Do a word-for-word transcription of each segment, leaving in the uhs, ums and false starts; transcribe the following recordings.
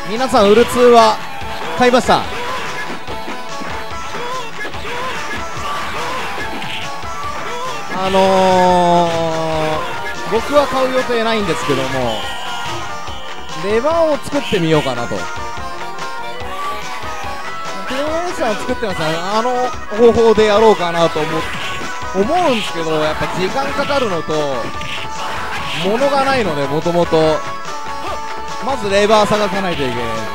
皆さんウルツーは買いました？あのー、僕は買う予定ないんですけども、レバーを作ってみようかなと。プレイヤーさん作ってますね。あの方法でやろうかなと思思うんですけど、やっぱ時間かかるのと物がないので、もともとまずレバー探さないといけない。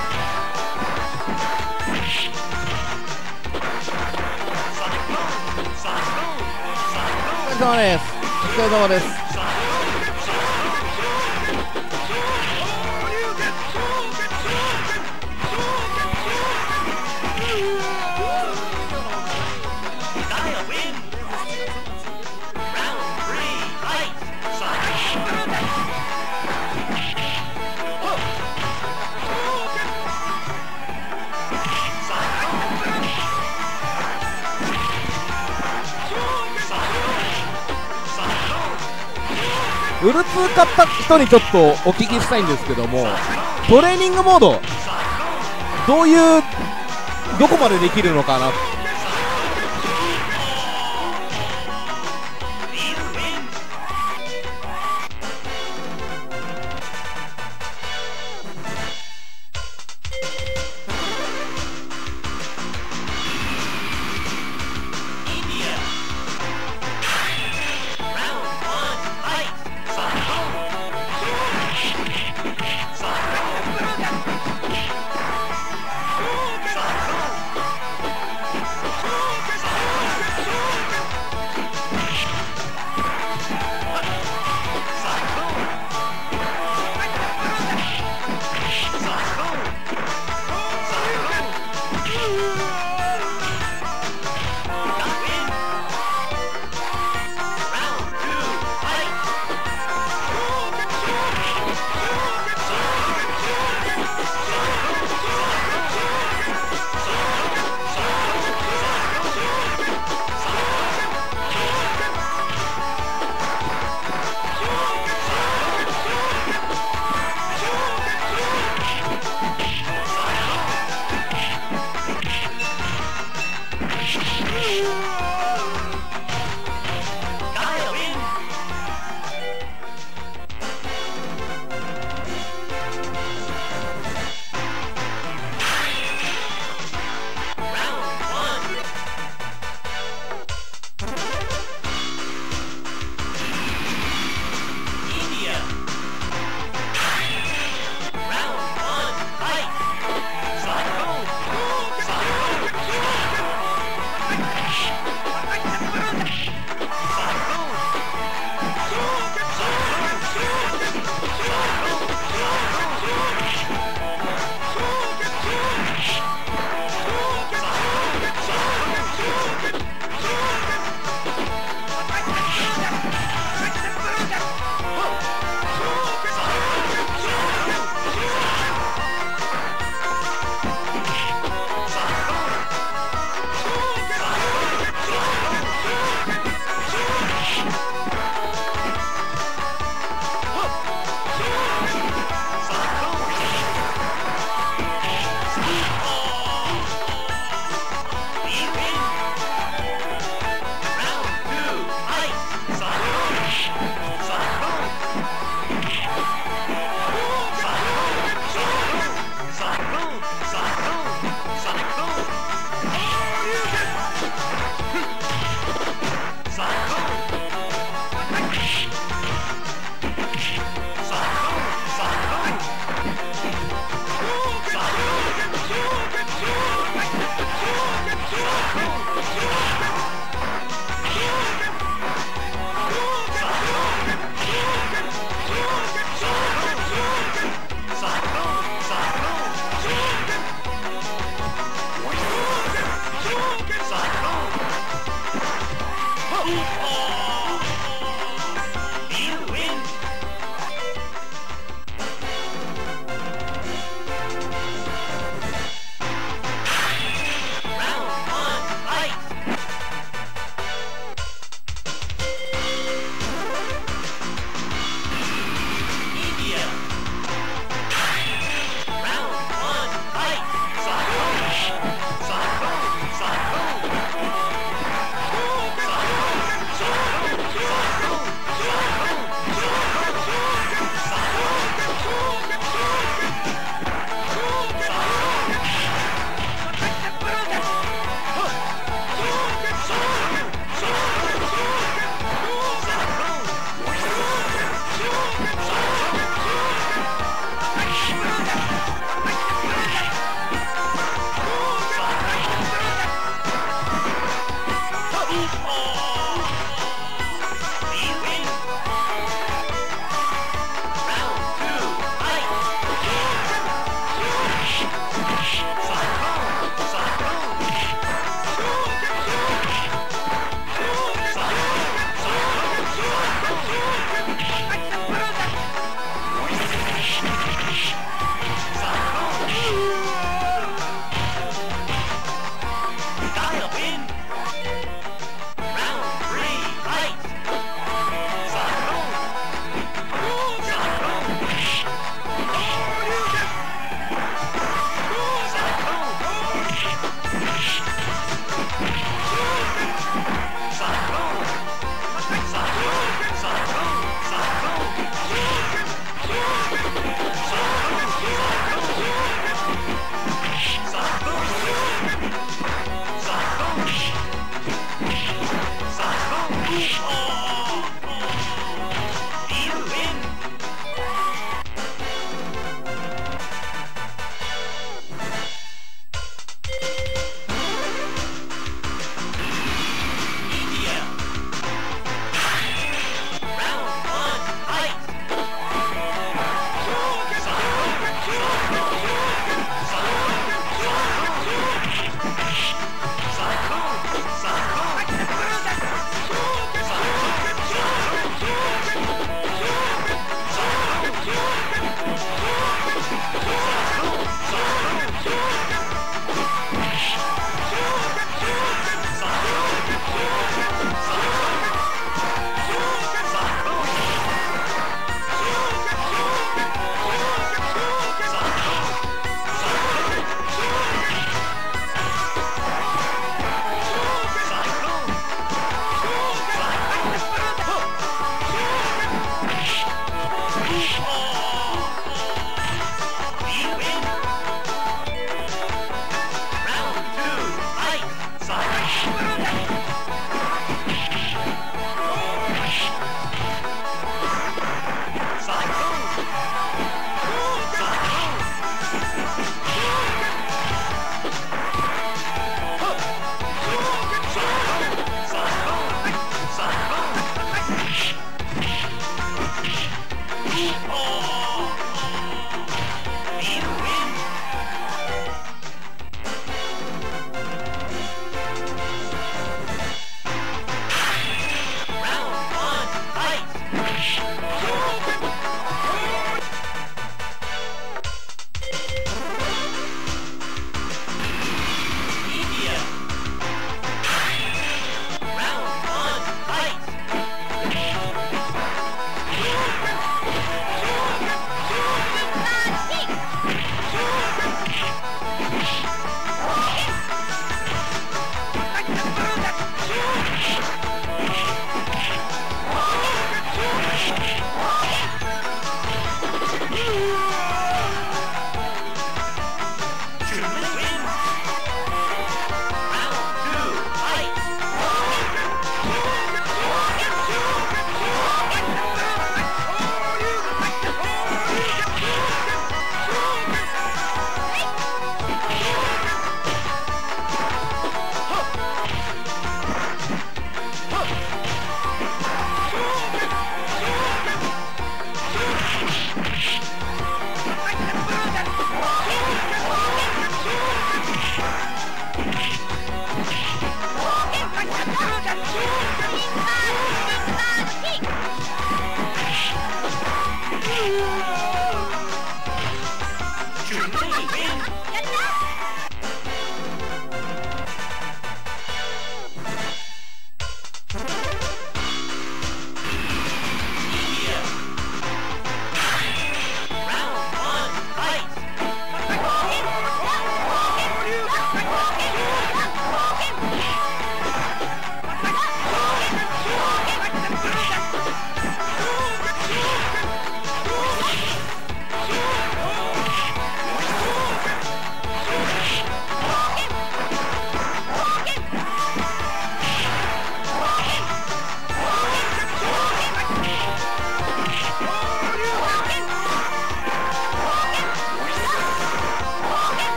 お疲れ様です。お疲れ様です。ウルツー買った人にちょっとお聞きしたいんですけども、トレーニングモードどういうどこまでできるのかな。 Round one. Round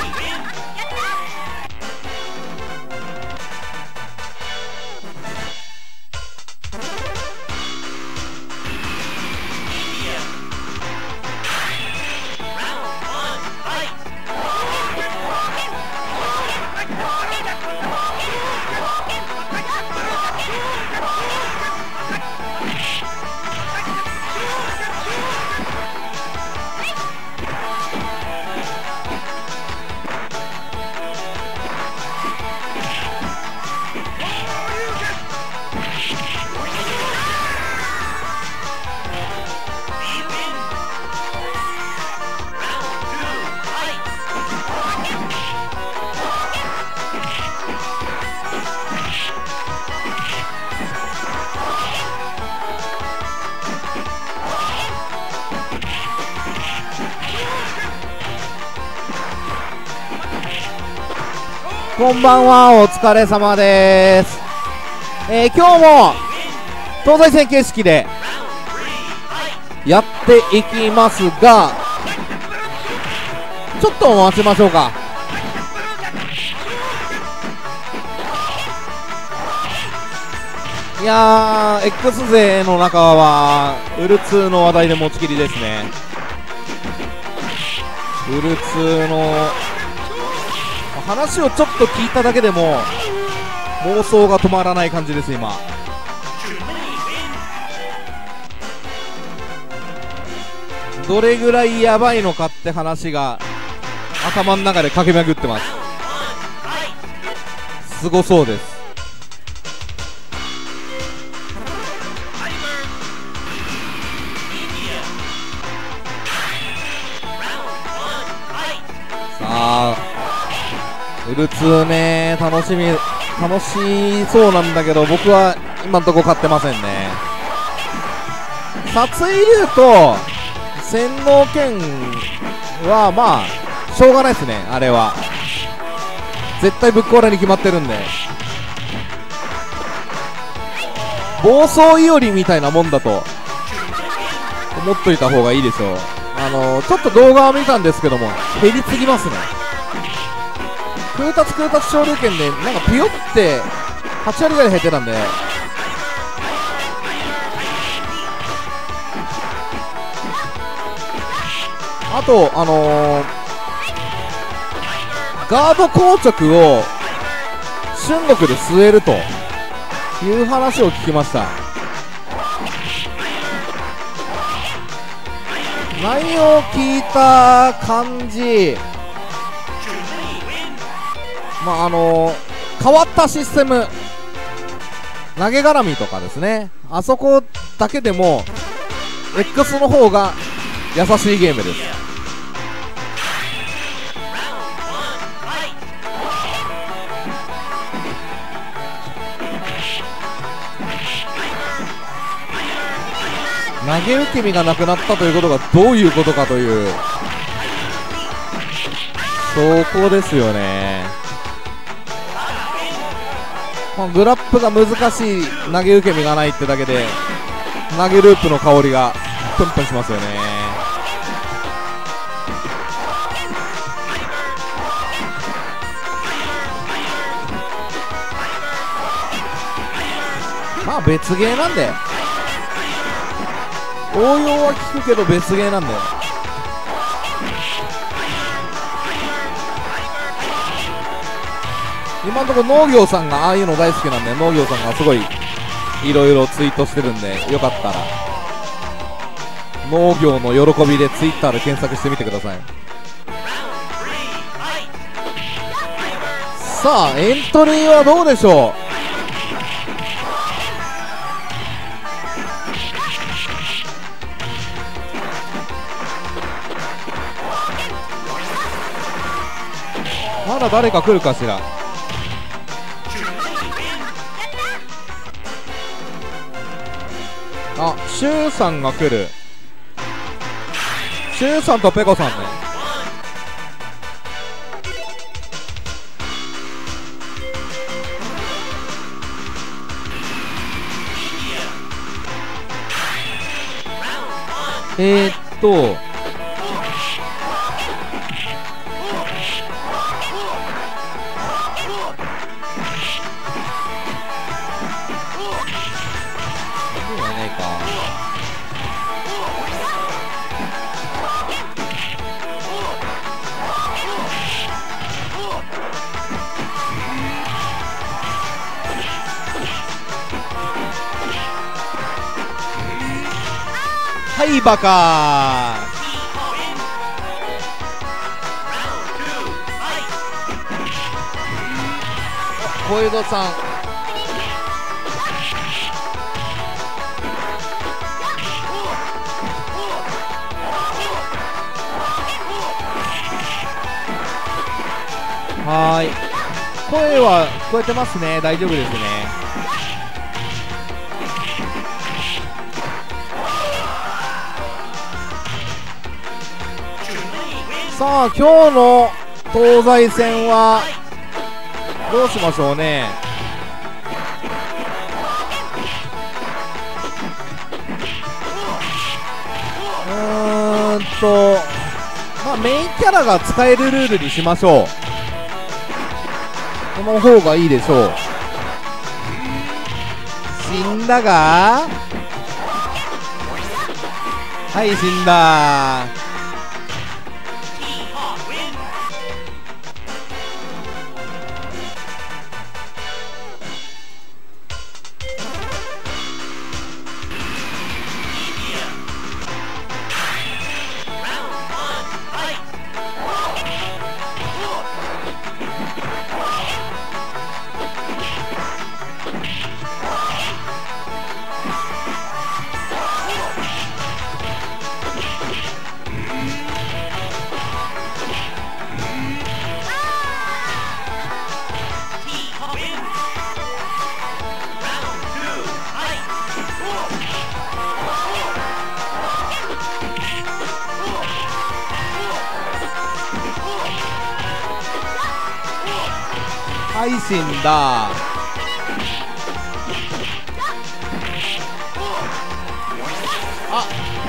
こんばんは、お疲れ様です。えー、今日も東西線形式でやっていきますが、ちょっと待ちましょうか。いやー、X 勢の中はウルツーの話題で持ちきりですね。ウルツーの話をちょっと聞いただけでも妄想が止まらない感じです。今どれぐらいやばいのかって話が頭の中で駆け巡ってます。すごそうです。さあウルツーね、楽しみ楽しそうなんだけど、僕は今んとこ買ってませんね。殺意竜と洗脳剣はまあしょうがないですね。あれは絶対ぶっ壊れに決まってるんで、暴走いおりみたいなもんだと思っといた方がいいでしょう。あのー、ちょっと動画を見たんですけども減りすぎますね。空達空達昇竜拳でなんかピヨってはち割ぐらい減ってたんで、あとあのー、ガード硬直を春国で据えるという話を聞きました。内容を聞いた感じ、まああのー、変わったシステム、投げ絡みとかですね、あそこだけでも X の方が優しいゲームです。投げ受け身がなくなったということがどういうことかという、そこですよね。まあ、グラップが難しい、投げ受け身がないってだけで投げループの香りがプンプンしますよね。まあ別ゲーなんで、応用は効くけど別ゲーなんだよ。今のところ農業さんがああいうの大好きなんで、農業さんがすごいいろいろツイートしてるんで、よかったら農業の喜びでツイッターで検索してみてください。さあエントリーはどうでしょう。まだ誰か来るかしら。あ、シュウさんが来る。シュウさんとペコさんね。えーっとはいバカー。小江戸さんはーい、声は聞こえてますね。大丈夫ですね。さあ今日の東西戦はどうしましょうね。うーんとまあメインキャラが使えるルールにしましょう。この方がいいでしょう。死んだがはい死んだ。はい死んだ。あ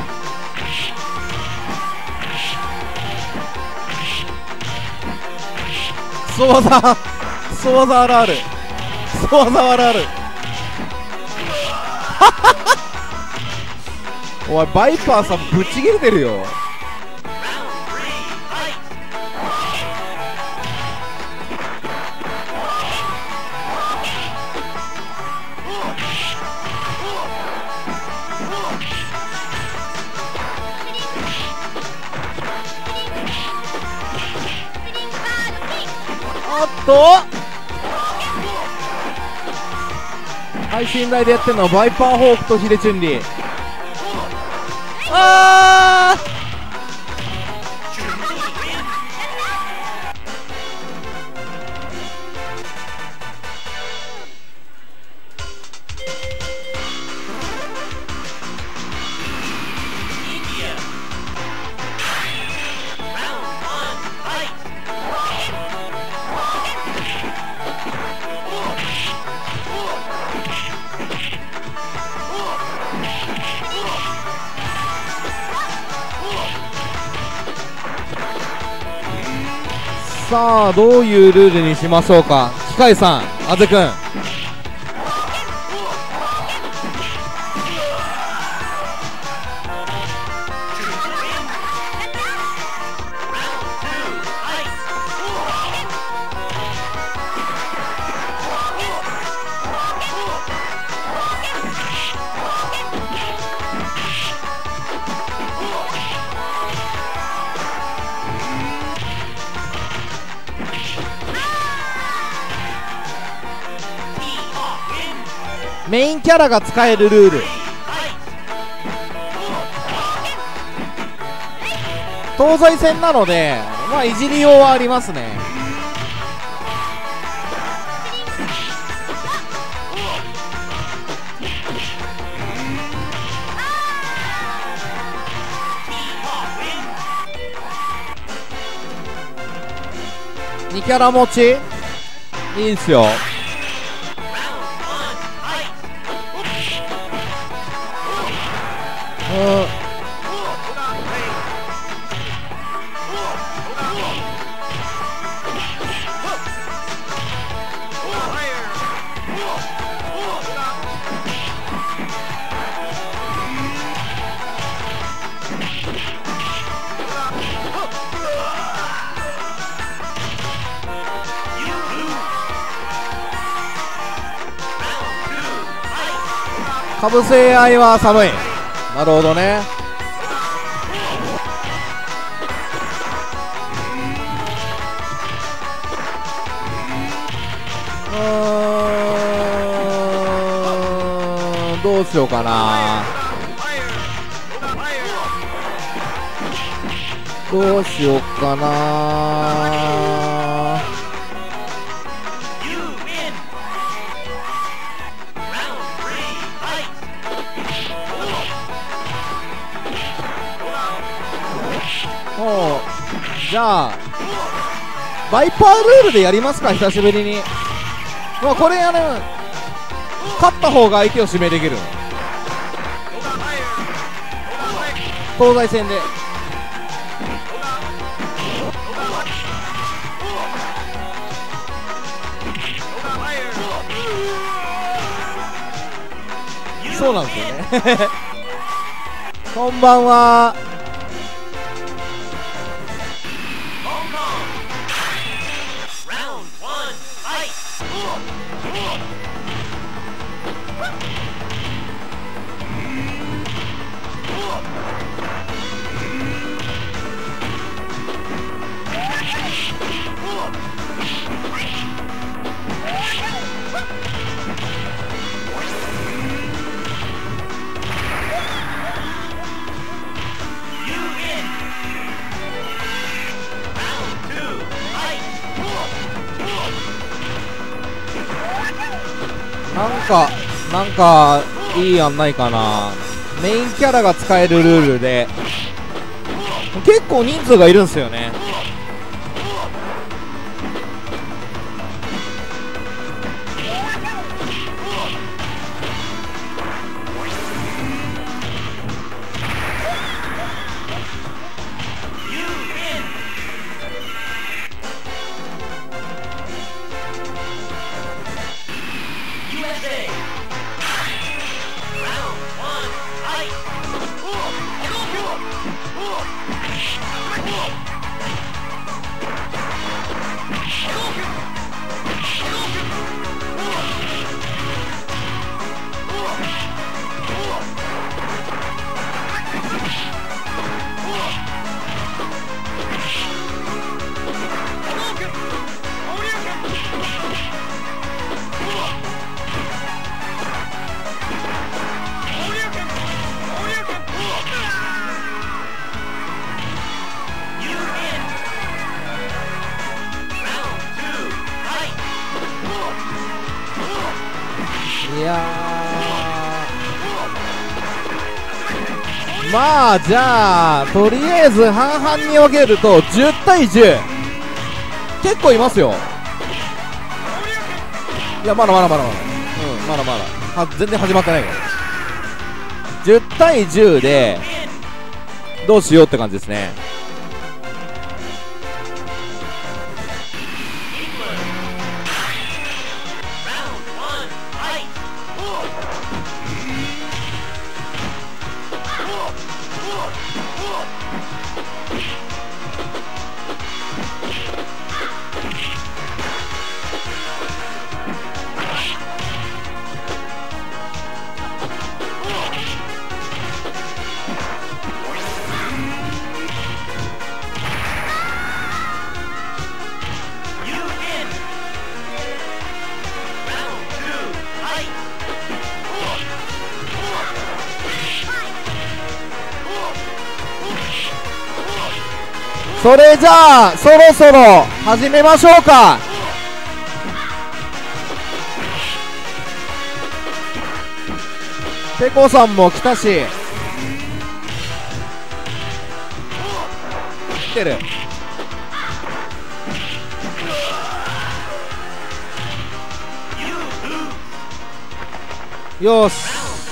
クソ技クソ技あるあるクソ技あるあるおいバイパーさんぶち切れてるよ。おっとはい信頼でやってるのはバイパーホークとヒデチュンリー。あーさあどういうルールにしましょうか。機械さん、あぜくん。メインキャラが使えるルール。東西戦なのでまあいじりようはありますね。にキャラ持ちいいんすよ。うんかぶせ合いは寒い。なるほどね。 うーん、どうしようかな。どうしようかな。もうじゃあバイパールールでやりますか、久しぶりに。まあこれやる、勝った方が相手を指名できる、東西戦で。そうなんですよねこんばんは。なんか、なんか、いい案ないかな。メインキャラが使えるルールで、結構人数がいるんですよね。いやー、まあじゃあとりあえず半々に分けるとじゅうたいじゅう、結構いますよ。いやまだまだまだまだ、うん、まだまだは全然始まってないから、じゅうたいじゅうでどうしようって感じですね。それじゃあそろそろ始めましょうか。ペコさんも来たし、来てる。よし、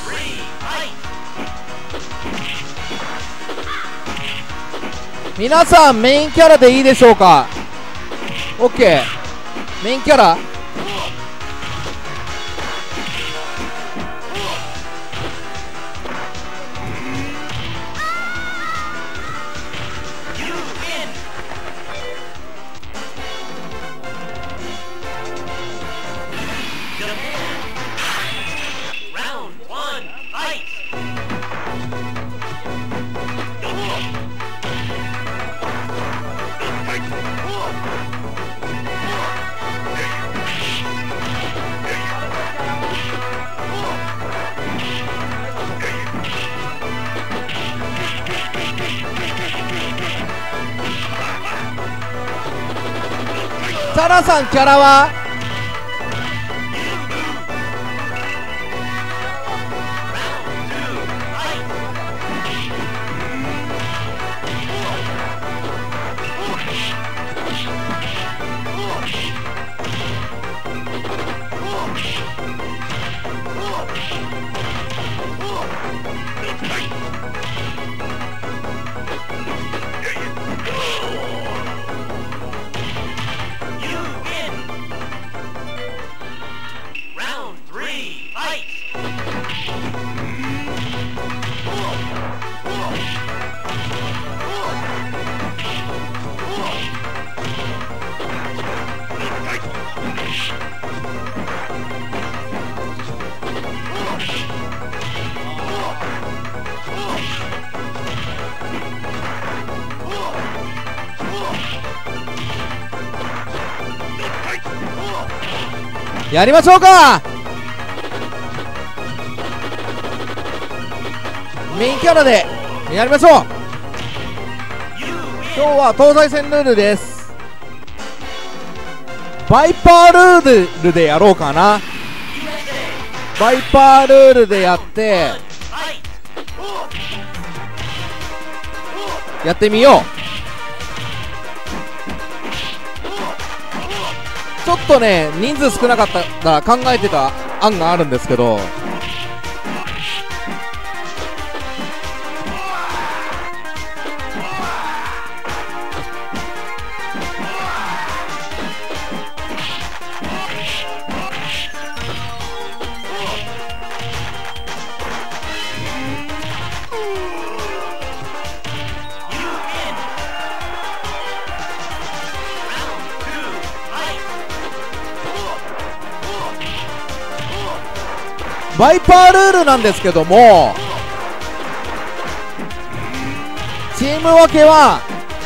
皆さんメインキャラでいいでしょうか。 OK、 メインキャラタラさんキャラはやりましょうか。メインキャラでやりましょう。今日は東西戦ルールです。バイパールールでやろうかな。バイパールールでやってやってみよう。ちょっとね人数少なかったら考えてた案があるんですけど、バイパールールなんですけども、チーム分けは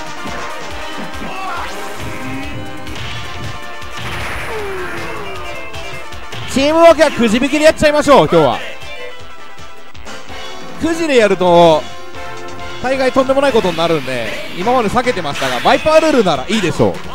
チーム分けはくじ引きでやっちゃいましょう。今日はくじでやると大概とんでもないことになるんで今まで避けてましたが、バイパールールならいいでしょう。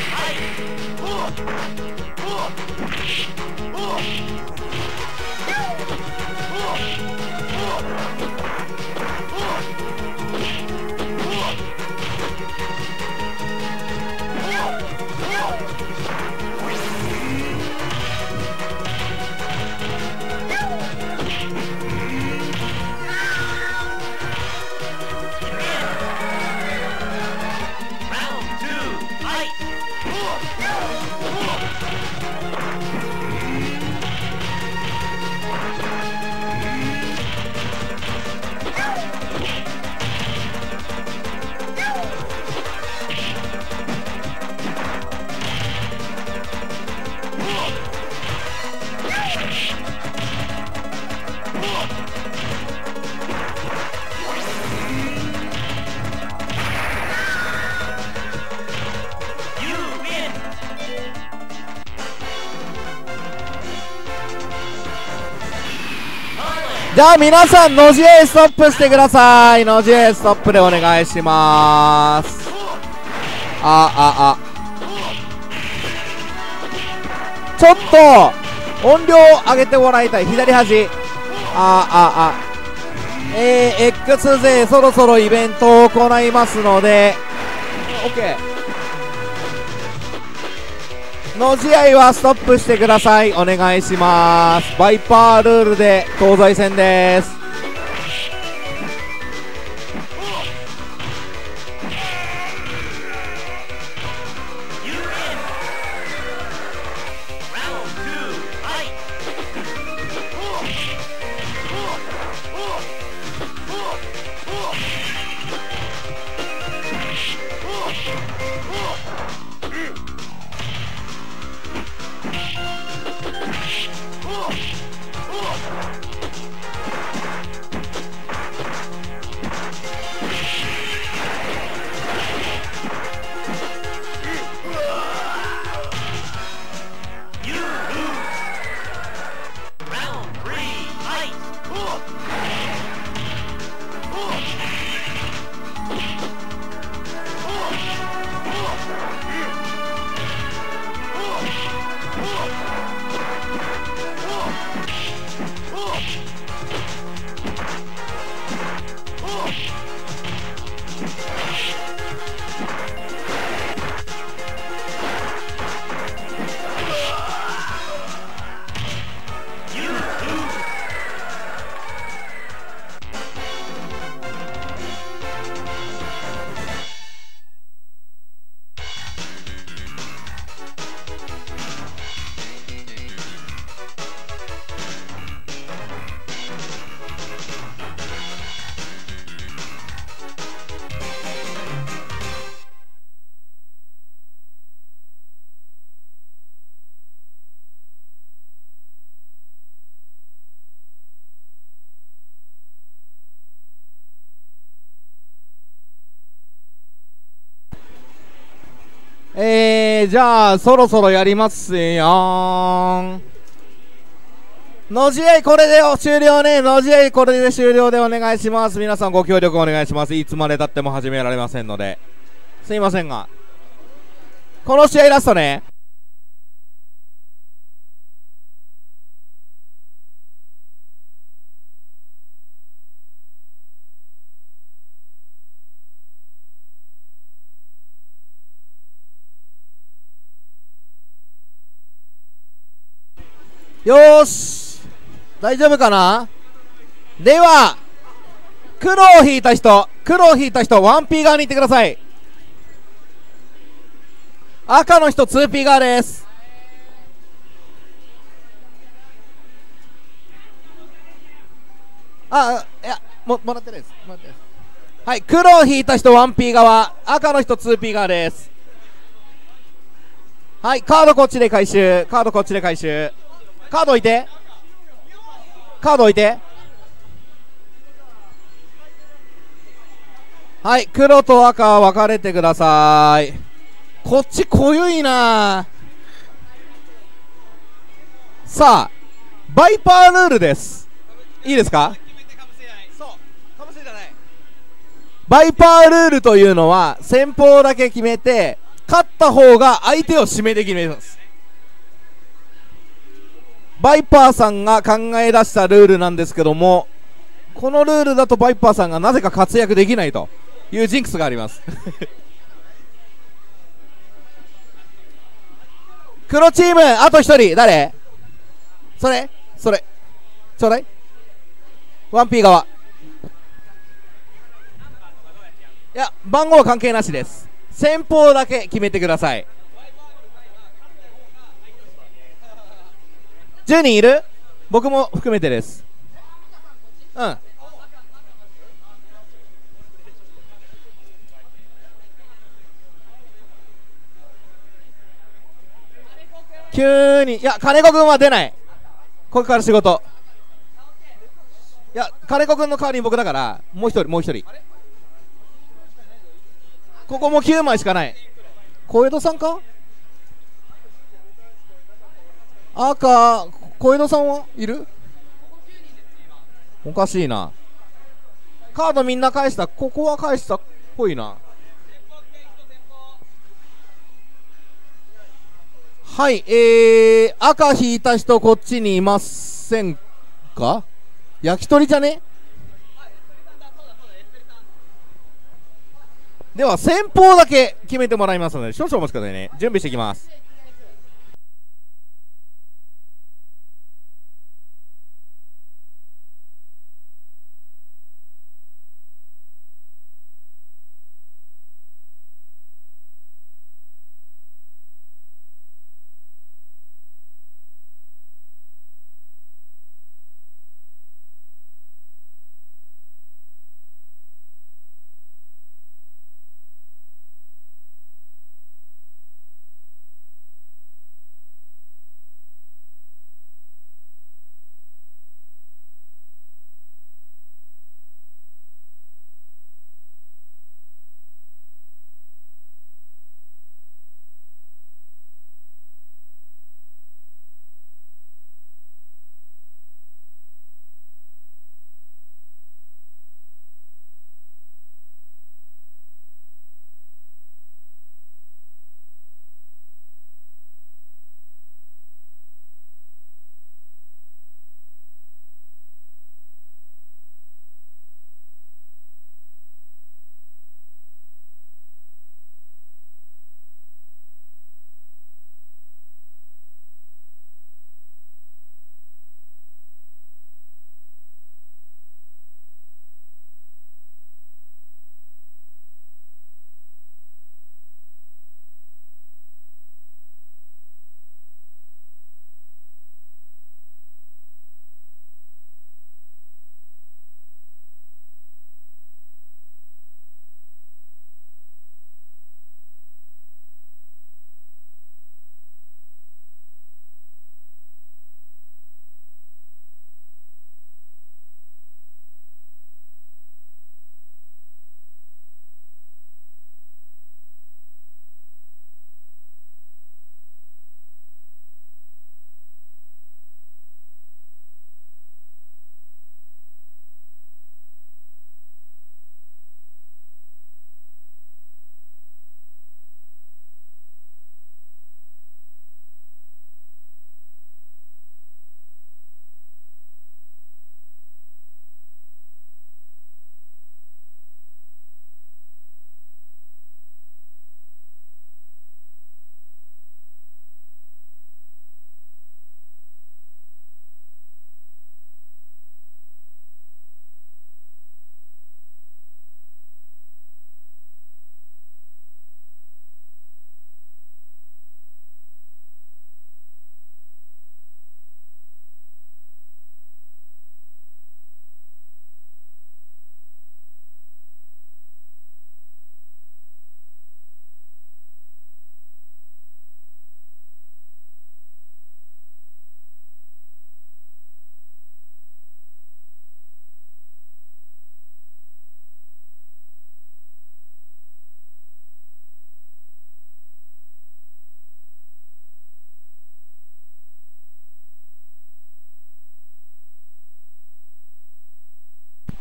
じゃあ皆さんノジエストップしてください。ノジエストップでお願いします。あああちょっと音量上げてもらいたい。左端あああえー、X 勢そろそろイベントを行いますので OK。の試合はストップしてください。お願いします。バイパールールで東西戦です。 えー、じゃあそろそろやりますよーん。の試合これで終了ね。の試合これで終了でお願いします。皆さんご協力お願いします。いつまでたっても始められませんので、すいませんが、この試合ラストね。よーし、大丈夫かな。では黒を引いた人、黒を引いた人 ワンピー 側に行ってください。赤の人 ツーピー 側です。あ、いや、ももらってないです。もらってないです。はい、黒を引いた人 ワンピー 側、赤の人 ツーピー 側です。はい、カードこっちで回収、カードこっちで回収。カード置いて、カード置いて。はい、黒と赤分かれてください。こっち濃ゆいな。さあバイパールールです。いいですか。そうかぶせじゃない。バイパールールというのは先方だけ決めて、勝った方が相手を指名で決めます。バイパーさんが考え出したルールなんですけども、このルールだとバイパーさんがなぜか活躍できないというジンクスがあります黒チームあとひとり誰。それそれちょうだい。 ワンピー 側。いや番号は関係なしです。先方だけ決めてください。じゅうにんいる。僕も含めてです。うん。きゅうにん、いや金子君は出ない。ここから仕事。いや金子君の代わりに僕だから、もう一人もう一人。ここもきゅうまいしかない。小江戸さんか。赤、小江戸さんはいる。おかしいな。カードみんな返した。ここは返したっぽいな。はい、えー、赤引いた人こっちにいませんか。焼き鳥じゃね。では先方だけ決めてもらいますので少々お待ちくださいね。準備していきます。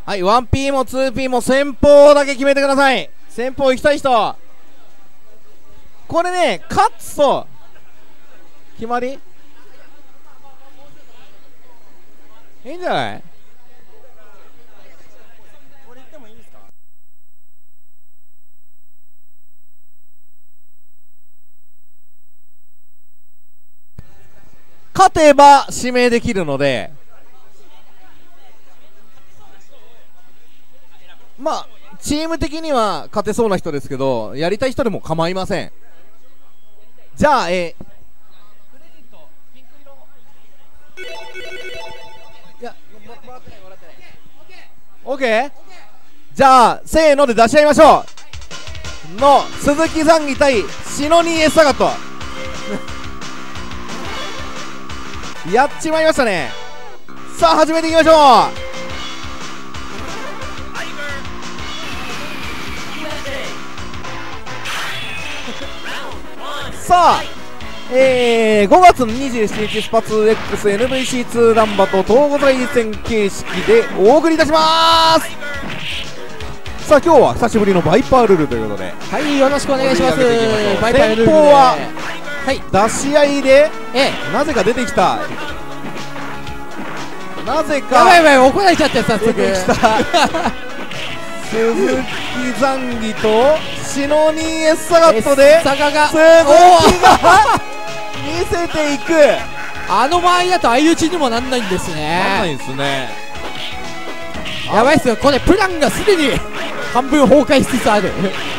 はい、ワンピー も ツーピー も先方だけ決めてください。先方行きたい人。これね、勝つと決まりいいんじゃない？ これ言ってもいいですか？ 勝てば指名できるので、まあチーム的には勝てそうな人ですけど、やりたい人でも構いません。じゃあ、えー、いや、もらってないもらってない。オッケー。じゃあせーので出し合いましょう。の鈴木ザンギ対シノニーエスサガットやっちまいましたね。さあ始めていきましょう。さあ、えー、ごがつのにじゅうしちにちスパツー エックスエヌブイシーツー ランバと東西対戦形式でお送りいたします。さあ今日は久しぶりのバイパールールということで、 はい、よろしくお願いします。バイパールールで、 先方ははい、 出し合いで、 ええ、 なぜか出てきた、なぜかやばいやばい、怒られちゃって早速出てきた鈴木ザンギとシノニーエッサガットでサガが鈴木が見せていく。 あの間合いだと相打ちにもなんないんですね。 なんないんですね。 やばいっすよ、これプランがすでに半分崩壊しつつある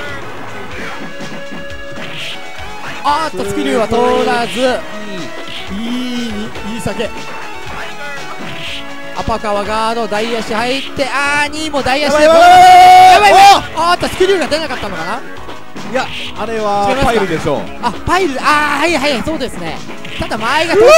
あーっとスキルは通らず、いいいい酒。アパカはガード、大足入って、あーにいも大足で、やばいやばいやばい、あーっとスキルが出なかったのかな。 いや、あれはパイルでしょう。 あ、パイル、あー、はいはいそうですね。ただ前が通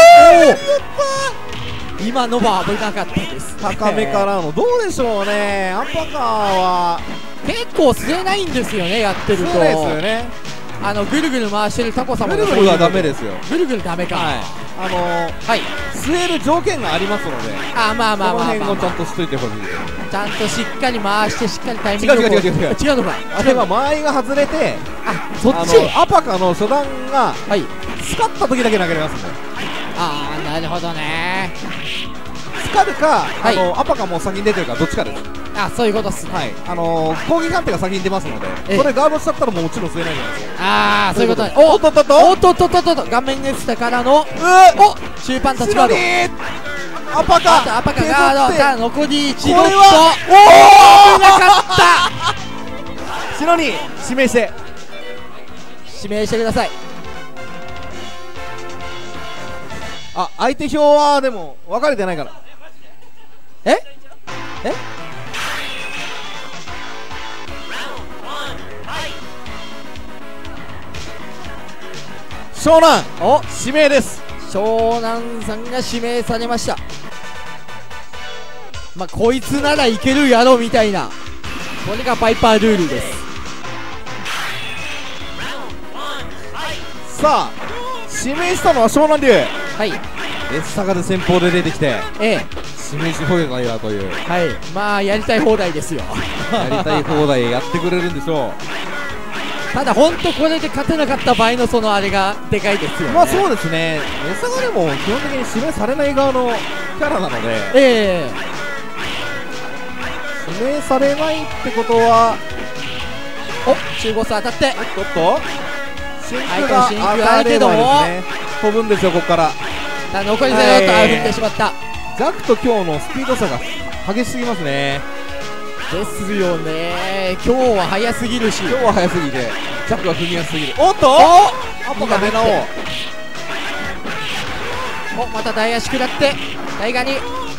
って今のは危なかったです。 高めからのどうでしょうね。アパカは結構吸えないんですよね、やってると。 そうですよね。 あのぐるぐる回してるタコ様ぐるぐるはダメですよ。 ぐるぐるダメか。 はい、あのー、 はい、 吸える条件がありますので、 あ、まあまあまあまあ、まあ、 この辺をちゃんとしといてほしい。 ちゃんとしっかり回してしっかりタイミングを。 違う違う違う違う違う違うのか。 あれは間合いが外れて、 あ、そっち。 アパカの初段がはいスカった時だけ投げれますんで。 ああ、なるほどね。 スカるか、 はい、 あのアパカもう先に出てるかどっちかです。 あ、そういうことっすね。 はい、あのー、攻撃判定が先に出ますので、それガードしちゃったらもうもちろん吸えないじゃないですか。 ああ、そういうことね。 おっとっとっとおっとっとっとっと、画面エスタからの、お、中パンタッチガード、 アパカ、 アパカガード、さあ残りいちドット。 これはおお、なかったシノに指名して指名してください。 あ、相手票はでも分かれてないから。 ええ、 湘南お、 指名です。 湘南さんが指名されました。まあこいつならいけるやろみたいな、これがバイパールールです。 さあ指名したのは湘南龍。 はい、 エスサガで先方で出てきて、 ええ、 指名し放題だという、 はい、まあやりたい放題ですよやりたい放題やってくれるんでしょう。 ただ本当これで勝てなかった場合のそのあれがでかいですよね。 まあそうですね、エスサガでも基本的に指名されない側のキャラなので、 ええ、 指名されないってことは、 お、中ボス当たって、 おっと真空が真空あるけどもですね、飛ぶんですよここから。 さあ残りゼロと踏んでしまった。 ジャックと今日のスピード差が激しすぎますね。 ですよね。今日は早すぎるし、 今日は早すぎてジャックが踏みやすすぎる。おっとお、 アパカ出直お、また大足食らって大ガニ。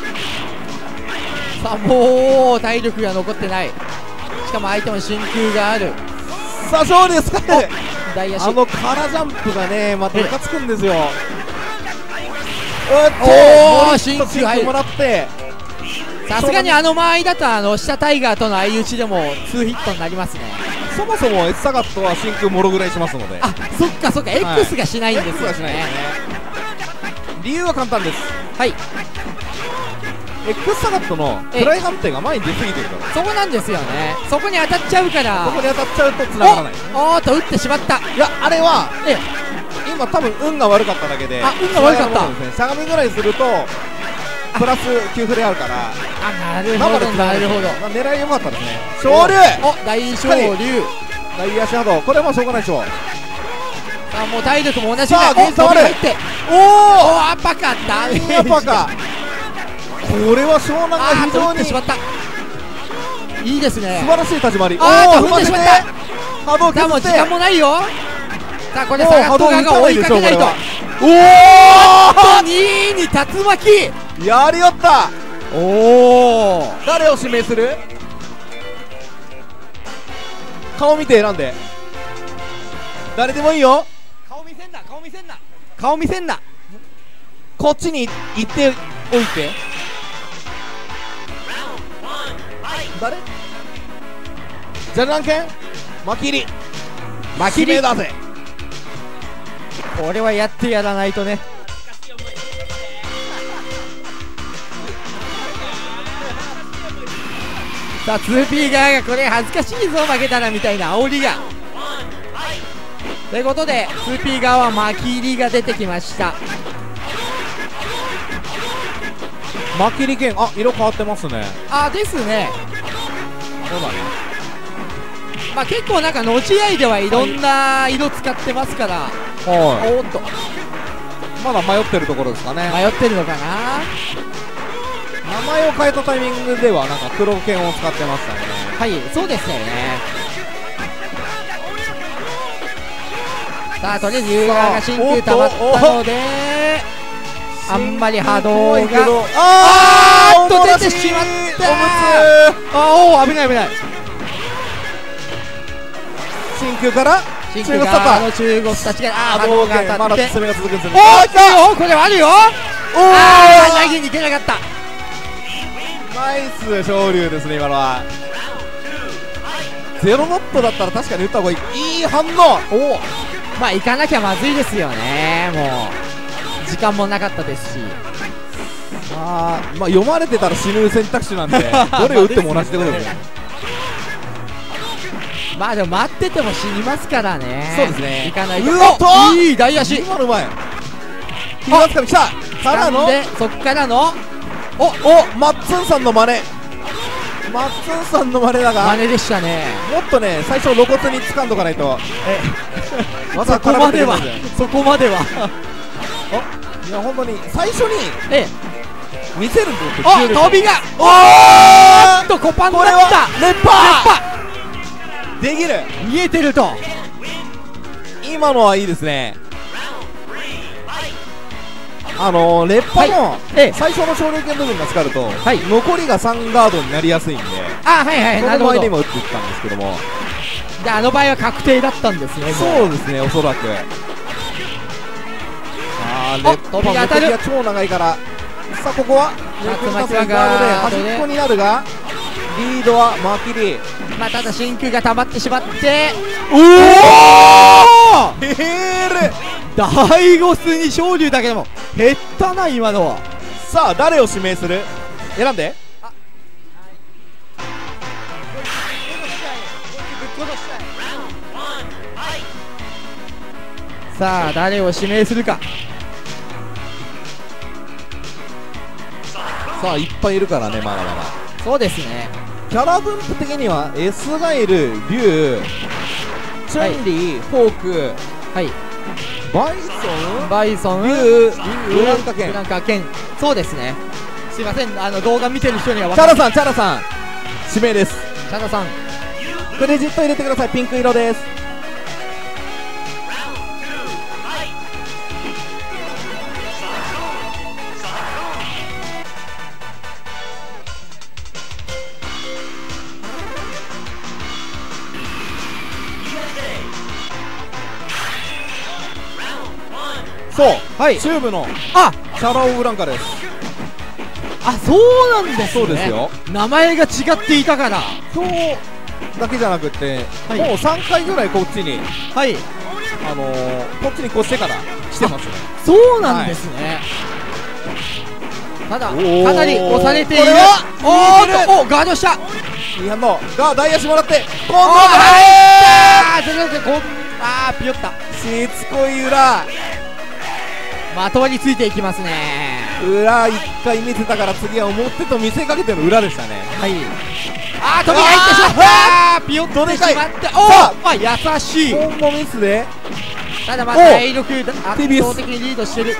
さあもう体力が残ってない。しかも相手も真空がある。 さあ勝利ですかね。 大足、 あのカラジャンプがねまたムカつくんですよ。 おお、真空入る。 もらって、 さすがにあの間合いだとあの下タイガーとの相打ちでもツーヒットになりますね。 そもそもエスサガットは真空もろぐらいしますので。 あ、そっかそっか、 はい、 X がしないんです X よがしないですね。 ね。理由は簡単です。 はい、 X サガットのフライ判定が前に出過ぎてるから、 そこなんですよね。そこに当たっちゃうからそこに当たっちゃうと繋がらない。 おおーっと打ってしまった。 いや、あれはえ今多分運が悪かっただけで、 あ運が悪かったですね、しゃがみぐらいするとプラスきゅうフレあるから、 あ、なるほどなるほど。 まあ、狙い良かったですね。昇竜、 お、大昇竜、 大足波動、これもしょうがないでしょう。 さあもう体力も同じさあぐらい。 銀触る、 入っておおおアパカダメージアパカ、これは湘南があーっと打非常に素ってしまった。いいですね。 晴らしい立ち回り。 あーっとおー踏んでしまった。 波動さあもう時削って、 間もないよ。さあこれもうサガット側が追いかけないと。 おおにいに竜巻。 お、やりよった。 おお誰を指名する？顔見て選んで。誰でもいいよ。 顔見せんな、顔見せんな、顔見せんな。 こっちに行っておいて。誰？じゃらんけん？マキリ。 マキリ指名だぜ。 これはやってやらないとね。さあ ツーピー 側がこれ恥ずかしいぞ負けたらみたいな煽りが。ということで ツーピー 側はマキリが出てきました。 マキリ剣、あ、色変わってますね。 あですね。 そうだね。 まあ結構なんかの試合ではいろんな色使ってますから。 はおっとい。まだ迷ってるところですかね。 迷ってるのかな。 名前を変えたタイミングではなんか黒剣を使ってましたね。 はい、そうですよね。さあとりあえずユーガーが真空溜まったのであんまり波動があーっと出てしまったあおお危ない危ない。 真空から真空からの中国たちがあー波動が当たってまだ攻めが続くんですよね。 おーこれあるよ。あー投げにいけなかった。 ナイス昇竜ですね今のは。ゼロノットだったら確かに打った方がいい。いい反応。 おおまあ行かなきゃまずいですよね。もう時間もなかったですし。 あーまあ読まれてたら死ぬ選択肢なんでどれを打っても同じってことですね。 まあでも待ってても死にますからね。 そうですね。 行かないと。 うわっといい大足。 今のうまい。ヒーツカミ来たからのでそっからのおおマッツンさんの真似。マッツンさんの真似だが真似でしたね。 もっとね最初露骨に掴んどかないと。 えまさそこまではそこまではおいや本当に最初にええ見せるんですよ。 あ飛びがおーっとコパンだった。 これはレッパーできる。 見えてると。 今のはいいですね。あのー、レッパの最初の昇竜拳部分が使うと、はい、残りがさんガードになりやすいんで、 あはいはいなるほど。 その前で今打っていったんですけども、 であの場合は確定だったんですね。 そうですねおそらく。あーレッパの動きが超長いから、さあここは竜巻ガードで端っこになるがリードはマキリ。 まあただ真空が溜まってしまっておおへーる大ゴスに昇竜だけでも減ったな今のは。 さあ誰を指名する？選んで。 さあ誰を指名するか。 さあいっぱいいるからねまだまだ。 そうですね。 キャラ分布的にはエスガイル、リュウ、チュンリー、フォーク、 はいバイソン、 バイソン、 リュウ、ブランカケン。 ブランカケン。そうですね。すいませんあの動画見てる人には分チかる。 ャラさんチャラさん指名です。 チャラさんクレジット入れてください。ピンク色です。そう、 はいチューブのあチャラオブランカです。 あそうなんですね。 そうですよ。 名前が違っていたから。 今日だけじゃなくて、 はいもうさんかいぐらいこっちにはいあのー、こっちに越してから来てますね。 そうなんですね。 ただかおーなり押されている。 これはおーっと、おガードした。 いい反応が大足もらって今度おーは入ったー。ちょっと待ってこんあーピヨった。 しつこい裏まとわりついていきますね。 裏一回見せたから次は表と見せかけての裏でしたね。 はい。あー飛び入ってしまったー。ピヨってしまっておさーまあ優しい。 コンボミスでただまあお体力圧倒ティビス的にリードしてる。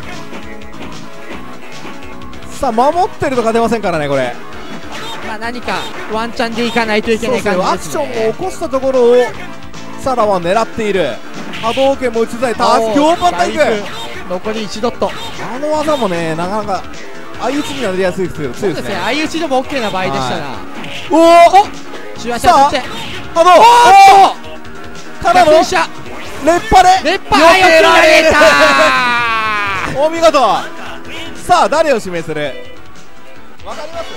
さあ守ってると勝てませんからねこれ。 まあ何かワンチャンでいかないといけそうですねない感アクショじですね。 ンを起こしたところをサラは狙っている。波動拳も打ちづらいタス強パンタイク。 残りいちドット。 あの技もねなかなか相打ちになりやすいですけど強いですね。 相打ちでも OK な場合でしたな。 おお中足当たって波動おおからの者熱波で熱波はよくられたお見事。さあ誰を指名するわかります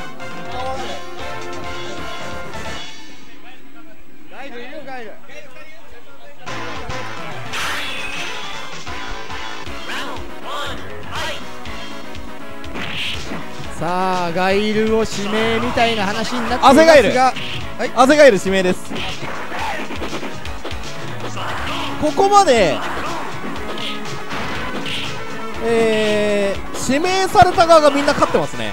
ガイルいるガイル。さあガイルを指名みたいな話になっていますが、 汗ガイルはい汗ガイル指名です。ここまでえー、指名された側がみんな勝ってますね。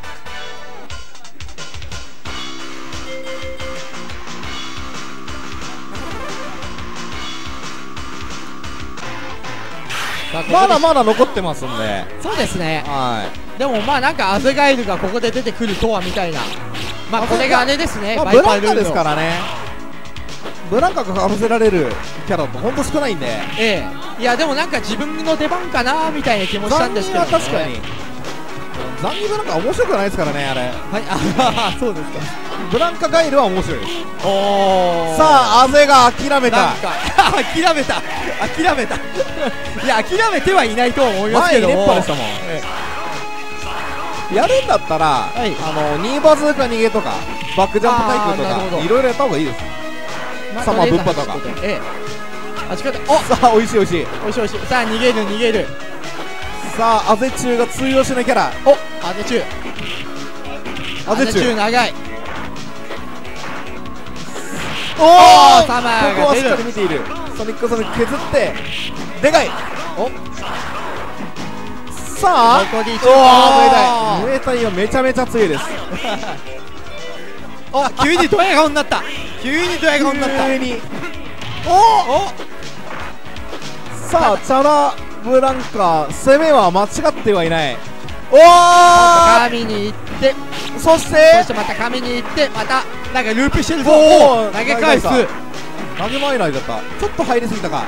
まだまだ残ってますんで。 そうですね。 はでもまあなんかアゼガイルがここで出てくるとはみたいな。まあこれがあれですね、 い、まあ、 バイブランカですパールールのからね。ブランカがかぶせられるキャラってほんと少ないんで。 ええ、いやでもなんか自分の出番かなみたいな気もしたんですけど、ね、 残儀は確かに残儀ブランカ面白くないですからねあれ。 はい、あそうですか。 ブランカガイルは面白いです。 おーさあアゼが諦めた。 なんか諦めた諦めたいや諦めてはいないとは思います前けども、 に連覇でしたもん、 えやるんだったら、 はいあのニーバズーカ逃げとかバックジャンプ対空とあーなるほどかいろいろやった方がいいです。 え、まあサマー分派とかとりあえずええ、あちこでおさあ美味しい美味しい。 おいしいおいしい。さあ逃げる逃げる。 さあアゼ中が通用しないキャラ。 おアゼ中アゼ中長い。 おおおーサマーが出るここはしっかり見ている。ソニックソニック削ってでかい。 おさあ残りいちおおおムエタイはめちゃめちゃ強いですお急にドヤ顔になった急にドヤ顔になった。 急におおさあチャラブランカ攻めは間違ってはいない。お神に行っておそしそてしてまた神に行ってまたなんかループしてるぞ。 おー投げ返す。 投げ前ないだった。ちょっと入りすぎたか。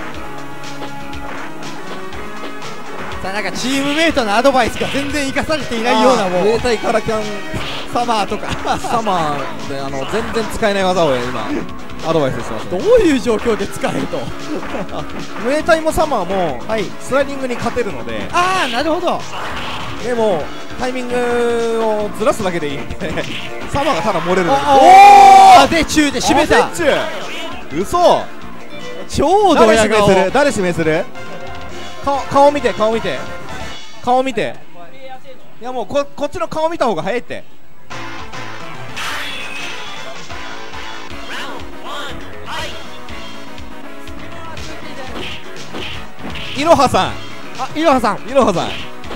さあなんかチームメイトのアドバイスが全然生かされていないようなもうムエタイカラキャンサマーとかサマーであの全然使えない技を今アドバイスしてますどうね。 いう状況で使えるとムエタイもサマーもはい。 スライディングに勝てるので、 ああなるほど。 でもタイミングをずらすだけでいいんでサマーがただ漏れるおだけ。 おアゼ中で締めた。 アゼ中嘘。 超ド誰ヤ顔。 指名する誰指名する顔顔見て顔見て顔見て。いやもうここっちの顔見た方が早いって。いろはさんあいろはさん。 いろはさんさ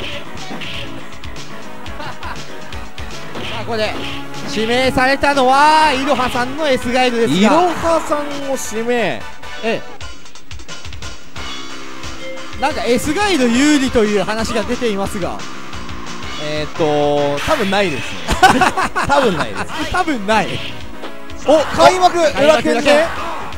あここで指名されたのはいろはさんの S ガイドですいろが、 はさんを指名。 ええ、なんか S ガイド有利という話が出ていますがえーっと多分ないですね多分ないです多分ない。 お開幕開幕裏剣で裏剣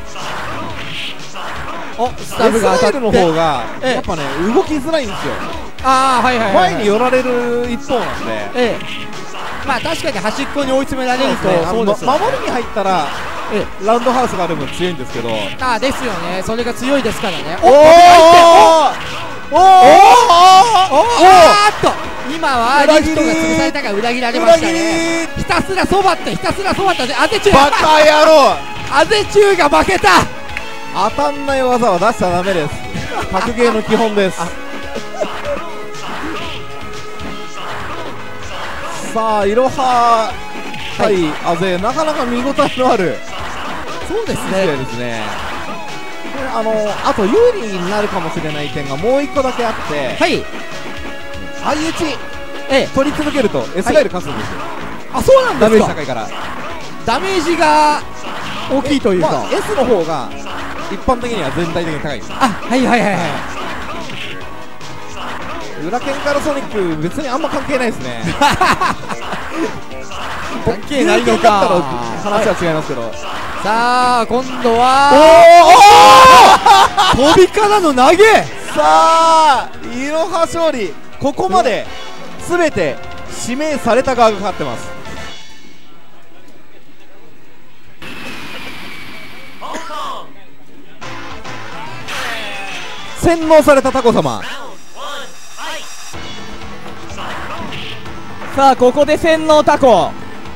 おスタブが当たってエスラエルの方がええやっぱね動きづらいんですよ。 ああはいはいはい、はい、 前に寄られる一方なんで。 ええ、まあ確かに端っこに追い詰められるとあのそうですよ、 ま守りに入ったらええ、 ラウンドハウスがある分強いんですけど。 ああですよね、それが強いですからね。 おおおおおおおあーっと今は裏切りリフトが潰されたが裏切られましたね。ひたすらそばってひたすらそばったでアゼチュウバカ野郎アゼチュウが負けた。 当たんない技は出しちゃダメです。格ゲーの基本です。 さあいろは対あぜ、なかなか見応えのあるそうです試合ね。 ですね。であのあと有利になるかもしれない点がもういっこだけあって、 はい。 相打ちええ、 取り続けると エスガエル勝つんですよ、 あ、そうなんダメですか。 ージ高いから。 ダメージが大きいというか、 まあ、S の方が一般的には全体的に高いです。 あ、はいはいはいはい。 裏剣からソニック別にあんま関係ないですね。 関係ないの有剣だったらか。 話は違いますけど、 さあ今度は飛びからの投げ。 さあいろは勝利。ここまで全て指名された側が勝ってます。洗脳されたタコ様。 さあここで洗脳タコ。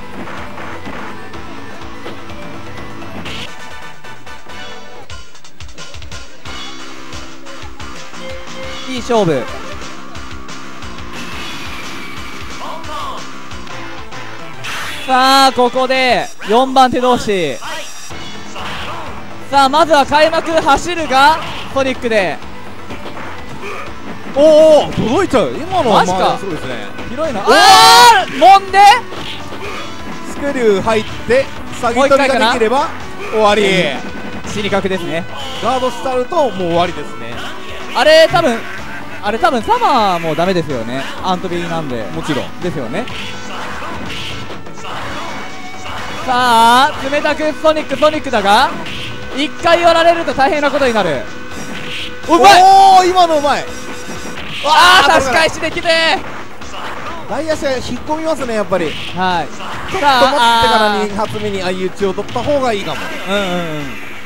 いい勝負。さあここでよんばん手同士。さあまずは開幕走るがソニックでおお届いちゃう。今のはマジかまあそうですね。 広いな。あーもんでスクリュー入って詐欺取りができれば終わり。 死に確ですね。 ガードしてあるともう終わりですね。 あれ多分あれ多分サマーもダメですよね。アントビーなんでもちろんですよね。さあ冷たくソニックソニックだがいっかいやられると大変なことになる。うまい。 おお今のうまい。 ああ差し返しできね外野手引っ込みますねやっぱり。 え。はい。 ちょっと待ってさあからに発目に相打ちを取った方がいいかも。 うんうんうん。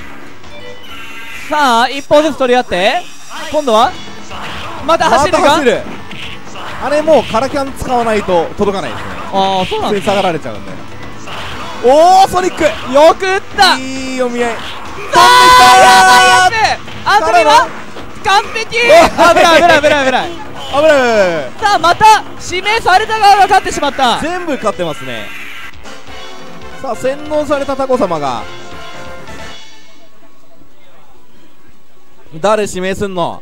さあ一本ずつ取り合って今度はまた走るが、 また走る。あれもうカラキャン使わないと届かないですね。 ああそうなんです普通に下がられちゃうんで。おおソニックよく打った。 いい読み合い。 あーやばいやつアントニーは完璧。危ない危ない危ない危ない。 危ない。 さあまた指名された側が勝ってしまった。 全部勝ってますね。さあ洗脳されたタコ様が誰指名すんの。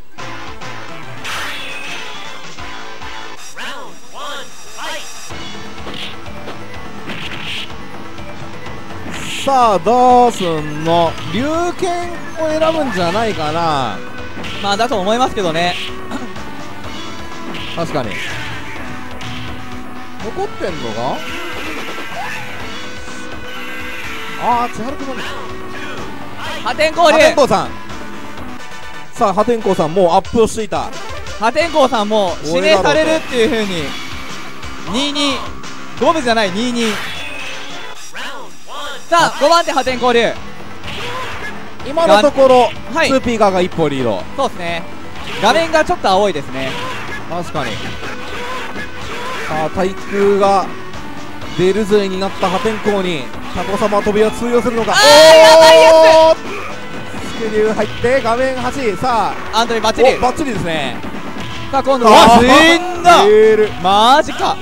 さあどうすんの。龍剣を選ぶんじゃないかな。 まあだと思いますけどね。 確かに残ってんのがああ千春君なんです破天荒流破天荒さん。さあ破天荒さんもうアップをしていた。 破天荒さんも指名されるっていう風ににじゅうにゴムじゃないにじゅうに。さあごばん手破天荒流。 今のところ、 はいツーピー 側が一歩リード。 そうですね。画面がちょっと青いですね。 確かに。さあ対空が出る勢になった破天荒にタコ様飛びは通用するのか。 あーやばいやつスクリュー入って画面端。さあアントニーバッチリ。 おバッチリですね。 さあ今度は死んだ。 レールマジか。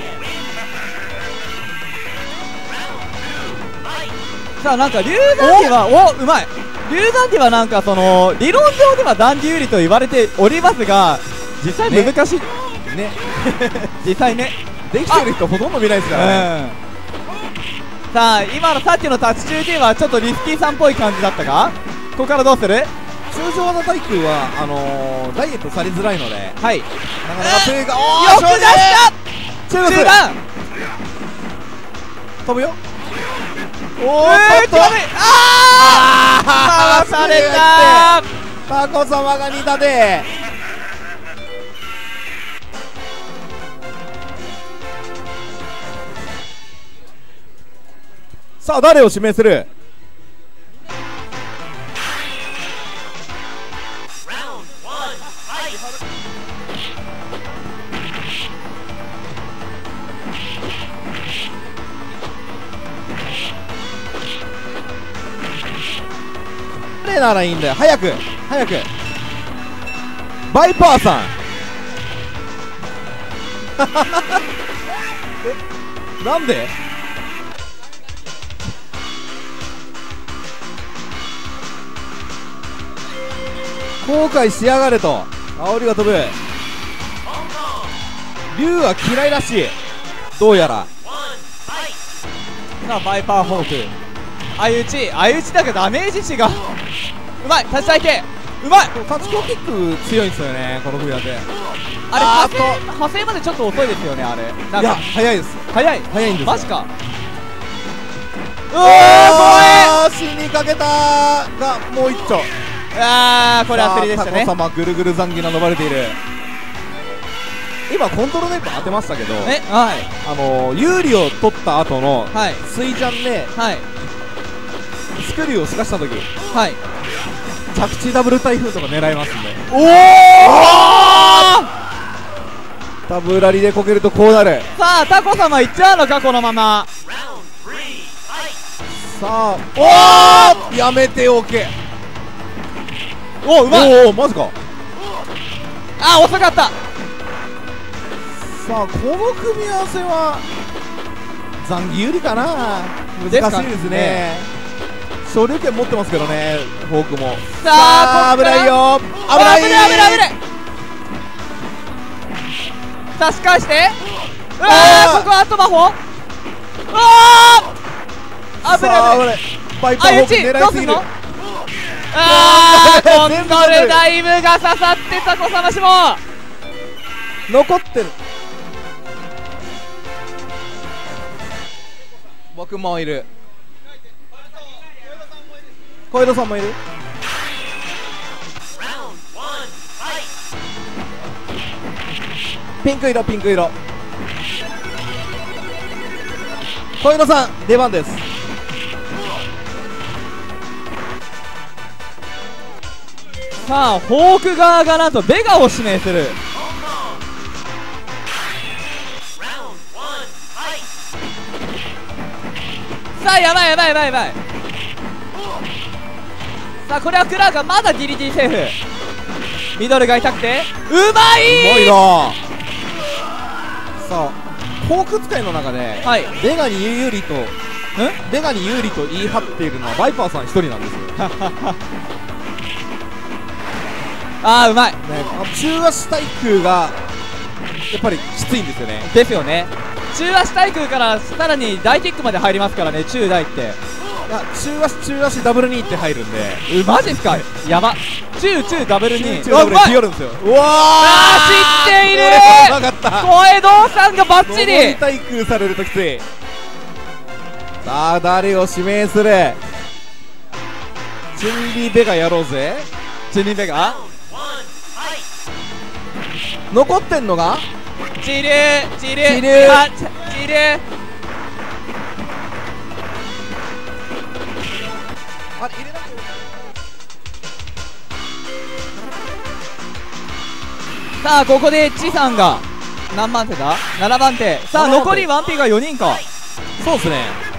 さあなんか竜山手はおうまい。竜山手はなんかその理論上ではダンディ有利と言われておりますが実際難しいね実際ねできてる人ほとんど見ないですからね。 うん、さあ今のさっきのタッチ中ではちょっとリスキーさんっぽい感じだったがここからどうする。 通常の対空はあのー、ダイエットされづらいのではいなかなか手がよく出した中中段飛ぶよ。おえおー、 とああ回された。 タコ様がに打でさあ誰を指名する。誰ならいいんだよ。早く早くバイパーさん。 え、なんで？後悔しやがれと煽りが飛ぶ。竜は嫌いらしい、どうやら。 さあバイパーフォーク、相打ち相打ちだけどダメージ値がうまい。立ち体系うまい。 タッチコーキック強いんですよね、この組み合わせ。 あれあーっと派生派生までちょっと遅いですよね、あれ。なんいやか早いです、 早い早いんですよ。 マジか。うおわー、 ー死にかけたーがもう一丁。 怖え。あー、これ焦りでしたね。 さあタコ様ぐるぐる残機が伸ばれている。今コントロールネット当てましたけど、 え、はいあのー、有利を取った後のはい水ジャンではいスクリューをすかした時、 はい。 着地ダブル台風とか狙いますんで、 おお、 ダブラリでこけるとこうなる。 さあタコ様いっちゃうのか、このまま。 さあおーやめておけ。 おお、うまい。 おおマジか。 あー、遅かった。 さあこの組み合わせは残儀有利かな。 ですか難しいですね。昇竜拳持ってますけどね、フォークも。 さああ危ないよ、危危ない危ない危ない危ない。差し返して、うわあーー、ここはトマホ。うわー、危ない危ない。 さあ危ない。バイパーフォークあ、うち狙いすぎる。 どうすんの。あー、コン全部トロールダイブが刺さってタコ様しも。 残ってる。僕もいる。小江戸さんもいる。ピンク色ピンク色。小江戸さん出番です。 さあフォーク側がなんとベガを指名する。さあやばいやばいやばいやばい。さあこれはクラーがまだギリギリセーフ。ミドルが痛くてうまい。 うまいな。さあフォーク使いの中で、 はい、 ベガに有利とベガに有利と言い張っているのはバイパーさん一人なんですよ。 あー、うまいね、中足対空がやっぱりきついんですよね。 ですよね。中足対空からさらに大キックまで入りますからね、中大って。 いや中足中足ダブルにって入るんで、 うマジっすか。やば。中中ダブルに中ダブルにやるんですよ。うわあー、知っている。 うまかった。 小江戸さんがバッチ上りリ。 対空されるときつい。さあ誰を指名する。チュンリーベガやろうぜ。 チュニベガ残ってんのがチルチルチルあチチル。 あれ入れなくて。 さあここでチさんが何番手だ。ななばん手。さあななばん手残りワンピーがよにんか。 そうですね。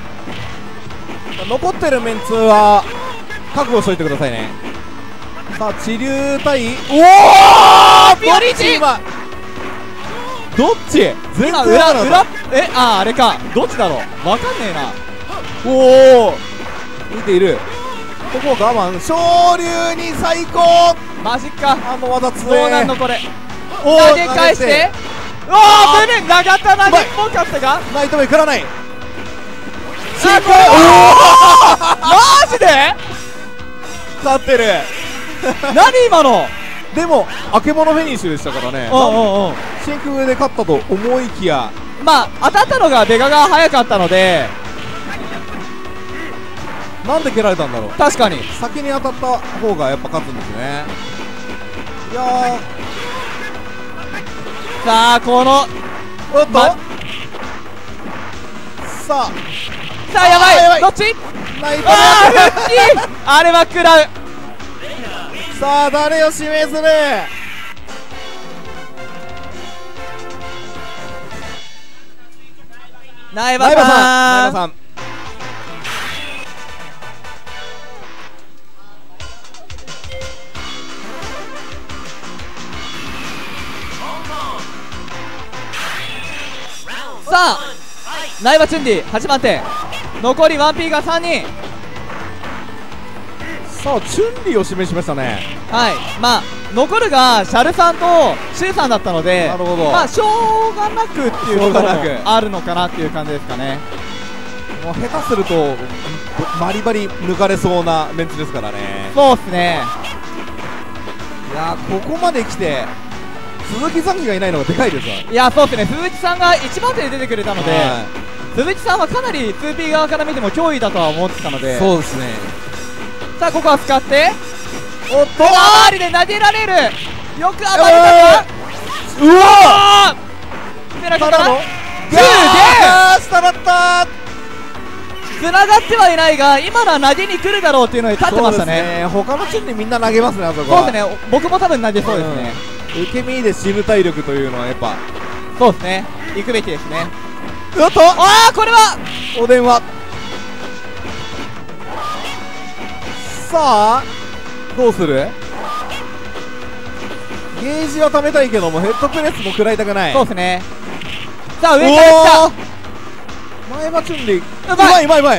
残ってるメンツは覚悟しといてくださいね。さあ地流対おおピオリーチ。 今どっち全然今わからなか裏っ裏えあーあれか。どっちだろうわかんねえな。 た。おお見ている。ここ我慢。昇竜に最高。 マジか。 あの技強どうなんのえ。 これ。 おー投げ返して投うわーブルン長田投げっぽかったがナイトメイ食らない。 あこれマジで勝ってる。 何今の。 でもあけぼのフェニッシュでしたからね。 うんうんうん。 真空で勝ったと思いきや、 まあ当たったのがベガが早かったのでなんで蹴られたんだろう。 確かに。 先に当たった方がやっぱ勝つんですね。いやーさあこのおっと、 まささあやばいあーやばいどっち。 あナイトあー復帰あれは食らう。 さあ誰を指名する。 苗場苗場さん苗さん場さんさあ苗場チュンリーはちばん手、残り ワンピー がさんにん。 さあチュンリーを示しましたね。 はい、まあ残るがシャルさんとシュウさんだったので、 なるほど。 まあしょうがなくっていうところもしょうがなくあるのかなっていう感じですかね。 もう下手するとバリバリ抜かれそうなメンツですからね。 そうっすね。 いやー、ここまで来て鈴木咲がいないのがでかいですわ。 いやそうっすね、鈴木さんがいちばん手で出てくれたので、 は鈴木さんはかなり ツーピー 側から見ても脅威だとは思ってたので、 そうですね。 さあここは使っておっと周りで投げられる、よく暴れたか、 うわあー背中からのすげえー下だった繋がってはいないが、今のは投げに来るだろうっていうので立ってましたね。 そうですね。他のチームにみんな投げますね、あそこそうは。 ですね、僕も多分投げそうですね。 うん、受け身で死ぬ体力というのはやっぱ。 そうですね、行くべきですね。 おっとああこれはお電話。さあどうする？ゲージは貯めたいけどもヘッドプレスも食らいたくない。 そうですね。さあ上から来た、 前場チュンリーうまいうまいうまいうまい。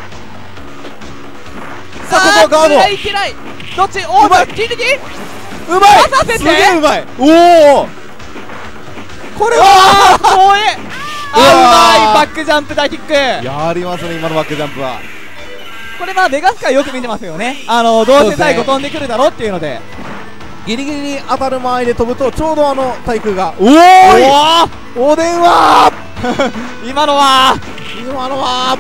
さあここはガード。 いけないいけない、どっち、おおうまい聞いてき、 うまい待たせてすげえうまい。おおこれあはー怖え、あーうまいバックジャンプ大キック。 やりますね、今のバックジャンプは。 これまあメガスカよく見てますよね、あのどうせ最後飛んでくるだろうっていうので、 ギリギリに当たる間合いで飛ぶとちょうどあの対空がおおおお電話お今のは今のは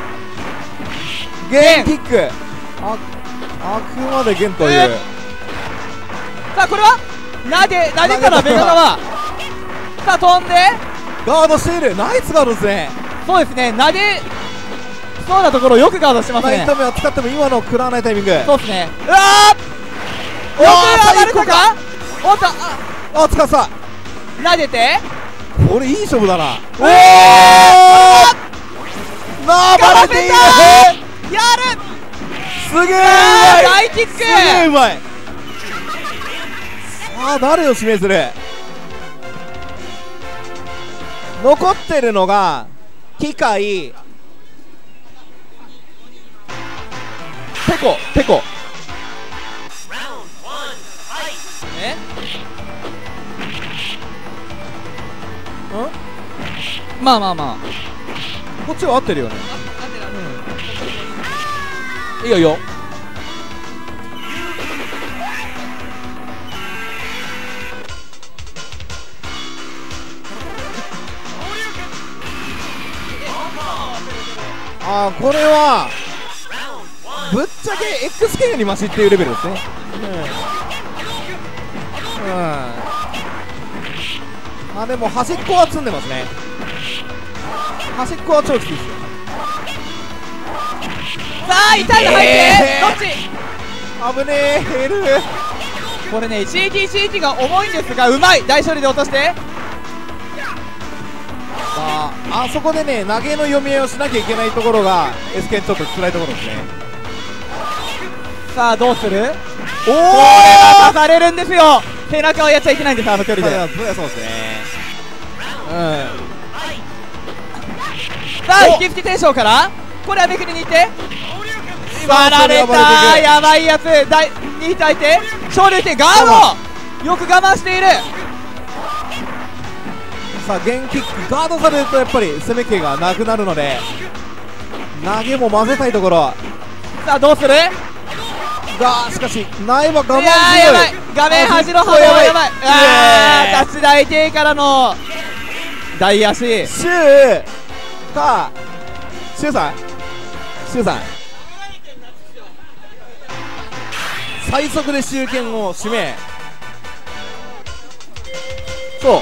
ゲンキック、ああくまでゲンという、 えさあこれは投げ投げからメガ側、さあ飛んで、 ガードしている、ナイスガードですね。 そうですね、投げそうなところをよくガードしてますね。 ナイト目を使っても今の食らわないタイミング。 そうですね、うわーよく上がれたか、おっとああ使った投げて、 これいい勝負だな。おおえなあバレているやるすげえうあーまい大キック、 すげえうまい。さあ誰を指名する？残ってるのが機械ペコペコえんまあまあまあこっちは合ってるよね。 合ってる合ってる、 いいよいいよ。あーこれはぶっちゃけ エックスケー よりマシっていうレベルですね。うん、うん、あでも端っこは積んでますね。端っこは超きついですよ。 さあ痛いの入って、 えーどっち危ねえヘル。 これね シーティーシーティー が重いんですがうまい、大処理で落として、 ああそこでね投げの読み合いをしなきゃいけないところが エスケンちょっと辛いところですね。 さあどうする、 おおこれは刺されるんですよ、背中はやっちゃいけないんです、あの距離で。 そうですね。 さあお引き付け転生からこれはめくりに行って今割られそれはバレてた、 くるやばいやつ、だいに対て昇竜拳ガードよく我慢している。 さあゲンキックガードされるとやっぱり攻め気がなくなるので投げも混ぜたいところさあどうする、 がしかし苗場我慢いやーやばい、 強い。 画面端のあ方やばい、 やばいあイエーイータッチ大抵からの大足、 シューかシューさんシューさん最速で集権を指名。そう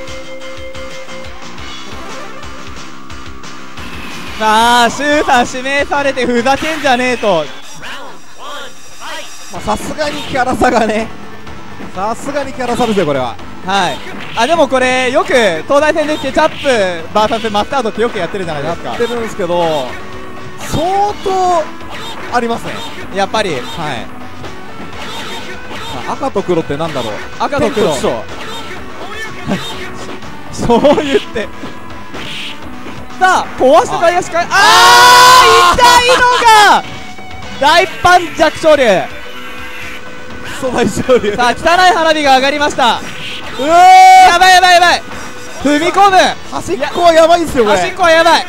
さあシュウさん指名されてふざけんじゃねえと、 まあさすがにキャラ差がねさすがにキャラ差ですよこれは。 はい、あでもこれよく東大戦でケチャップ ブイエス マスタードってよくやってるじゃないですか。 やってるんですけど相当ありますね。 やっぱりはい。さあ赤と黒ってなんだろう。 赤と黒天と地とそう言ってさあ壊して外野しかああ痛いのが大パン弱小流。 クソ大勝利。 さあ汚い花火が上がりました。 うわやばいやばいやばい、踏み込む。 端っこはやばいんですよこれ。 端っこはやばい。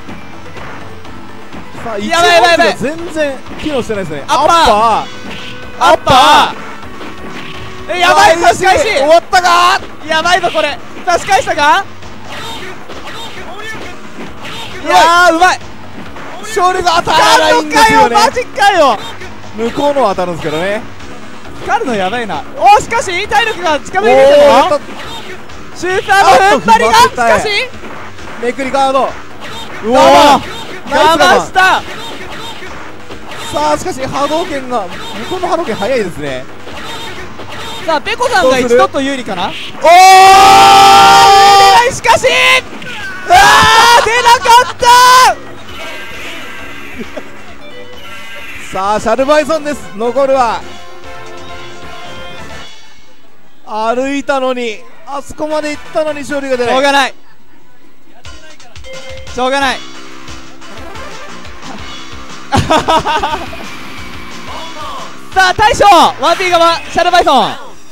さあやばいやばいやばい、 一番全然機能してないですね。 アッパーアアッパー、えやばい、差し返し終わったか。 やばいぞこれ。差し返したか。いやーうまい。 勝利が当たらない光るのんですよね。 かよマジかよ。 向こうのは当たるんですけどね。 光るのやばいな。おしかし体力が近づいてきたぞ。シューターの踏ん張りがしかしめくりガード。 うわーナイス我慢騙した。 さあしかし波動拳が向こうの波動拳早いですね。 さあペコさんが一ちょっと有利かな。おーしかしあー出なかったさあシャルバイソンです。残るは歩いたのにあそこまで行ったのに勝利が出ない。 しょうがないしょうがないさあ大将 ワンピー 側シャルバイソン。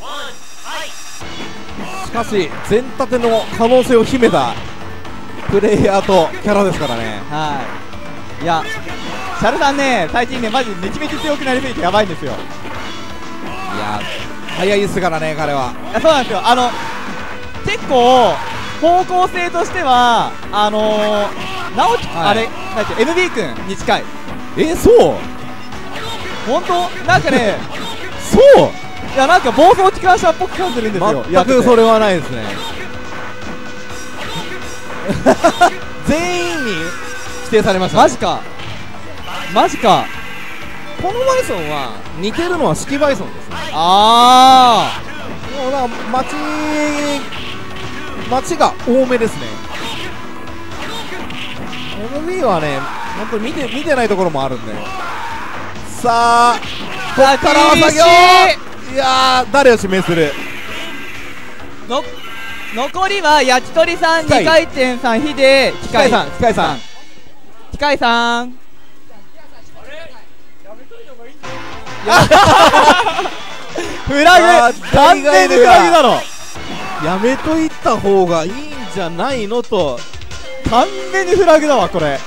しかし全立ての可能性を秘めたプレイヤーとキャラですからね。 はい、いやシャルさんね最近ねマジめちめち強くなりすぎてやばいんですよ。 いや早いですからね彼は。 いやそうなんですよ。あの結構方向性としてはあのー、直樹、 はい、 あれなんて エムビー 君に近い。 えそう本当なんかねそういやなんか暴走機関車っぽく感じるんですよ。 全くそれはないですね全員に否定されました、ね、 マジかマジか。 このバイソンは似てるのは式バイソンですね。 あもうなんか街街が多めですね。 エムビー はね本当に見て見てないところもあるんで。さあこっからは作業。いやー誰を指名する。 の残りは焼き鳥さん、にかい転さん、ヒデ、機械さん、 機械さん機械さん。フラグ完全にフラグだろ。 やめといた方がいいんじゃないのと。 完全にフラグだわこれ。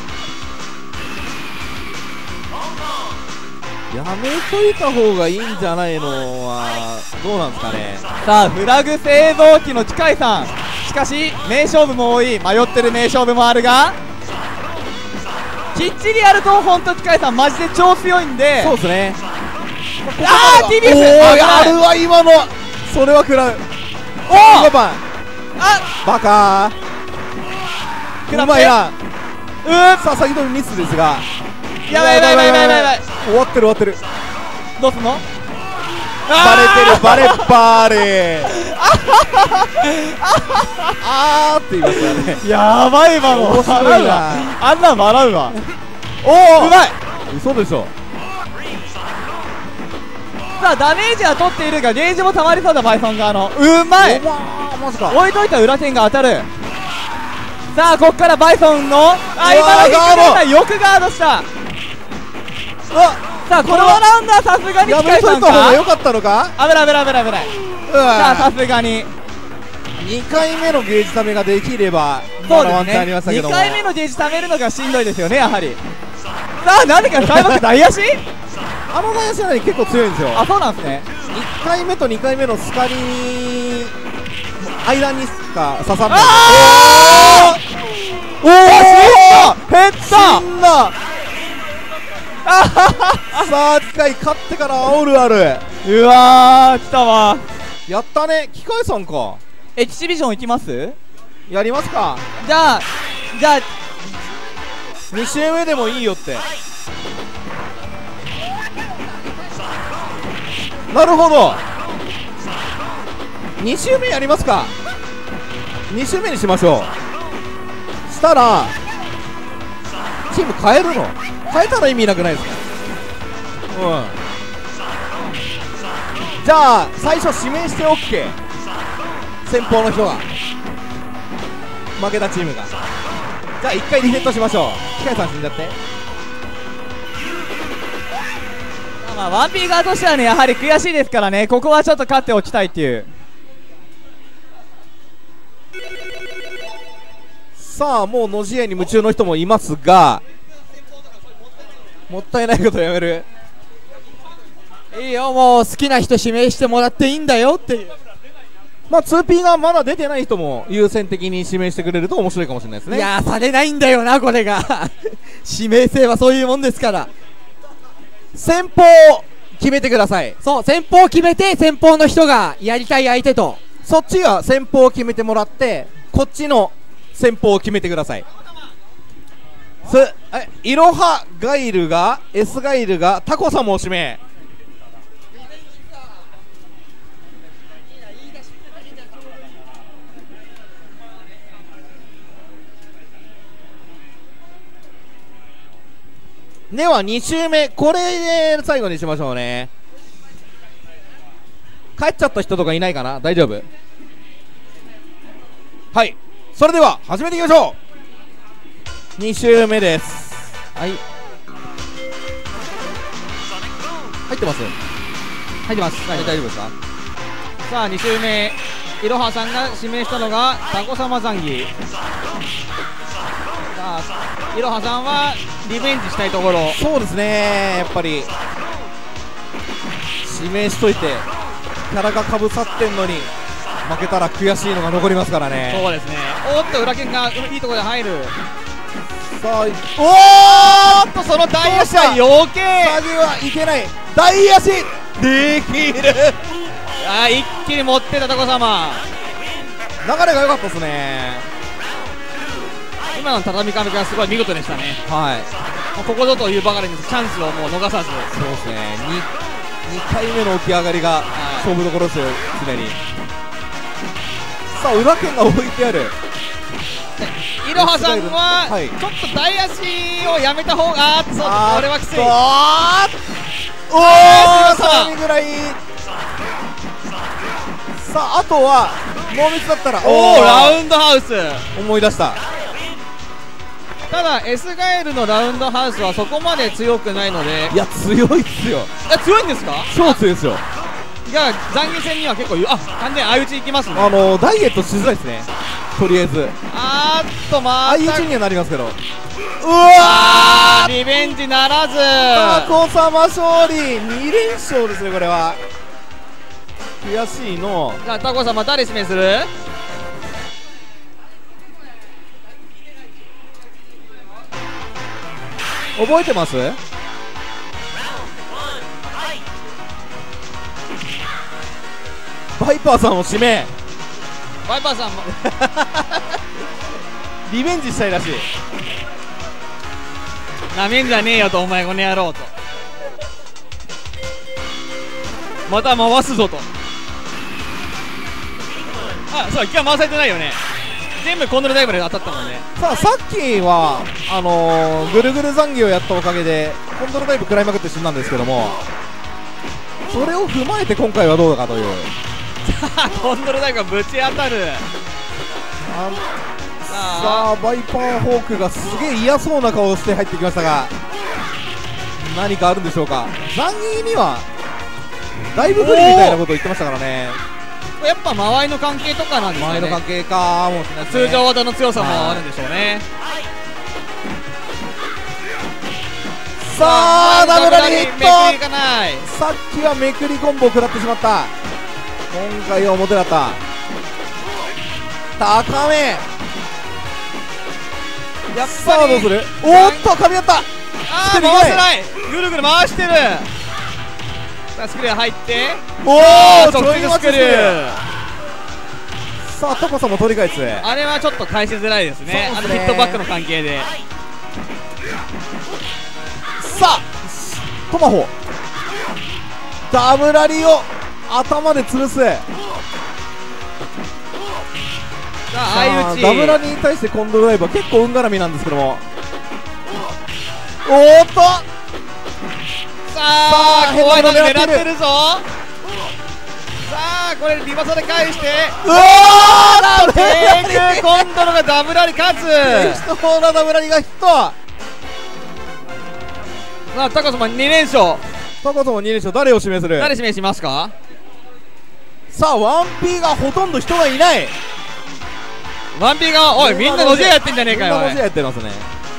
やめといた方がいいんじゃないのはどうなんですかね。 さあフラグ製造機の機械さん。しかし名勝負も多い、迷ってる名勝負もあるがきっちりやると本当機械さんマジで超強いんで。 そうですね。 あー ティービーエスおーやるわ今のそれは食らう。 おーごばんあバカ食らってーうまいな。 うーさあ先ほどミスですがやばいやばいやばいやばいやばいやばい。 終わってる終わってる。 どうすんの。 バレてるバレッバーレーあーって言いましたね。 やばい今の面白いな笑うわ。あんなん笑うわ。おおうまい。 嘘でしょ。 さあダメージは取っているがゲージもたまりそうだバイソン側の。うまい。 おまーマジか。 置いといた裏剣が当たる。さあこっからバイソンのあうわー今のひっくり返った。よくガードした。 あさあこのラウンドはさすがにや機械さんめといた方がか。 良かったのか。 危ない危ない危ない危ない。 うさあさわすがににかいめのゲージためができればそうですまだワンチャンありまね。 したけどもにかいめのゲージ貯めるのがしんどいですよねやはり。さあなんでか開幕大足あの内野手なり結構強いんですよ。 あそうなんですね。 いっかいめとにかいめのスカリ間にしか刺さんない。 あおお減った死んだ。さあ機械勝ってから煽るある。 うわー来たわ。 やったね機械さんか。 エキシビジョンいきます。 やりますか。 じゃあじゃあに周目でもいいよって。なるほどに周目やりますか。に周目にしましょう。したらチーム変えるの変えたら意味なくないですか。うんじゃあ最初指名して OK。 先方の人が負けたチームがじゃあ一回リセットしましょう。機械さん死んじゃって。 まあワンピー側としてはねやはり悔しいですからね、ここはちょっと勝っておきたいっていう。 さあもう野試合に夢中の人もいますが、もったいないことやめる。 いいよ、もう好きな人指名してもらっていいんだよっていう。 まあ ツーピー がまだ出てない人も優先的に指名してくれると面白いかもしれないですね。 いやー、されないんだよなこれが指名制はそういうもんですから。 先方決めてください。 そう、先方決めて、先方の人がやりたい相手と、 そっちが先方を決めてもらって、こっちの先方を決めてください。すえいろはガイルが S ガイルがタコさんも指名。ではに周目、これで最後にしましょうね。帰っちゃった人とかいないかな、大丈夫？はい、それでは始めていきましょう。に周目です。はい、入ってます？ 入ってます、 はい、大丈夫ですか？ さあに周目、いろはさんが指名したのがタコ様ザンギ。さあいろはさんはリベンジしたいところ。 そうですね、やっぱり指名しといてキャラがかぶさってんのに負けたら悔しいのが残りますからね。 そうですね。おっと裏剣がいいところで入る。 さあ、 おーっとその大足は余計下げはいけない。大足できるあー一気に持ってたタコ様。 流れが良かったですね。 今の畳みかみがすごい見事でしたね。 はい、 もうここぞというばかりにチャンスをもう逃さず。 そうですね、に, にかいめの起き上がりが勝負どころですよ、常に。さあ裏剣が置いてある。 いろはさんは、 はい、 ちょっと大足をやめた方が、あーっと、これはきつい。 おー、さんぐらい。さああとはノーミスだったら、 おおラウンドハウス思い出した。 ただ S ガエルのラウンドハウスはそこまで強くないので。 いや強いっすよ。 いや強いんですか？ 超強いですよ。 じゃあ残疑戦には結構あ完全に相打ちいきますね。 あのダイエットしづらいですね、とりあえず。 あーっとまた相打ちにはなりますけど、うわーリベンジならず。 タコ様勝利、に連勝ですね。これは悔しいの。 じゃあタコ様誰指名する？ 覚えてます？バイパーさんを指名。 バイパーさんもリベンジしたいらしい。 なめんじゃねえよとお前この野郎と。また回すぞと。あそう一回回されてないよね。全部コントロールダイブで当たったもんね。 さあさっきはあのー、ぐるぐる残業をやったおかげでコントロールダイブ食らいまくって死んだんですけども、それを踏まえて今回はどうだかという。 コントロールダイブがぶち当たる。 あさあバイパーホークがすげえ嫌そうな顔をして入ってきましたが、何かあるんでしょうか。残儀にはだいぶ不利みたいなことを言ってましたからね。 やっぱ間合いの関係とかなんですかね。 間合いの関係かもしれないですね。 通常技の強さもあるんでしょうね。 さあダブルヒット。さっきはめくりコンボを食らってしまった。今回は表だった。高め。 やっさあぱりどうする。おっと噛み合った。 ああ回せない。ぐるぐる回してる。さあスクリュー入って、 おお直接スクリュー。 さあタコさんも取り返す。 あれはちょっと返しづらいですね。あのヒットバックの関係で。 さあトマホダブラリを頭で潰す。さあ相打ち。 ダブラリに対してコントロールダイブは結構運絡みなんですけども、おーっとさあ怖いの狙ってるぞ。さあこれリバサで返して、 うわーテイクコントロールががダブラリ勝つ。 エストフォーラダブラリがヒット。 さあタコ様に連勝。 タコ様に連勝。誰を指名する？ 誰指名しますか？ さあワンピーがほとんど人がいない。 ワンピーがおいみんなのじやってんじゃねえかよ。 みんなのじやってますね。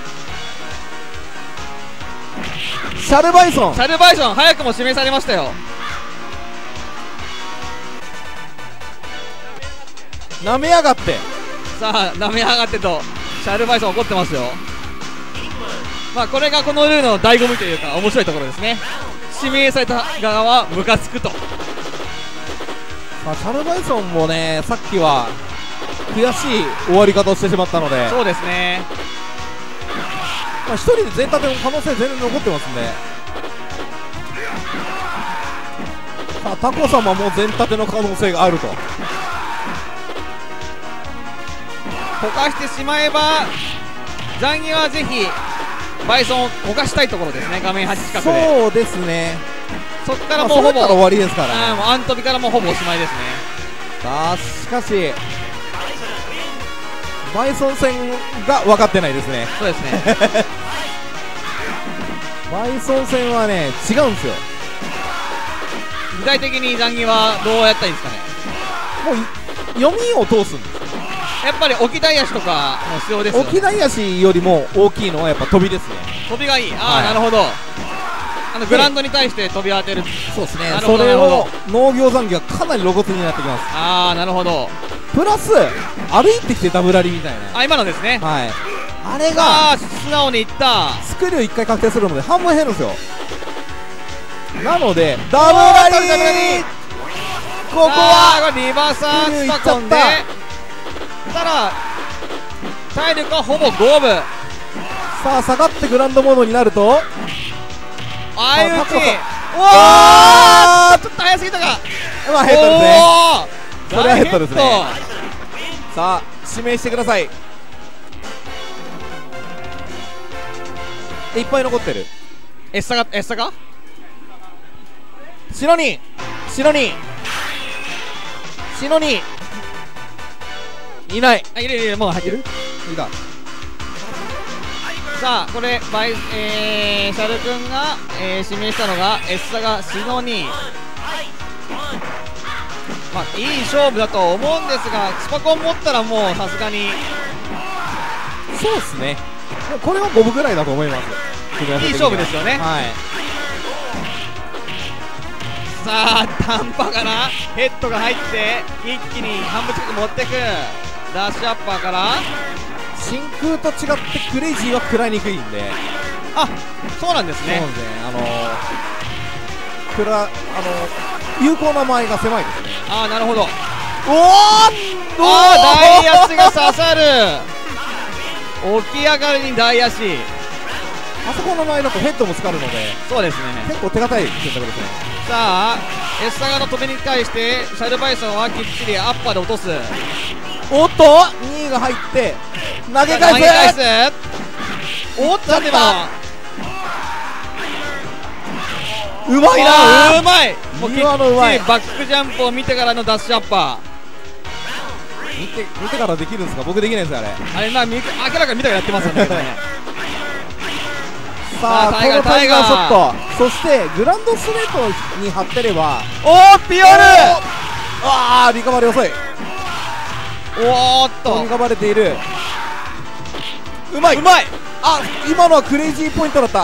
シャルバイソン。 シャルバイソン早くも指名されましたよ。 なめやがって。 さあなめやがってとシャルバイソン怒ってますよ。まあこれがこのルールの醍醐味というか面白いところですね。指名された側はムカつくと。 さあシャルバイソンもねさっきは悔しい終わり方をしてしまったので、 そうですね。 まあ一人で全立ての可能性全然残ってますんで、さあタコ様も全立ての可能性があると。 こかしてしまえば残儀はぜひバイソンをこかしたいところですね。画面端近くで。 そうですね。 そっからもうほぼ、 まあ、それから終わりですからね。 あもうアントビからもうほぼおしまいですね。 さあしかしバイソン戦が分かってないですね。 そうですねバイソン戦はね違うんですよ。 具体的に残儀はどうやったらいいですかね。 もう読みを通すんです。 やっぱり置き台足とかも必要ですよね。 置き台足よりも大きいのはやっぱ飛びですね。 飛びがいい。ああ、 はい、 なるほど。あのグラウンドに対して飛び当てる。 そうですね。 それを農業残機がかなり露骨になってきます。 ああなるほど。 プラス歩いてきてダブラリみたいな。 あ今のですね。 はい。あれが素直にいった。 スクリューいっかい確定するので半分減るんですよ。なのでダブラリーここはリバーサースタコンでたら体力はほぼ五分。 さあ下がってグランドモードになると相打ち。おおちょっと早すぎたか。 まあヘッドですね。それはヘッドですね。さあ指名してください。いっぱい残ってる。 エッサがエッサか白に白に白にいない。 あいるいるいる。もう入ってる。 いた。 さあこれバイ、えー、シャル君が、えー、指名したのがエッサがシノに、まあいい勝負だと思うんですがスパコン持ったらもうさすがにそうですね。これは五分ぐらいだと思います。 いい勝負ですよね。 はい。 さあ短波からヘッドが入って一気に半分近く持ってくダッシュアッパーから真空と違ってクレイジーは食らいにくいんで。 あそうなんですね。 そうですね。あのー、くらあのー、有効な間合いが狭いですね。 ああなるほど。おおあ大足が刺さる。起き上がりに大足。 あそこの前だとヘッドもつかるのでそうですね。 結構手堅い選択ですね。 さあエッサガの飛びに対してシャルバイソンはきっちりアッパーで落とす。 おっとにいが入って投げ返す。 投げ返す。おっとでもうまいな。 うまい。もうきっちり今のうまい。 バックジャンプを見てからのダッシュアッパー見て見てからできるんですか。僕できないですよあれ。 あれまあ明らかに見たからやってますよねさあこのタイガーショット、そしてグランドスレートに張ってればおーピオル。 ああリカバリー遅い。 おーっとリカバれている。うまいうまい。 あ今のはクレイジーポイントだった。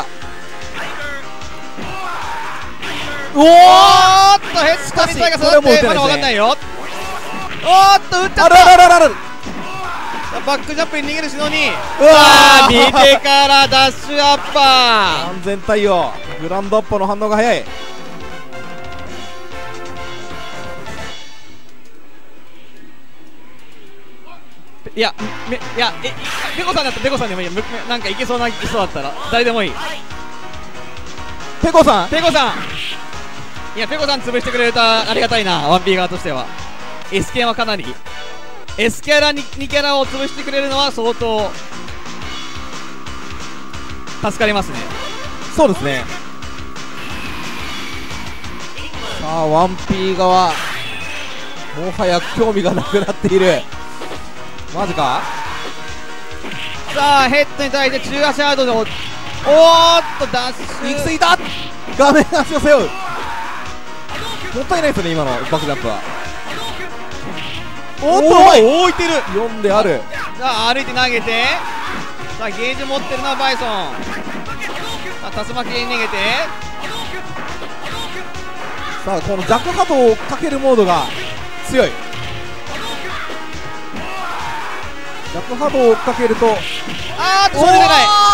おーっとヘッドにタイガー刺さってまだ分かんないよ。おーっと打っちゃった。 あらららららバックジャンプに逃げるしのにうわー見てからダッシュアッパ完全対応。グランドアッパーの反応が早い。 ー。いやめいやえペコさんだったらペコさんでもいいよ。なんかいけそうないけそうだったら誰でもいい。 ペコさんペコさんいやペコさん潰してくれるとありがたいな。ワンピー側としては S キャラはかなり S キャラ に, にキャラを潰してくれるのは相当助かりますね。 そうですね。さあワンピー側もはや興味がなくなっている。マジかさあヘッドに対して中足アウトでおおーっとダッシュ行き過ぎた。画面足を背負う。もったいないですね今のバックジャンプは。 おっと置いてる。 よんである。 さあ歩いて投げて、さあゲージ持ってるのはバイソン。さあ竜巻に逃げて、 さあこのジャックハトを追っかけるモードが強い。ジャックハトを追っかけると、 あーっとそれじゃない。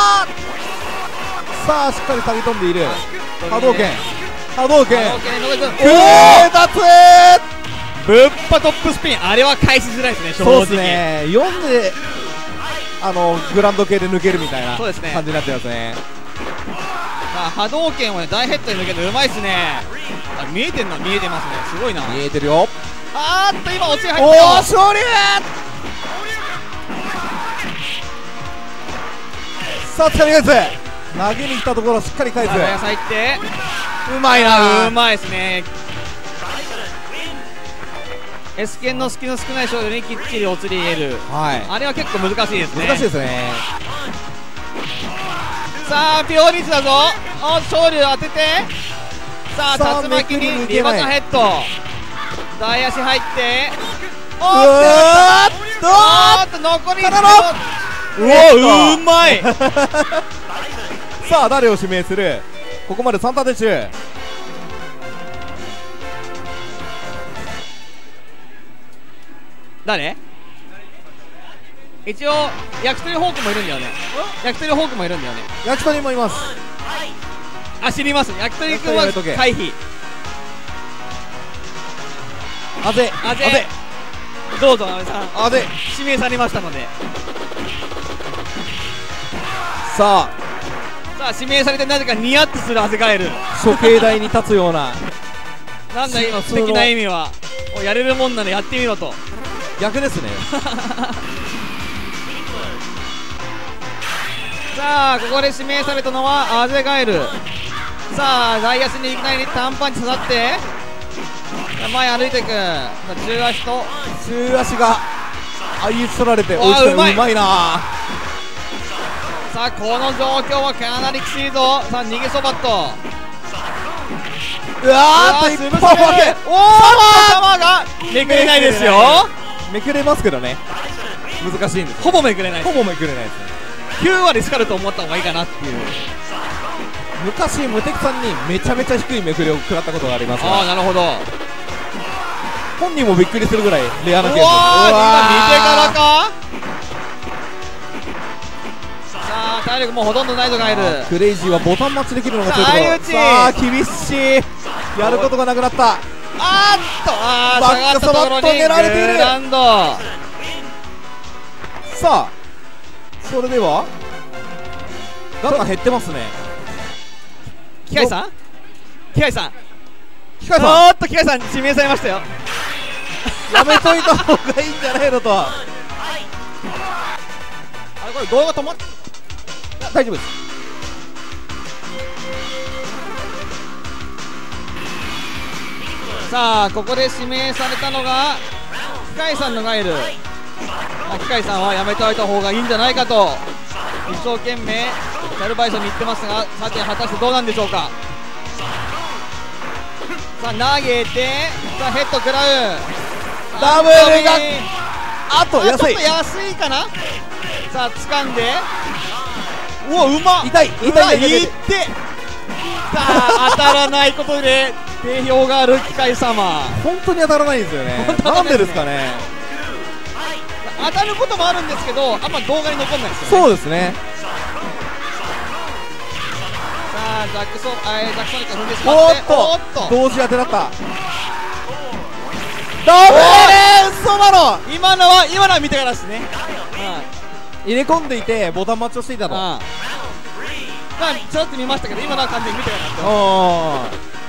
さあしっかり飛び飛んでいる波動拳。波動拳波動拳の上空脱。 ぶっぱトップスピン、あれは返しづらいですね正直。 そうですね。よんであのグランド系で抜けるみたいなそうですね感じになってますね。 さあ波動拳をね大ヘッドに抜けるのうまいっすね。あ見えてんの見えてますね。すごいな。 見えてるよ。 あーっと今落ち入ったおよ。 お勝利。さあ力返す。投げに来たところしっかり返す。 さあ野菜ってうまいな。 うまいですね。S 剣の隙の少ない勝利にきっちりお釣り入れる。 はいあれは結構難しいですね。 難しいですね。 さあピオリスだぞ。お勝利を当てて、ささああ竜巻めくりに抜けないリバカヘッド、大足入っておうーっわとおーっと残りいちただのうわうまいさあ誰を指名する。ここまでさんターン中。 誰？一応焼き鳥ホークもいるんだよね。焼き鳥ホークもいるんだよね。 焼き鳥もいます。 あ知ります。焼き鳥くんは焼き鳥やめとけ回避。 あぜあぜどうぞ阿部さんあぜ。 指名されましたので。 ささあ指名されてなぜかニヤッとするあぜガエル。 あ処刑台に立つようななんだ今素敵な意味は。おやれるもんならやってみろと。 逆ですね。 さあここで指名されたのはアゼガエル。さあ大足にいきなり短パンチ刺さって前歩いていく。さあ中足と中足が相打ち取られてわあ追いつく。 うまいうまいな。 さあこの状況はかなりきついぞ。さあ逃げそばっとうわーっとうわー一本負け。 おー頭がめくれないですよ。 めくれますけどね。難しいんです。 ほぼめくれない。 ほぼめくれないですね。 きゅう割スカルと思った方がいいかなっていう。 昔無敵さんにめちゃめちゃ低いめくりを食らったことがありますが、 ああなるほど。 本人もびっくりするぐらいレアうわーなケース。 今見てからか。さあ体力もうほとんどないぞガエル。 クレイジーはボタン待ちできるのが強いところ。 さあ相打ちさあ厳しい。やることがなくなった。 あーっとあーバ下がックったところにサバット狙われているグランド。 さあそれではガンが減ってますね。 機械さん機械さん機械さんおーっと機械さん指名されましたよ。 やめといた方がいいんじゃないのとは。 あれこれ動画止まっ大丈夫です。 さあここで指名されたのが機械さんのガエル。あ機械さんはやめておいた方がいいんじゃないかと一生懸命キャルバイソンに言ってますが、さて果たしてどうなんでしょうか。さあ投げてさあヘッド食らう。 ダブルがあとあちょっと安い。 安いかな。さあ掴んでうわうまっ。 痛い痛い痛い痛いいってさあ当たらないことで定評がある機械様。 本当に当たらないんですよね。 本当当たなんらないでねですですかね。 当たることもあるんですけどあんま動画に残んないですよね。 そうですね。 さあジャックソあえージャックソニックが踏んでしまおっておーっっとと同時当てだった。ダブル嘘だろ。 今のは今のは見てからですね。 入れ込んでいてボタン待ちをしていたと。 まあちょっと見ましたけど今のは完全に見てからだった。 あ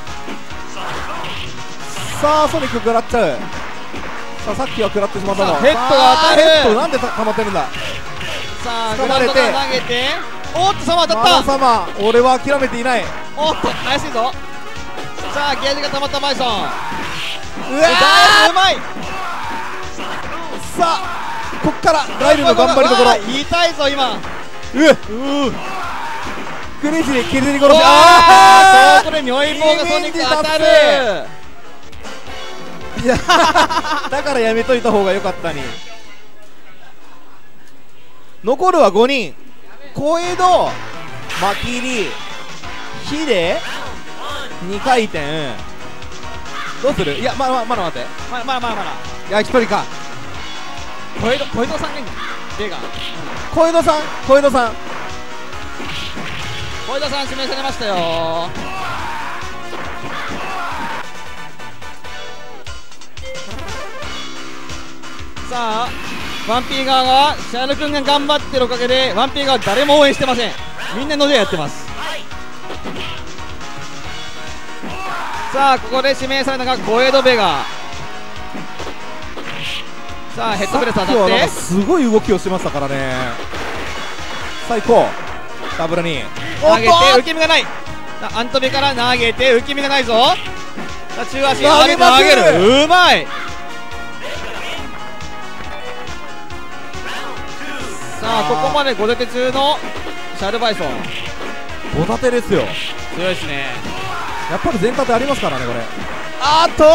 ーさあソニック食らっちゃう。さあさっきは食らってしまったの。 さあヘッドが当たる。 さあヘッドなんでた溜まってるんだ。 さあグ掴まれてラウンドから投げておっとサマー当たマナった。 様俺は諦めていない。 おっと怪しいぞ。さあゲージが溜まったバイソン。 うわダイヤうまい。 さあこっからライルの頑張りどころ。 痛いぞ今。 うっクレイジーで削り殺し。 ああ、 あそこでミョイボーがソニック当たる。 いやだからやめといた方が良かったに。残るはごにん。小江戸、マキリ、ヒデ、にかい転。どうする？いや、まだまだ待って。 まだまだまだまだ。 焼き鳥か。 小江戸小江戸さんがいいんだ。ベガ。 小江戸さん、小江戸さん。 小江戸さん指名されましたよ。さあワンピー側がシャール君が頑張ってるおかげでワンピー側誰も応援してません。みんなのでやってます。さあここで指名されたのが小江戸ベガ。さあヘッドプレス当たって、 すごい動きをしてましたからね。最高ダブルに投げて受け身がない。アントビから投げて受け身がないぞ。さあ中足投げまくる。 投げるうまい。さあここまでご立て中のシャルバイソン。 ご立てですよ。 強いですね。 やっぱり全立てありますからねこれ。あーっと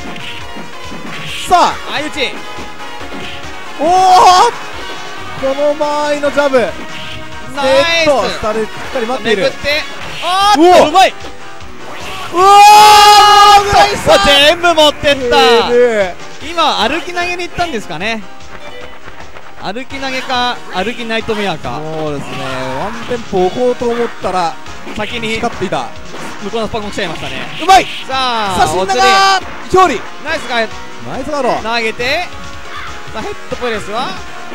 さあ相打ち。 おおこの間合いのジャブナイセットス。 下でしっかり待っている。 めくってあーうおっとうまい。 うわーナイス。 さあ全部持ってった。 え今歩き投げに行ったんですかね。歩き投げか歩きナイトメアーか。 そうですね。ワンテンポ置こうと思ったら先に光っていた。 向こうのスパコン来ちゃいましたね。 うまい。 さあさあ死んだお釣りが勝利。 ナイスガイナイスガード。 投げてさあヘッドプレスは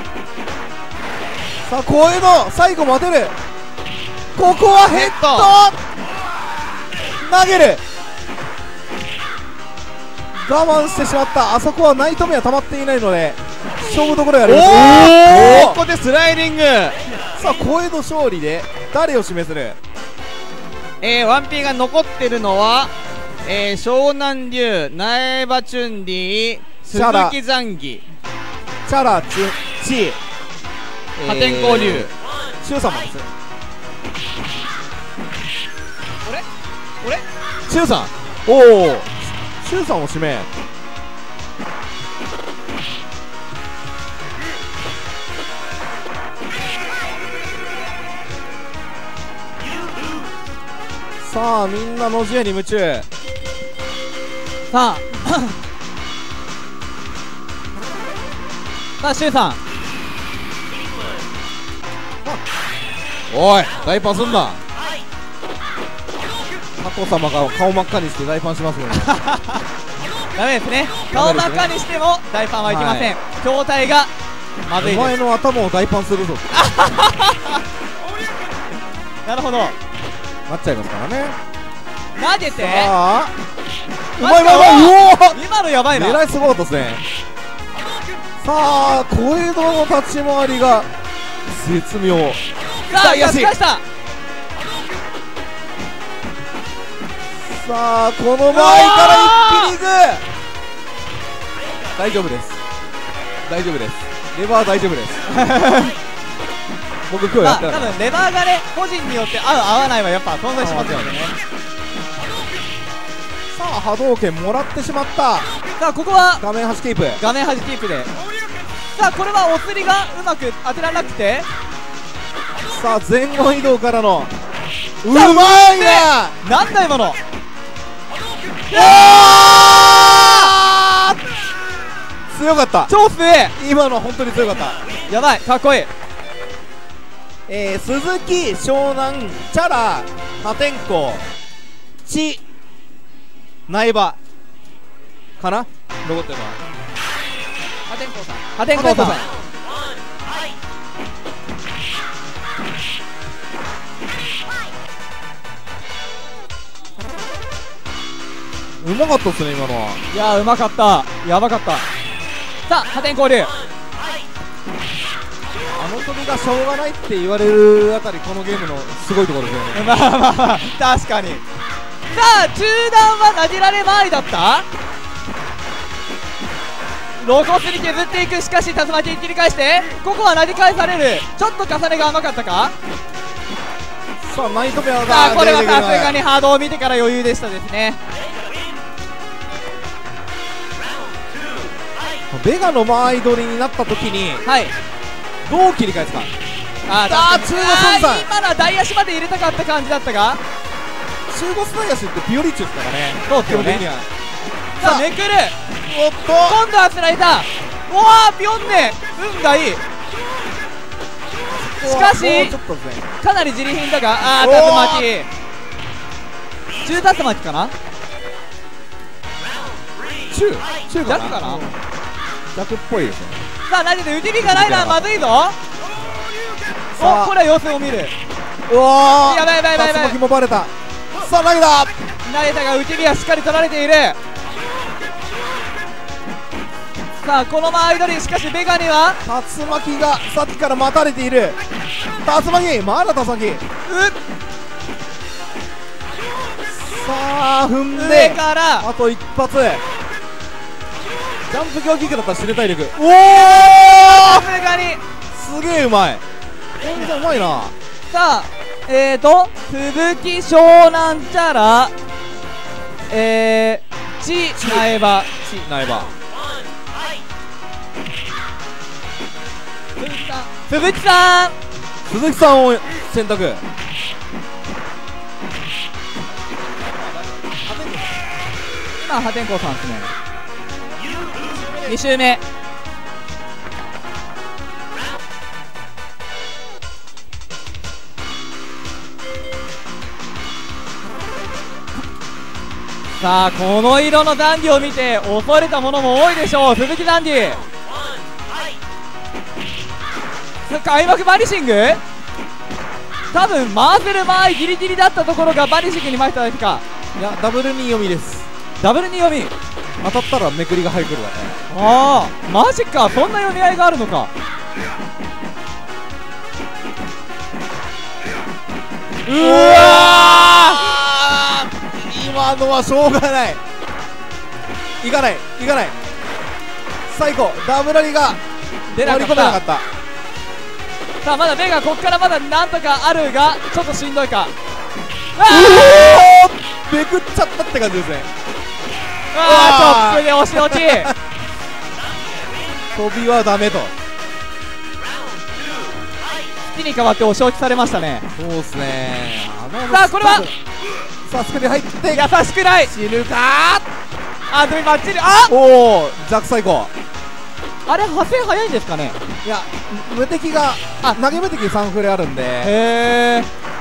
さあ小江戸最後も当てる。ここはヘッド投げる。我慢してしまった。あそこはナイトメア溜まっていないので勝負どころやる。 おおおここでスライディング。 さあ小江戸勝利で誰を指名する？ えー、ワンピーが残ってるのは、えー、湘南龍、苗場チュンリー、鈴ラ木ザンギ、 チャラチュチ破天荒龍。 シュウさんもです。 俺俺シュウさん。おおシュウさんを指名。さあみんなのじえに夢中。 さあさあシュウさん。 おい大パンすんな。タコ様が顔真っ赤にして大パンしますよね。 ダメですね。顔真っ赤にしても大パンはいきません、はい、筐体がまずいです。 お前の頭を大パンするぞなるほどなっちゃいますからね。 投げてああうまマジかいうまいうまいうお今のやばいな。 狙いすごかったですね。さあ小江戸の立ち回りが絶妙。 さあ安い。 安いした。 さあこの前から一気にいく。大丈夫です大丈夫です。レバー大丈夫です僕今日やったら、 まあ、多分レバーがね個人によって合う合わないはやっぱ存在しますよね。 さあ波動拳もらってしまった。 さあここは画面端キープ。 画面端キープで。さあこれはお釣りがうまく当てられなくて。 さあ前後移動からのうまいな。 なんだ今の。 強かった。 超強え。 今の本当に強かった。 やばいかっこいい。 えー、鈴木湘南チャラ破天荒チ苗場かな残ってるのは破天荒さん。破天荒さん。 うまかったっすね今のは。 いやーうまかった。やばかった。さあ破天荒龍。 あの飛びがしょうがないって言われるあたりこのゲームのすごいところですよね。 まあまあまあ確かに。さあ中段はなじられ回りだった。 露骨に削っていく。しかし竜巻に切り返してここは投げ返される。ちょっと重ねが甘かったか。 さあナイトメアさがあこれはさすがににハードを見てから余裕でしたですね。 ベガの間合い取りになった時にはいどう切り返すか。 あーあー確かに中国さんあー今のは台足まで入れたかった感じだったが。 中国スナイアシってピオリッチですからね。 そうですよね基本的にはさあめくる。 おっと今度はつられた。おわピョンネ運がいい。しかしもうちょっとですね。 かなり自利品だがああおー竜巻中竜巻かな。 中中かな弱かな。 弱っぽいですね。 さあ投げて打ち火がないのはまずいぞ。 さあおこれは様子を見る。 うわーやばいやばいやばいやばい竜巻もバレた。さあ投げた。 投げたが打ち火はしっかり取られている。さあこの間合い取り。しかしベガには竜巻がさっきから待たれている。竜巻まだ竜巻。 うさあ踏ん上でからあと一発。ジャンプ強キックだったら知れ体力。おおさすがに。 すげえうまい。全然うまいな。 さあえーと鈴木湘南チャラえーち苗場ち苗場鈴木さん鈴木さん鈴木さんを選択。 今破天荒さんですね。に周目さあこの色のダンディを見て恐れた者も多いでしょう。鈴木ダンディ開幕バニシング多分回せる間合いギリギリだったところがバニシングに回しただけか。 いやダブルに読みです。 ダブルに読み。 当たったらめくりが入ってくるわね。 ああマジか。そんな読み合いがあるのか。うわー今のはしょうがない。いかないいかない。最後ダブラリが出なかった乗り込めなかった。 さあまだベガここからまだなんとかあるがちょっとしんどいか。 おおめくっちゃったって感じですね。 ああチョップで押し落ち飛びはダメと。 月に変わって押し落ちされましたね。 そうですね。 さあこれはさあスクリュー入って優しくない。 死ぬかあでもバッチリ。あおお弱最高。 あれ派生早いんですかね。 いや無敵があ投げ無敵さんフレあるんで。 へえ。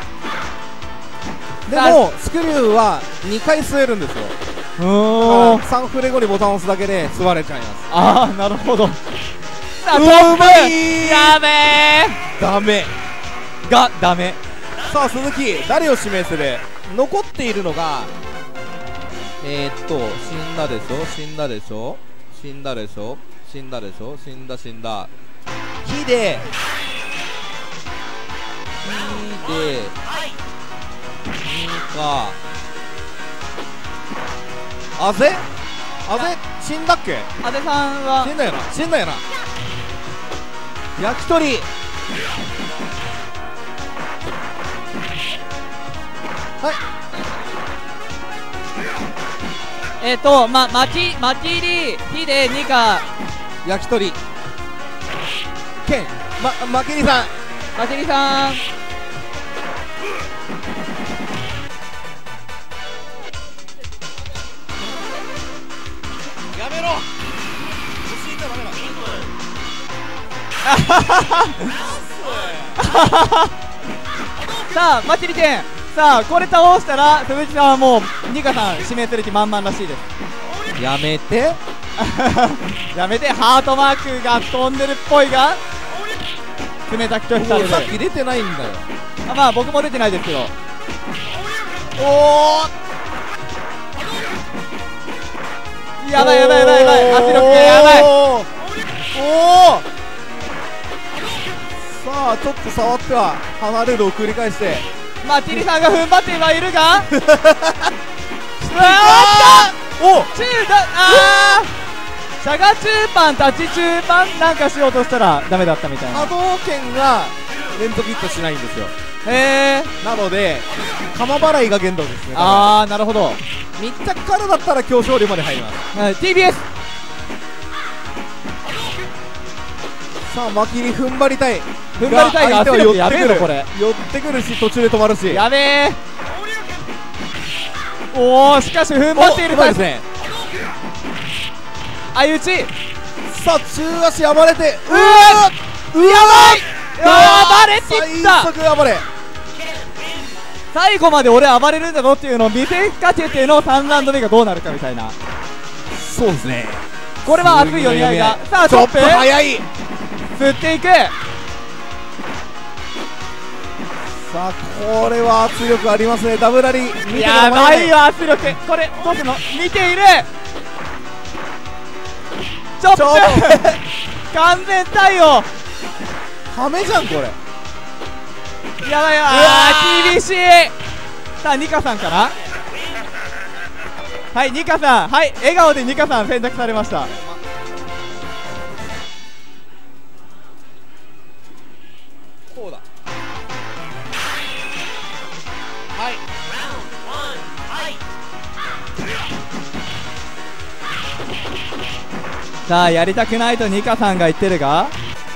でもスクリューはにかい吸えるんですよ。 うーんさんフレ後にボタンを押すだけで吸われちゃいます。 ああなるほど。さあうトップまいやべえダメがダメ。 さあ鈴木誰を指名する。残っているのがえー、っと死んだでしょ死んだでしょ死んだでしょ死んだでしょ死んだ死んだ火で火で火かあぜあぜ死んだっけ。 阿部さんは死んだよな死んだよな。焼き鳥はいえっ、ー、とままきまきり火でにか焼き鳥ケンままきりさんまきりさんやめろ死んじゃダメだ。 さあまきりけんさあこれ倒したら鈴木さんはもうニカさん指名する気満々らしいです。 やめてやめて。ハートマークが飛んでるっぽいが冷たく拒否される。 さっき出てないんだよ。 あまあ僕も出てないですけど。 おおやばいやばいやばいやばい圧力がやばい。 おおさあちょっと触っては離れるを繰り返してまあティリさんが踏ん張ってはいるがうわおー中だあーしゃが中盤立ち中盤なんかしようとしたらダメだったみたいな。 波動拳が連続ヒットしないんですよ。 へえ。 なので鎌払いが限度ですね。 ああなるほど。 密着からだったら強勝利まで入ります。 はい ティービーエス。 さあマキリ踏ん張りたい踏ん張りたいが相手は圧力やべえぞこれ。 寄ってくるし途中で止まるし。 やべえ。おおしかし踏ん張っているおうまいですね。 相打ち。 さあ中足暴れて、 うわうわやばい。うわ暴れていった。 最速暴れ。 最後まで俺暴れるんだぞっていうのを見せかけてのさんラウンド目がどうなるかみたいな。 そうですね。 これは熱い読み合いが。さあちょっとトップ早い。 振っていく。 さあこれは圧力ありますね。ダブラリ見てもやばいらえない。 よ圧力。これどうするの。見ている。ちょっとちょっ完全対応。 ハメじゃんこれ。 やばいよ。あー厳しい。さあニカさんかな。はいニカさん、はい笑顔でニカさん選択されました。 こうだ。はい。 さあやりたくないとニカさんが言ってるが、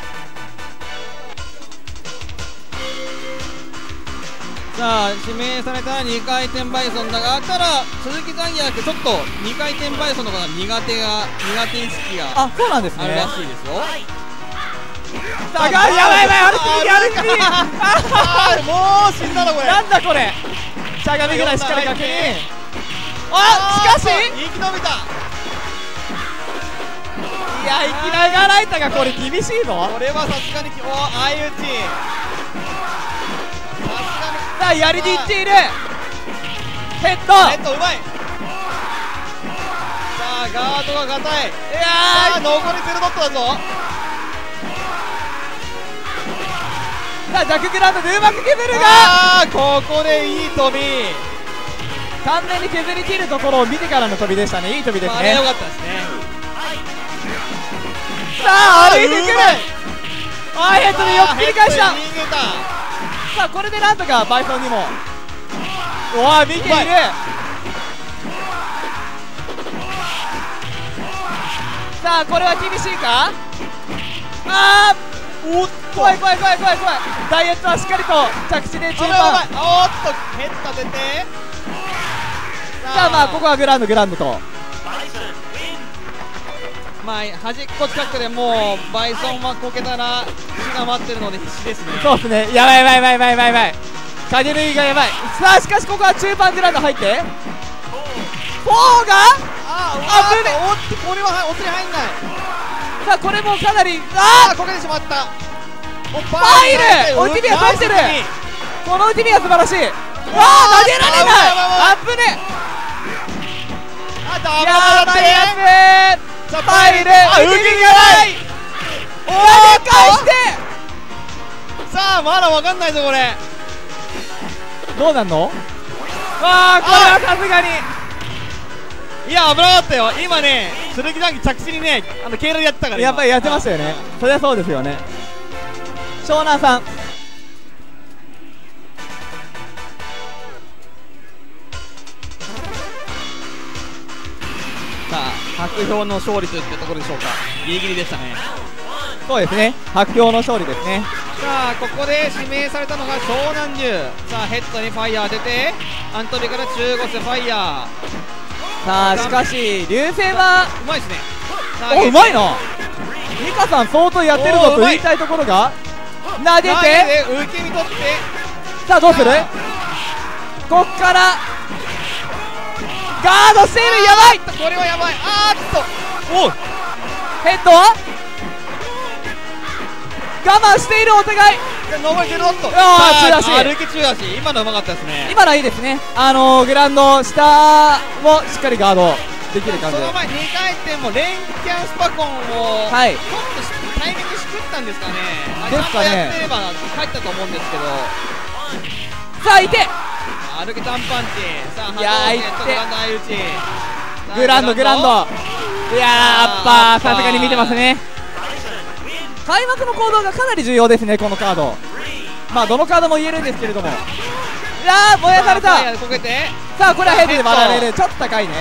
さあ指名されたにかい転バイソンだが、ただ鈴木ザギアってちょっとにかい転バイソンの方が苦手が苦手意識があ、そうなんですね。 あるらしいですよ。 さあ、やばいやばい、歩き右歩き右。 あーもう死んだのこれ。 なんだこれ。しゃがみぐらいしっかり確認。あ、しかし生き延びた。 いや生きながらえたがこれ厳しいぞ。 これはさすがにお相打ち。 さあやりにいっている。ヘッドヘッドうまい。さあガードが硬い。 いやさあ残りゼロドットだぞ。 さあジャックグラウンドでうまく削るが、 あーここでいい飛び。 完全に削り切るところを見てからの飛びでしたね。いい飛びですね。 あれ良かったですね。 さあ歩いてくる。あーヘッドでよく切り返した。 あーヘッドで逃げた。 さあこれでなんとかバイソンにもおわ見ている。さあこれは厳しいか。あーおっと怖い怖い怖い怖い怖い。ダイエットはしっかりと着地で中盤。 おっとヘッド出て。 さあまあここはグラウンドグラウンドと、まあ端っこ近くでもうバイソンはこけたら死が待ってるので必死ですね。そうですね。やばいやばいやばいやばいやばいやばい。影縫いがやばい。さあしかしここは中盤グラウンド入ってフォーがあ危ねおっとこれはお釣り入んない。 さあこれもかなりああーこけてしまった。 ファイルオイティビア取ってる。このオイティビア素晴らしい。わあ投げられない。あっぶね。 あダメやだってばいやつ。 さあファイルあ受け身がない。投げ返して。 さあまだわかんないぞこれ。 どうなんの。わあこれはさすがにいや危なかったよ今ね。剣談義着地にねあの経路でやってたから。 やっぱりやってましたよね。そりゃそうですよね。湘南さんさあ白氷の勝利といったところでしょうか。ギリギリでしたね。そうですね白氷の勝利ですね。 さあここで指名されたのが湘南龍。さあヘッドにファイヤー当ててアントビから中ゴスファイヤー。 さあしかし流星はうまいですね。 おうまいな。ミカさん相当やってるぞと言いたいところが投げて投げて受け身取って。 さあどうする。こっからガードしている。やばい。 これはやばい。あーっとおうヘッドは我慢しているお互い。 残りゼロドット。 あー中足歩き中足今のうまかったですね。 今のはいいですね。あのー、グラウンド下をしっかりガードできる感じで。 その前にかい転も連キャンスパコンをはいちょっとタイミングしくったんですかね。 ですかねちゃんとやってれば帰ったと思うんですけど。 さあいて歩き短パンチ。さあいやー波動拳といってグラウンド相打ち。 グラウンドグラウンドいやーアッパーさすがに見てますね。開幕の行動がかなり重要ですね、このカード。まあどのカードも言えるんですけれども、いやー燃やされた。さあこれはヘッドで割られる。ちょっと高いね。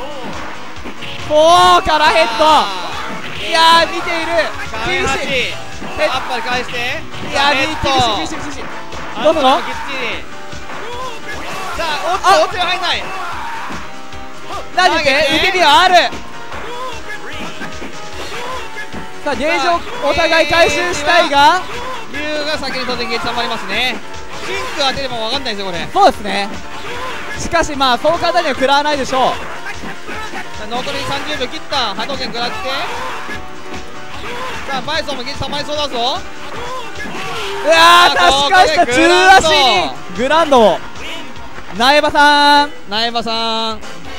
おーからヘッド。いやー見ている。厳しい。アッパーで返して、いやー厳しい厳しい厳しい。どうするの？さあおっと、おっと入んない。何で受け身はある。さあゲージをお互い回収したいが、龍が先に当然ゲージ溜まりますね。シンク当てれば分かんないですよこれ。そうですね。しかしまあそう簡単には食らわないでしょう。さあ残りさんじゅうびょう切った。波動拳食らって、さあバイソンもゲージ溜まりそうだぞ。うわー確かした。中足にグランドを苗場さん苗場さん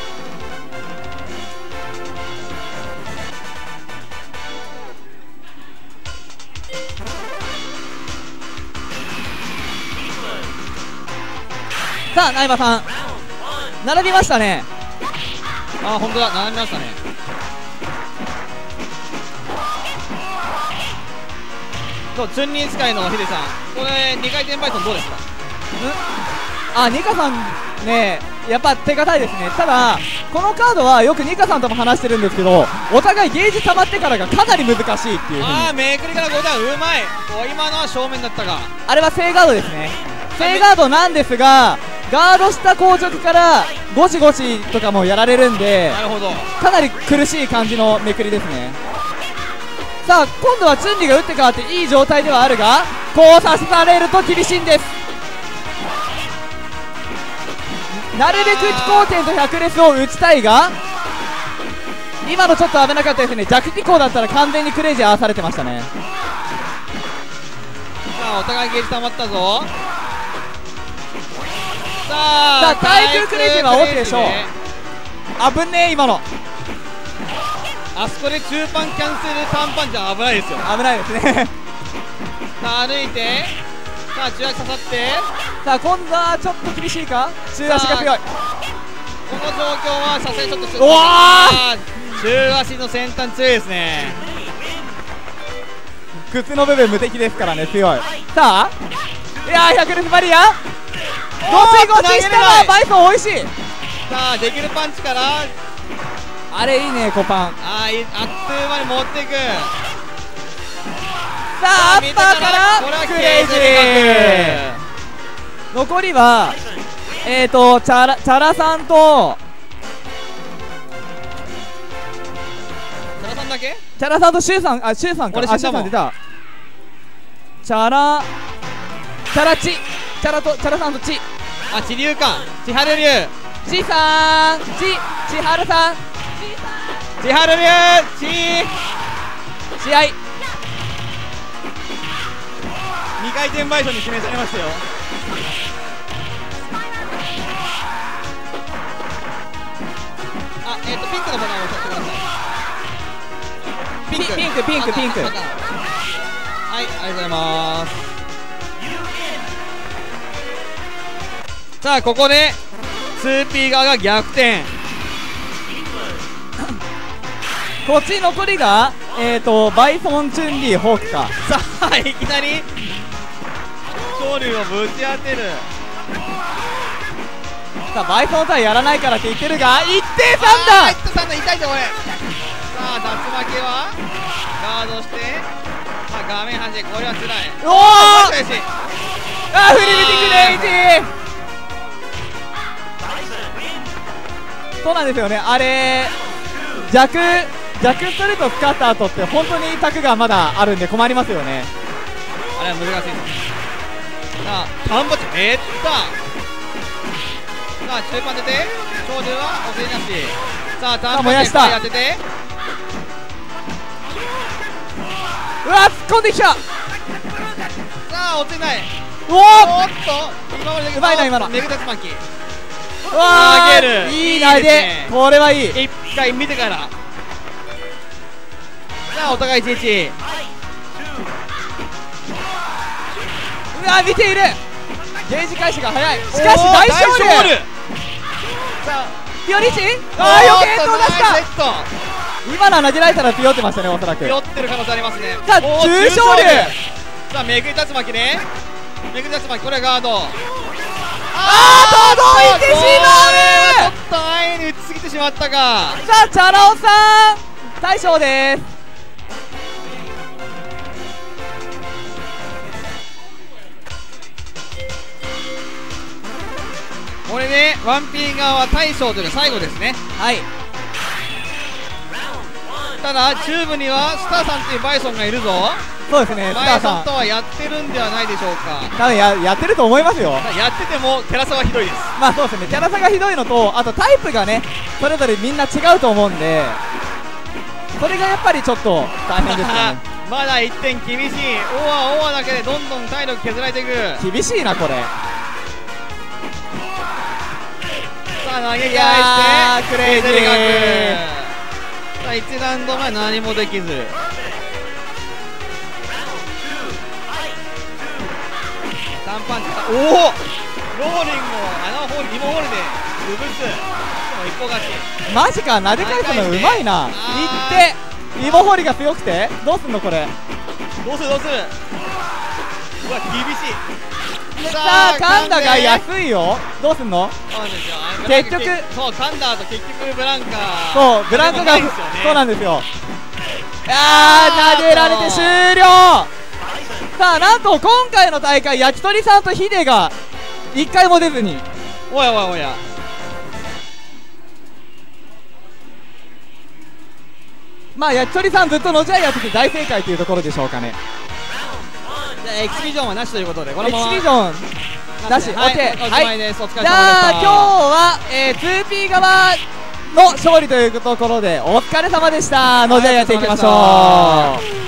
さあ苗場さん並びましたね。あー本当だ、並びましたね。そうチュンリー使いのヒデさん、これにかい転バイソンどうですか？あ、ニカさんね、やっぱ手堅いですね。ただこのカードはよくニカさんとも話してるんですけど、お互いゲージ溜まってからがかなり難しいっていう。ああめくりからごだ、うまい。今のは正面だったが、あれは正ガードですね。正ガードなんですが、ガードした硬直からゴシゴシとかもやられるんで、なるほど、かなり苦しい感じのめくりですね。さあ今度はチュンリが打って変わっていい状態ではあるが、こうさせられると厳しいんです。なるべく飛行点と百列を打ちたいが、今のちょっと危なかったですね。弱飛行だったら完全にクレイジー合わされてましたね。さあお互いゲージ溜まったぞ。さあ対空クレイジーは OK でしょう。あぶねえ今の。あそこで中パンキャンセルターンパンチは危ないですよ。危ないですね。さあ歩いて、さあ中足刺さって、さあ今度はちょっと厳しいか。中足が強い。この状況はさすがにちょっと強い。おわー、中足の先端強いですね。靴の部分無敵ですからね、強い。さあいやー百列バリアゴチゴチしたらバイソンおいしい。さあできるパンチから、あれいいねコパン。あーあっという間に持っていく。さあアッパーからクレイジー。残りはえーとチャラチャラさんとチャラさんだけ。チャラさんとシュウさん、あシュウさんか。あシュウさん出た。チャラチャラチチャラとチャラさんとチ、あチリュウか。千春流チさんチ千春さん千春流チ試合にかい転バイソンに指名されましたよ。あえっとピンクのボタンを押してください。ピンクピンクピンクピンク。はいありがとうございます。さあここで ツーピー 側が逆転。こっち残りがえーとバイソンチュンリーホークか。さあいきなり昇竜をぶち当てる。さあバイソンさえやらないからって言ってるが、いってんさんだ。いってんさんだ、痛いぞこれ。さあ竜巻はガードして、まあ画面端でこれはつらい。おおあーフリルティクレイジー。そうなんですよね、あれ弱弱ストレートを使った後って本当にタクがまだあるんで困りますよね。あれは難しいです。さあタンバチめったさあ中盤出て長寿はおせいなし。さあタンバチ当てて、うわ突っ込んできた。さあ落ちない。おおっと今までうまいな今のめぐたつまき。うわーいい投げ、これはいい。一回見てから。さあお互いいちいち。うわ見ている。ゲージ開始が早い。しかし大勝利。さあピオリチ、ああよくヘッドを出した。 今のは投げられたら強ってましたね、おそらく。 酔ってる可能性ありますね。 さあおー中昇龍。 さあめぐり竜巻ね、めぐり竜巻、これガード、 あー届いてしこれはちょまっと前に打ちすぎてしまったか。 う。さあチャラ男さん大将です。 これでワンピー側は大将というか最後ですね。 はい、 ただ中部にはスターさんというバイソンがいるぞ。 そうですね、スタバイソンーさんとはやってるんではないでしょうか。 多分ややってると思いますよ。 やっててもテラサはひどいです。 まあそうですね、キャラ差がひどいのと、あとタイプがねそれぞれみんな違うと思うんで、それがやっぱりちょっと大変ですよね。 まだいってん厳しい。オアオアだけでどんどん体力削られていく。 厳しいなこれ。 さあ投げいや返してークレイジー削りがく。さあいちラウンド目は何もできず。単パンチ、おおローリングを穴ホールにホールで潰す。一方勝ち。 マジか、投げ返すのうまいな。いってイボホリが強くてどうすんのこれ。 どうするどうする。うわ厳しい。 さあカンダが安いよ。どうすんの。 そうなんですよ。 結局そうカンダーと結局ブランカ。 そうブランカが、 でもないですよね。 そうなんですよ。いやー投げられて終了。さあなんと今回の大会焼き鳥さんとヒデがいっかいも出ずに。 おやおやおや。 まあ焼き鳥さんずっとのじゃいやってて大正解というところでしょうかね。 じゃあエキシビジョンはなしということでこのエキままシビジョンなし、 はい、 オッケー。 おしはい、 まいです。お疲れ様でした。 じゃあ今日は、えー、ツーピー 側の勝利というところでお疲れ様でした。のじゃいやっていきましょう。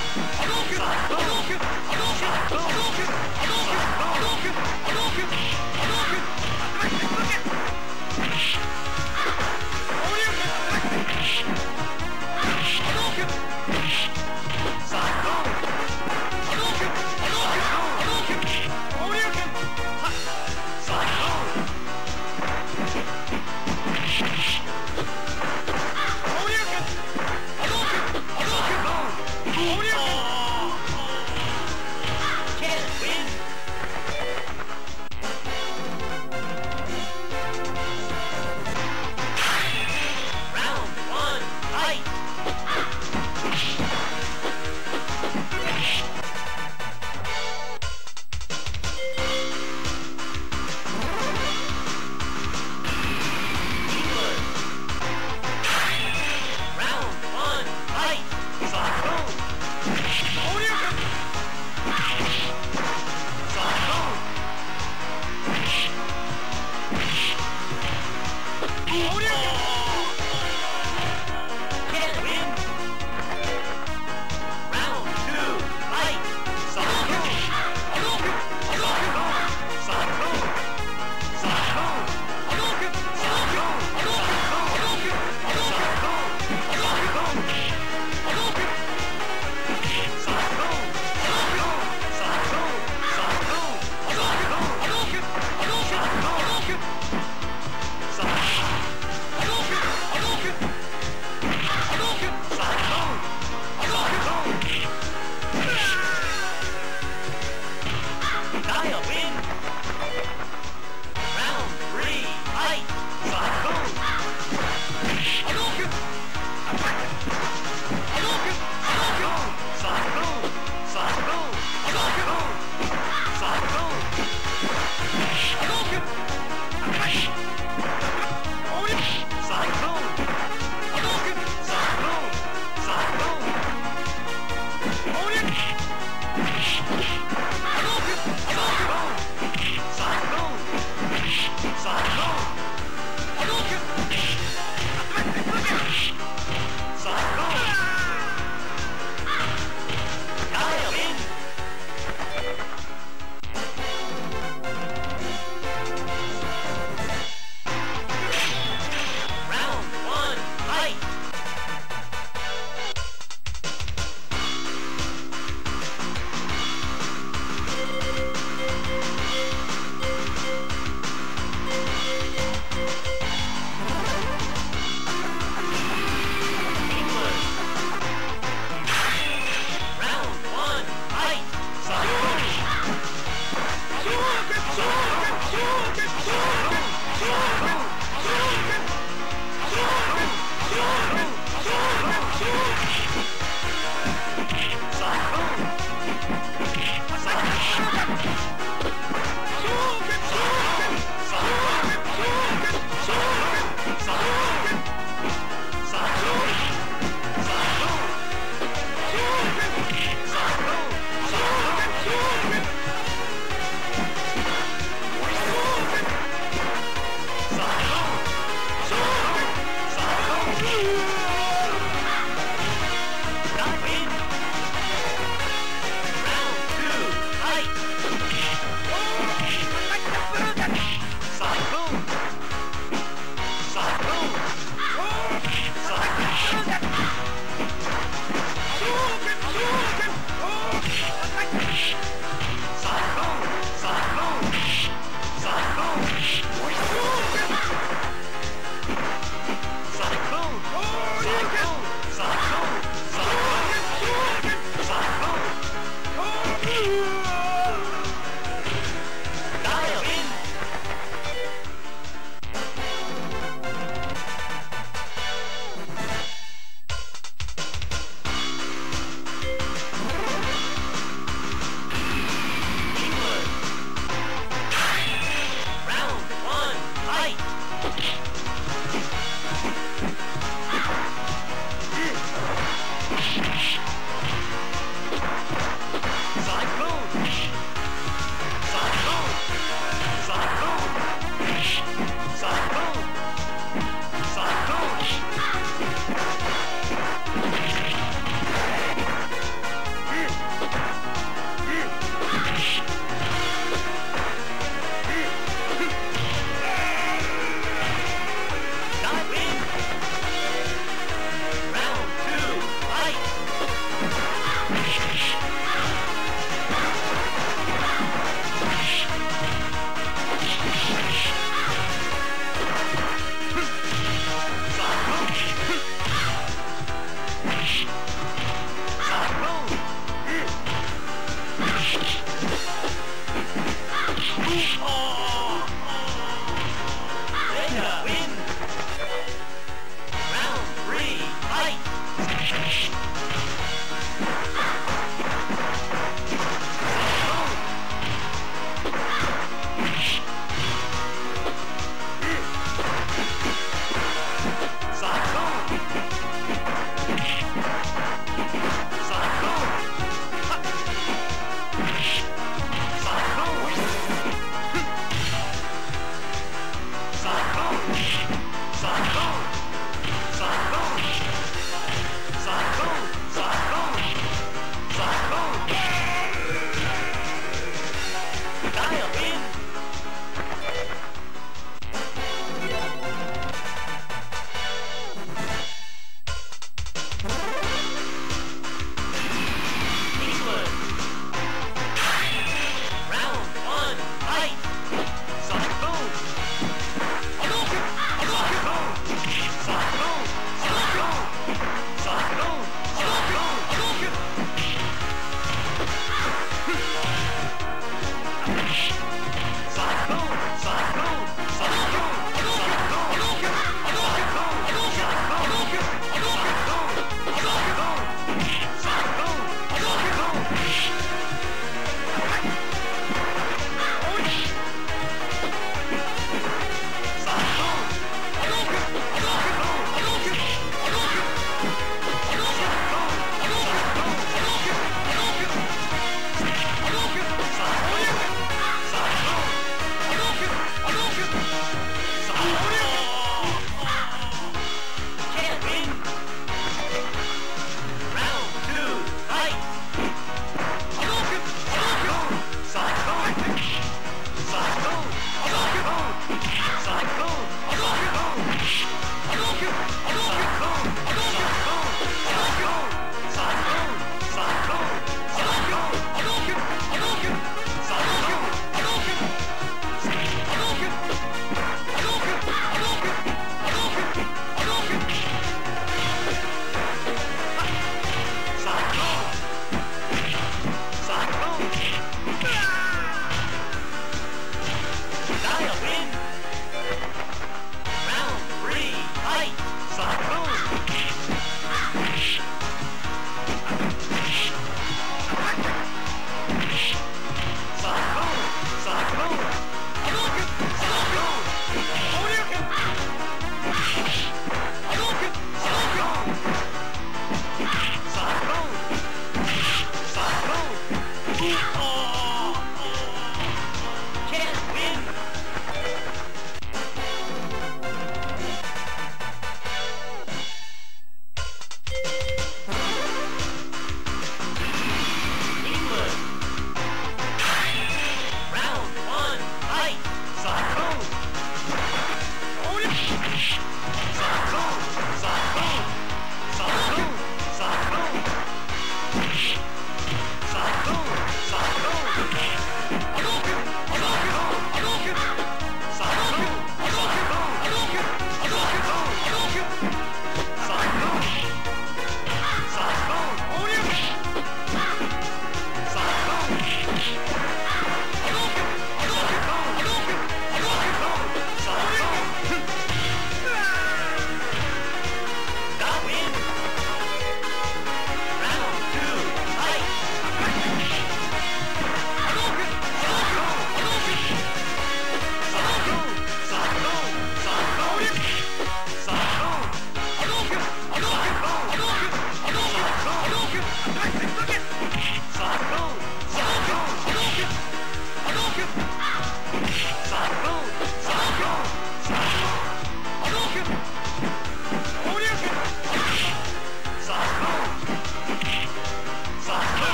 お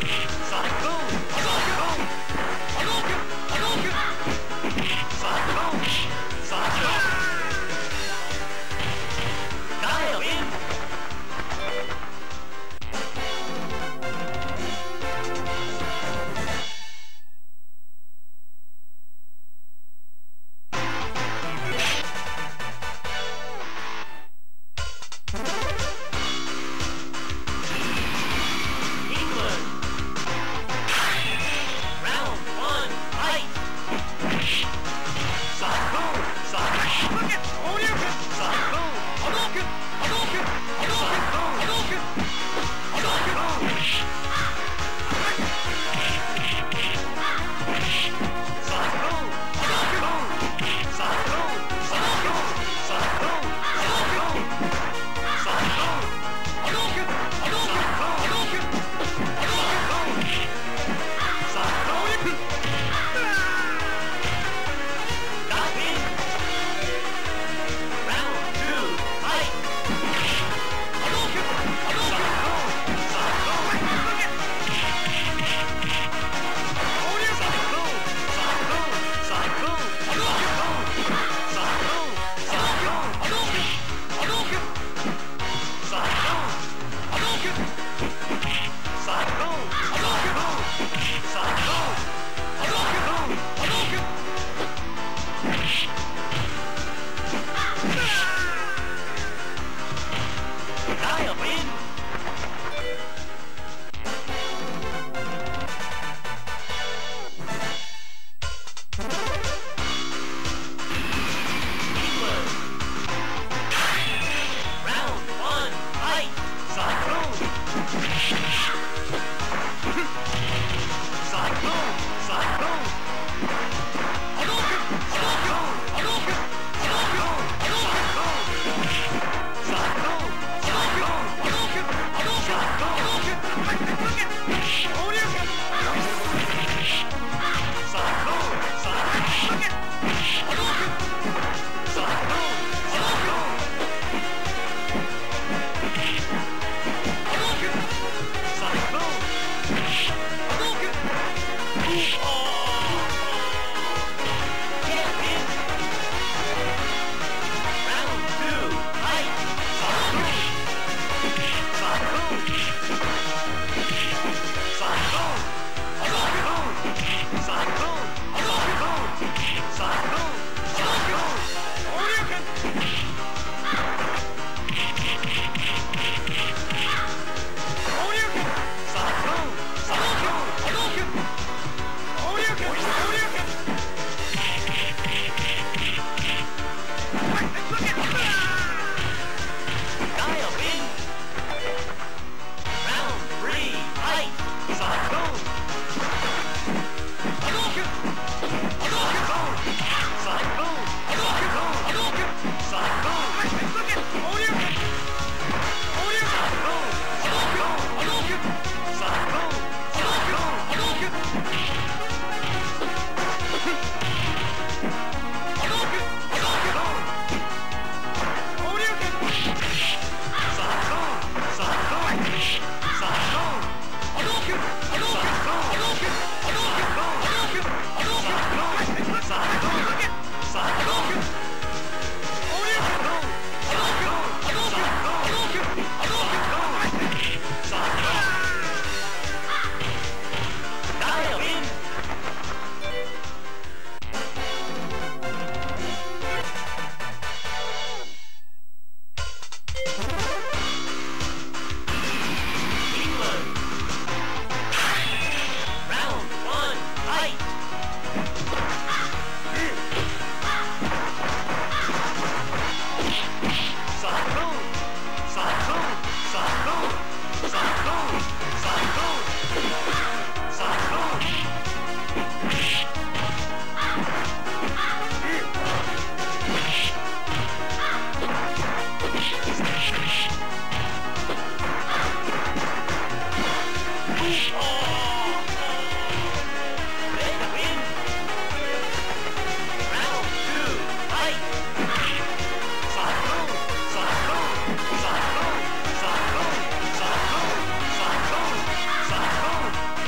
さ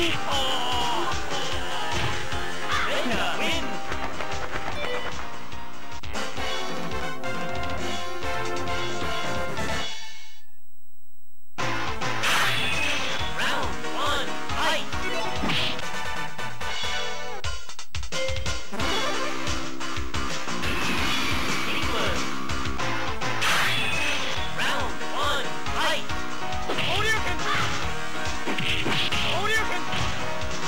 さ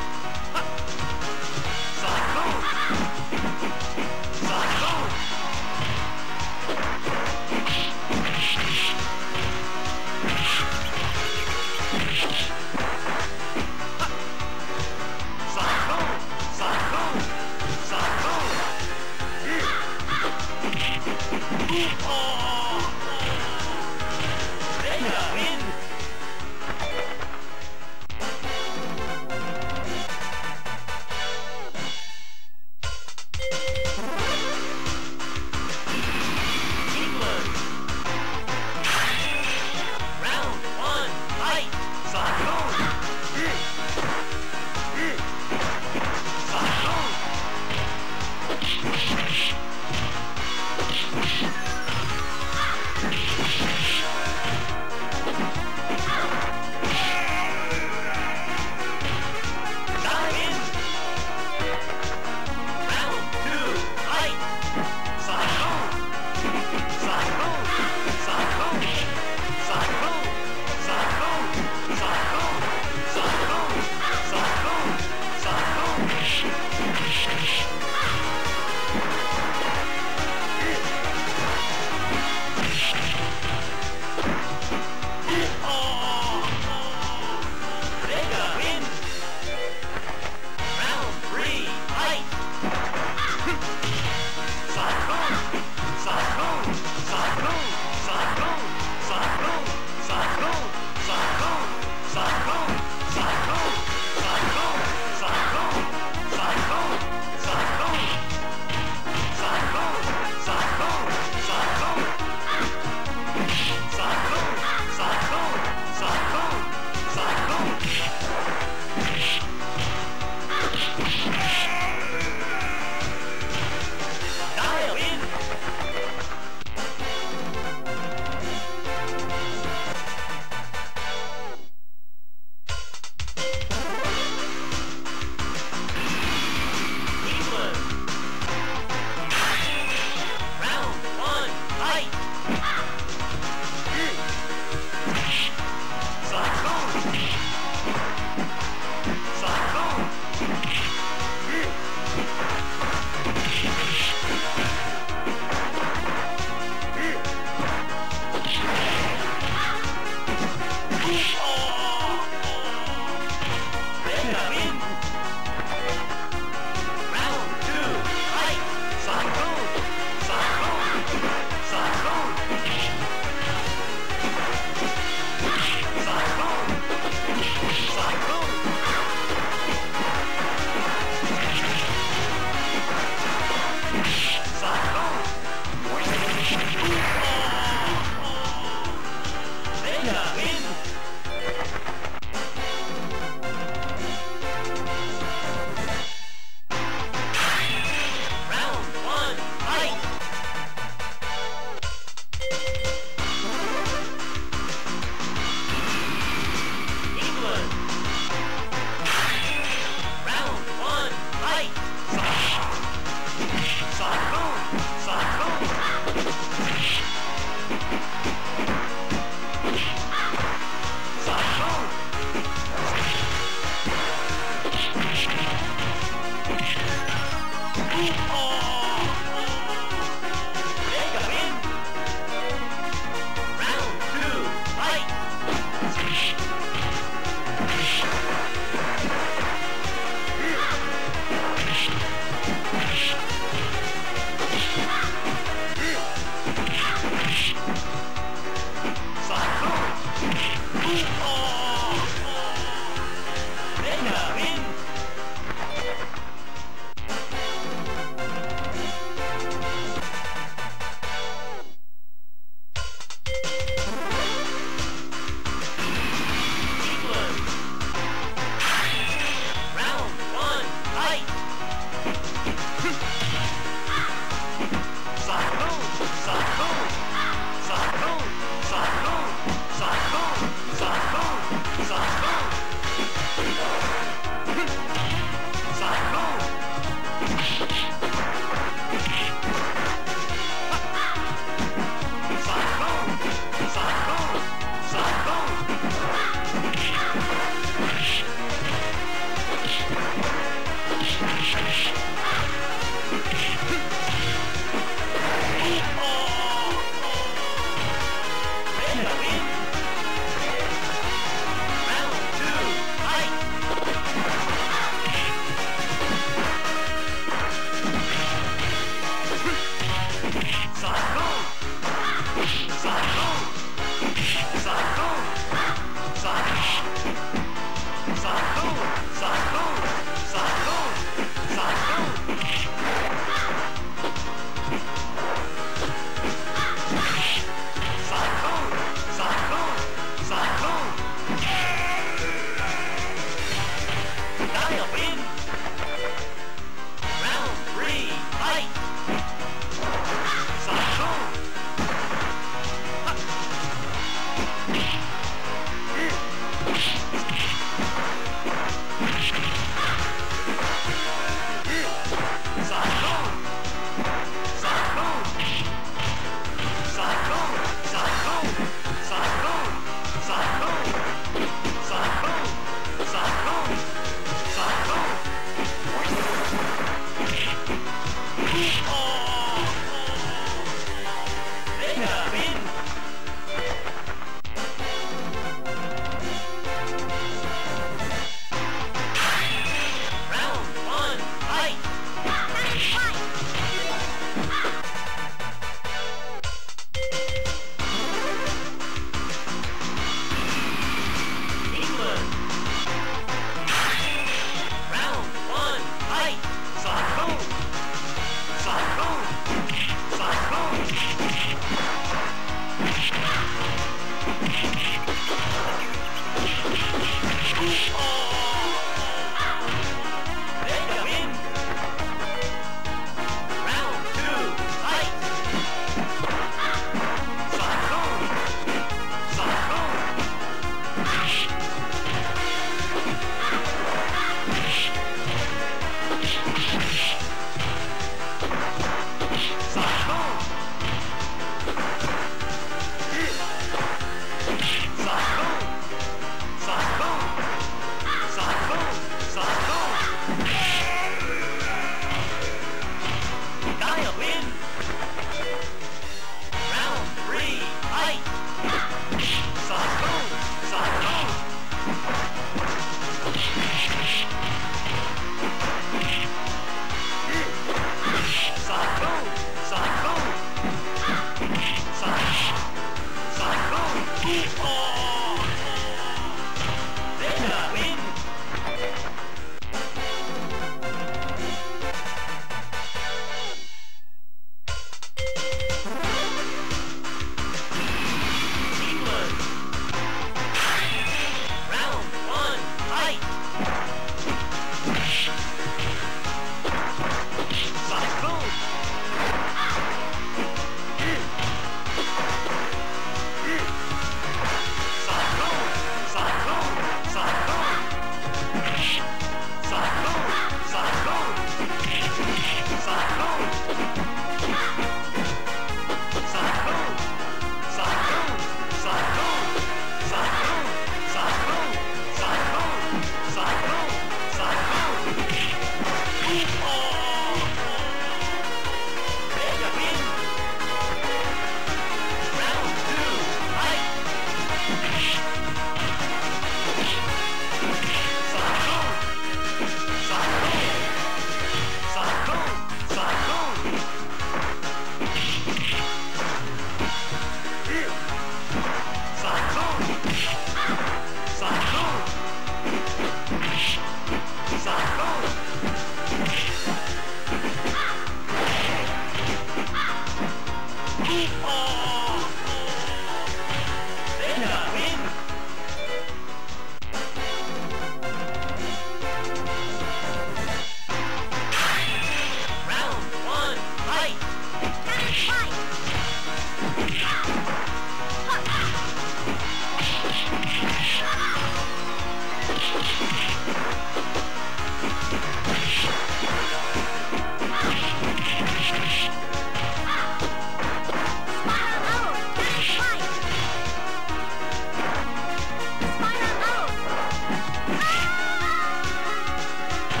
「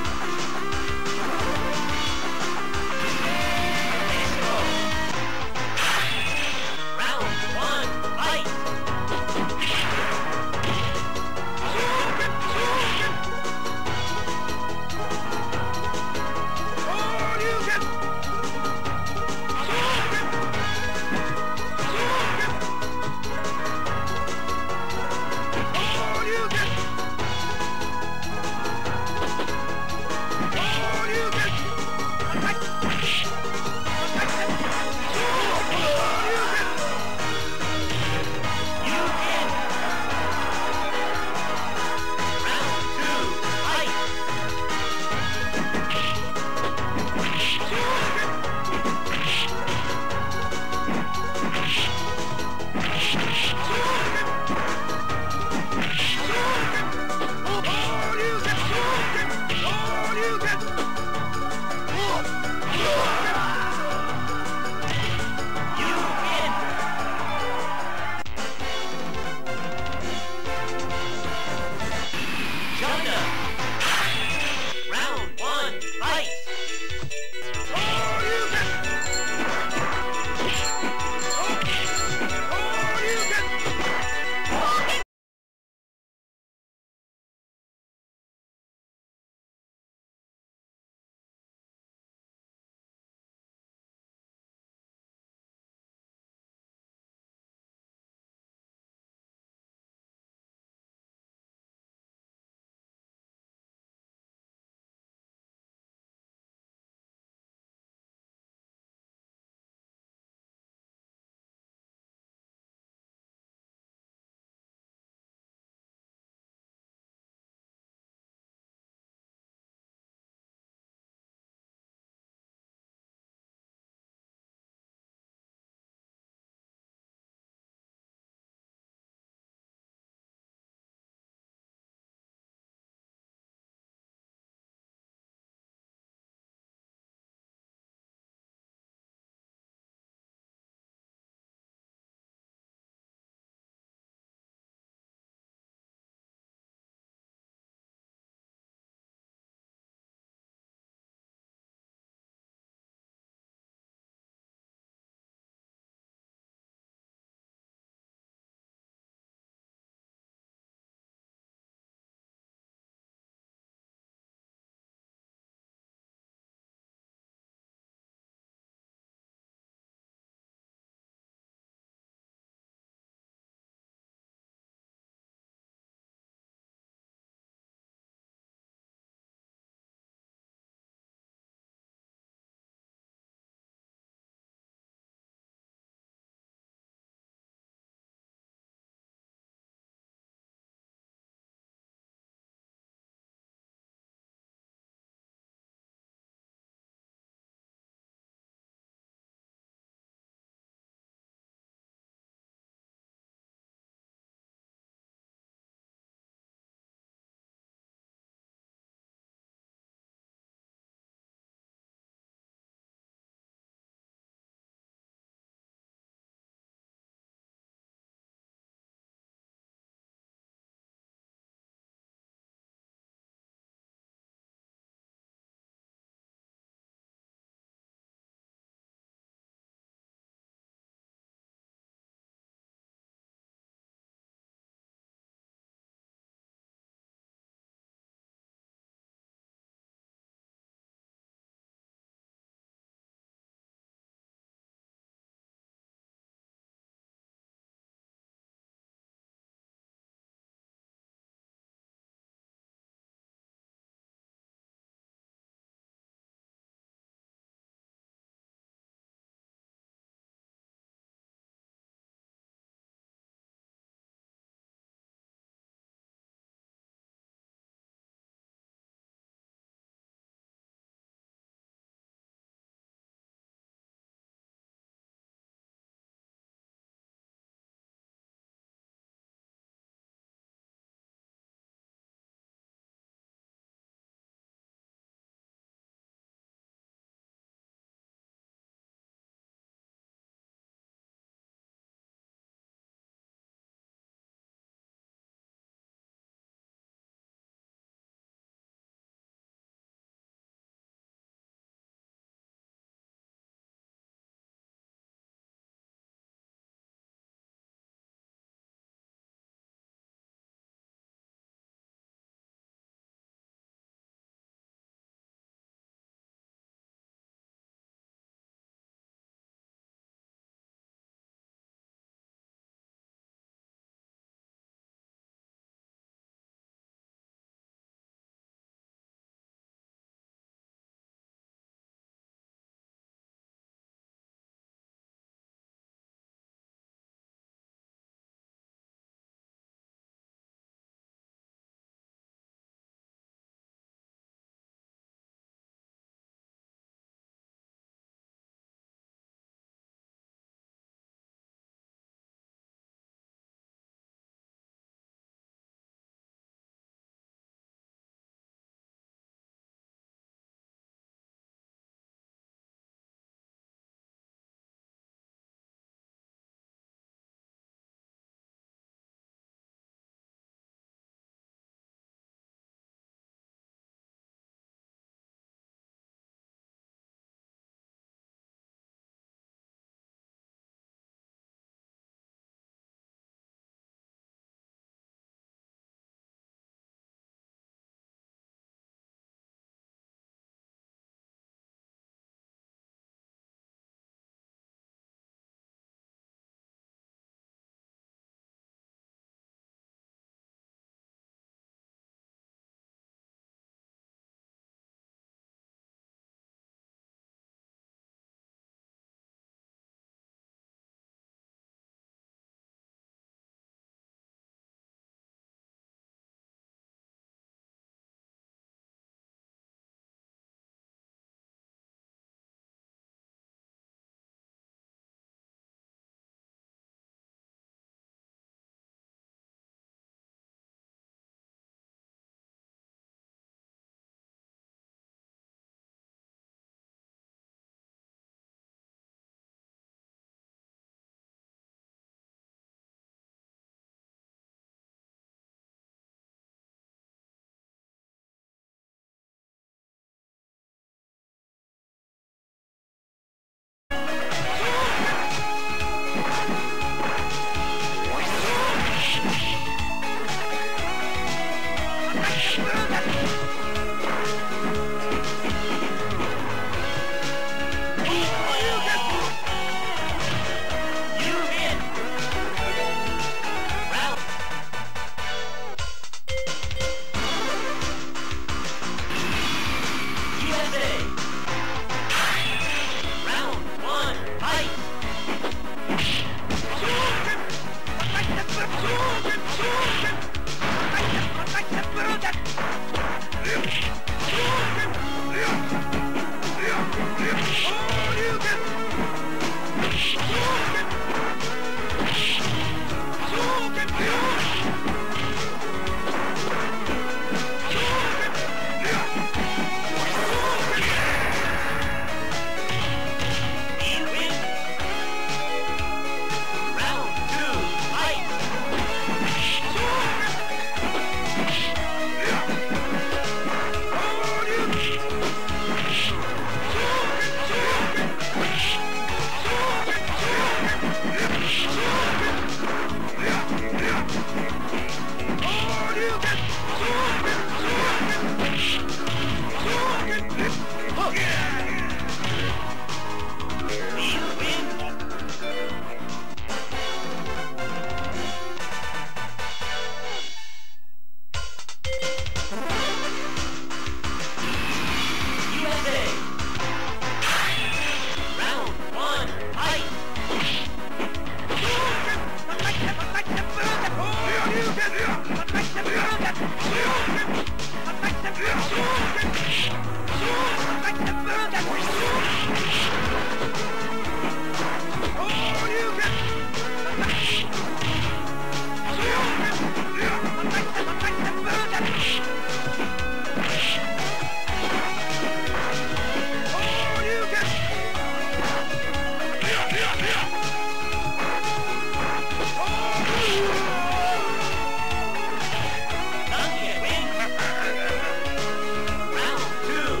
Round two.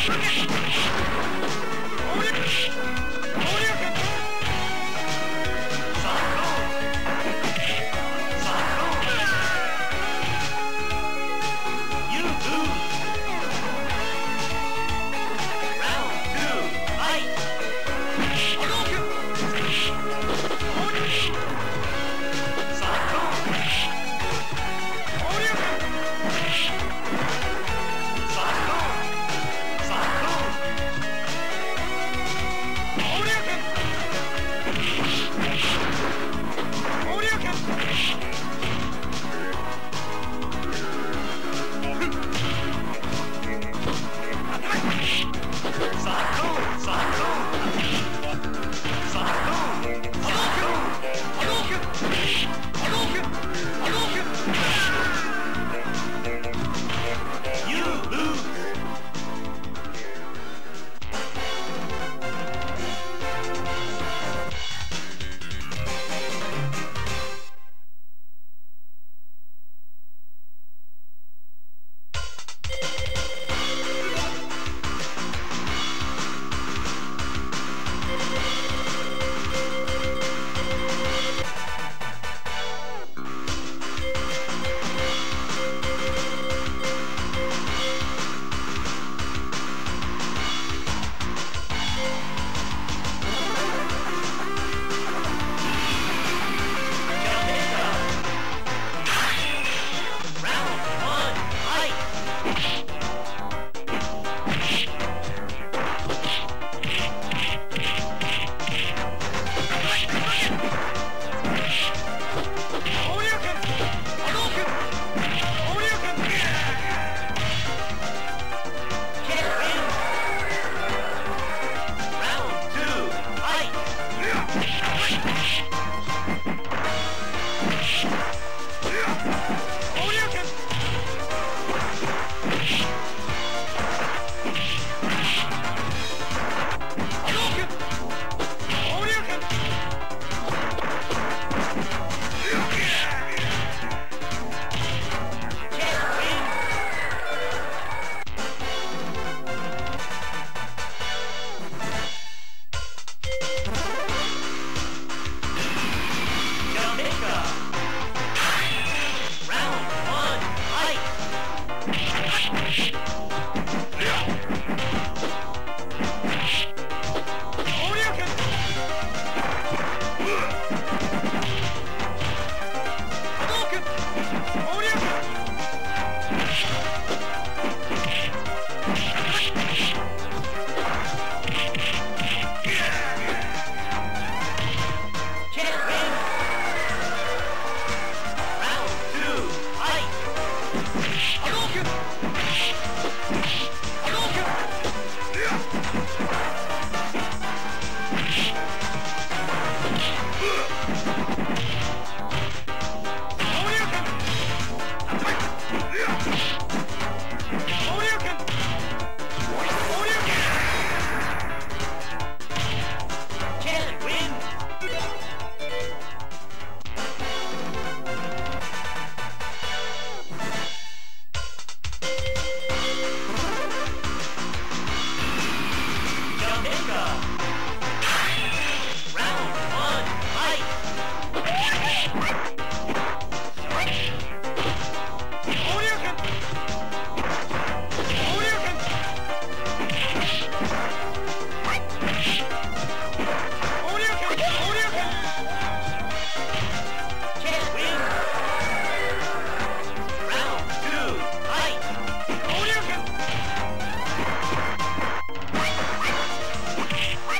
Can't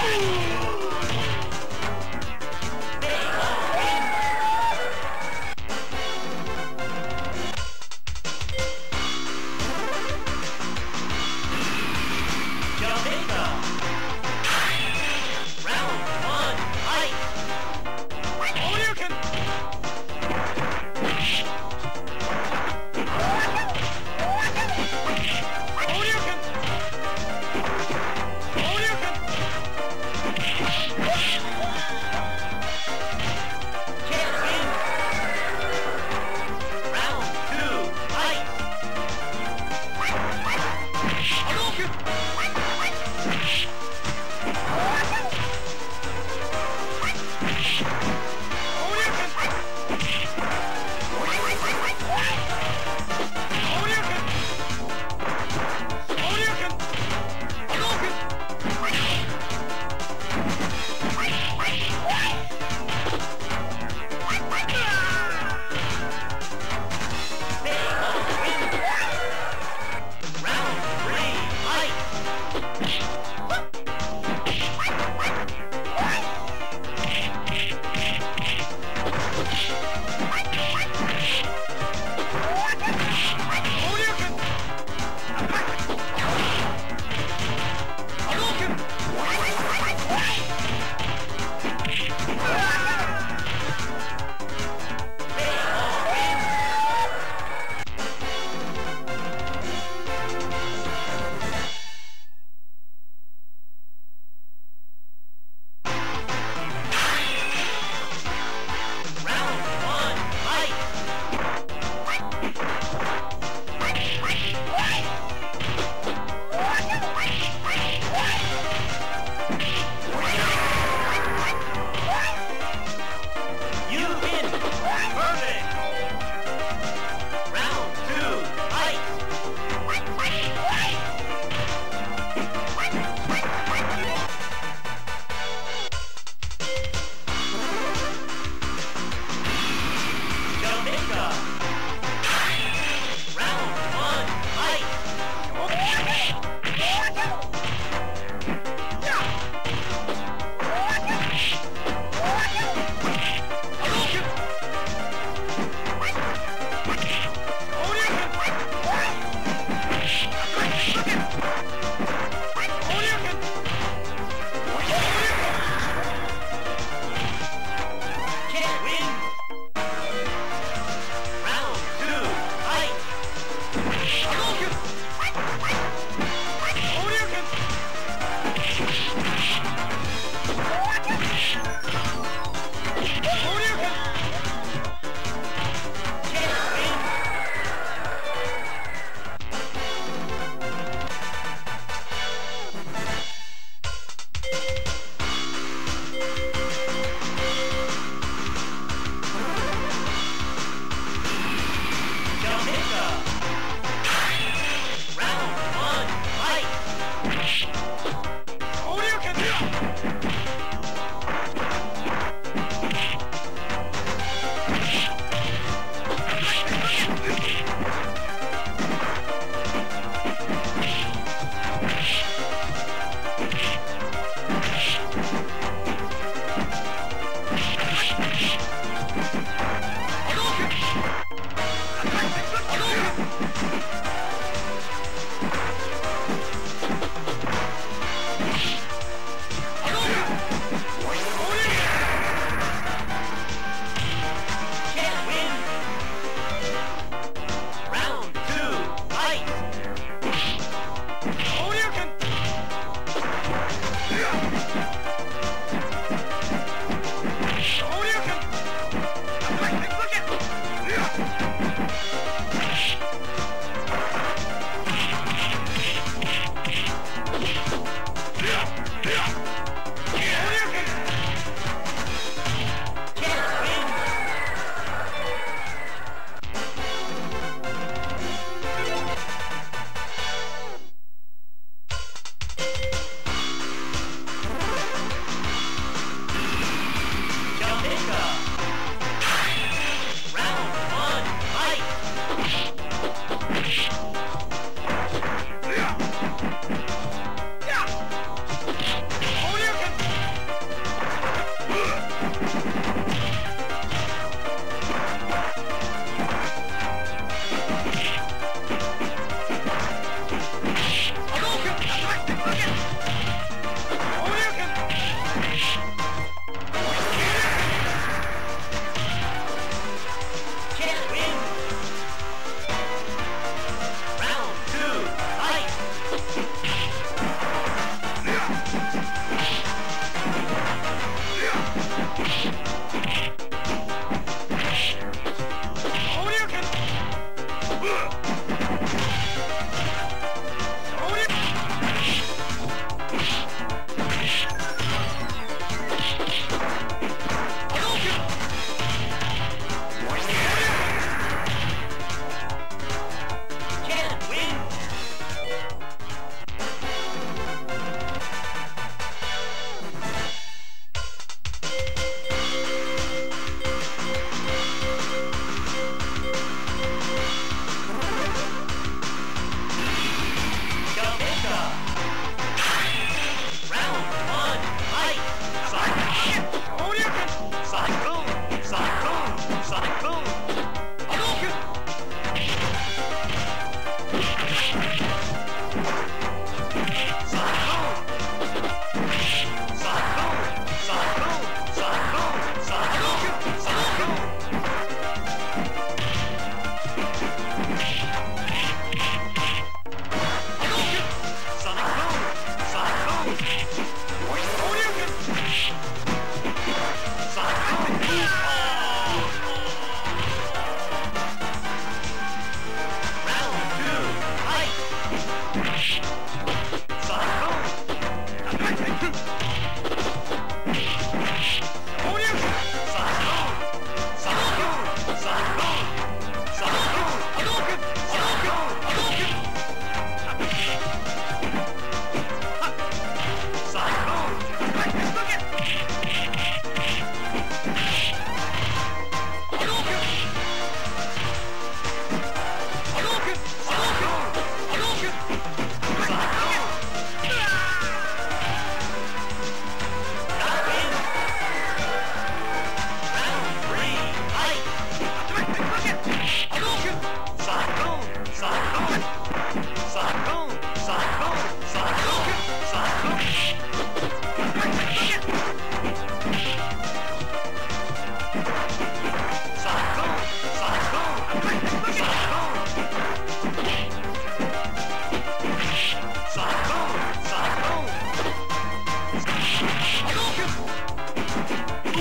こ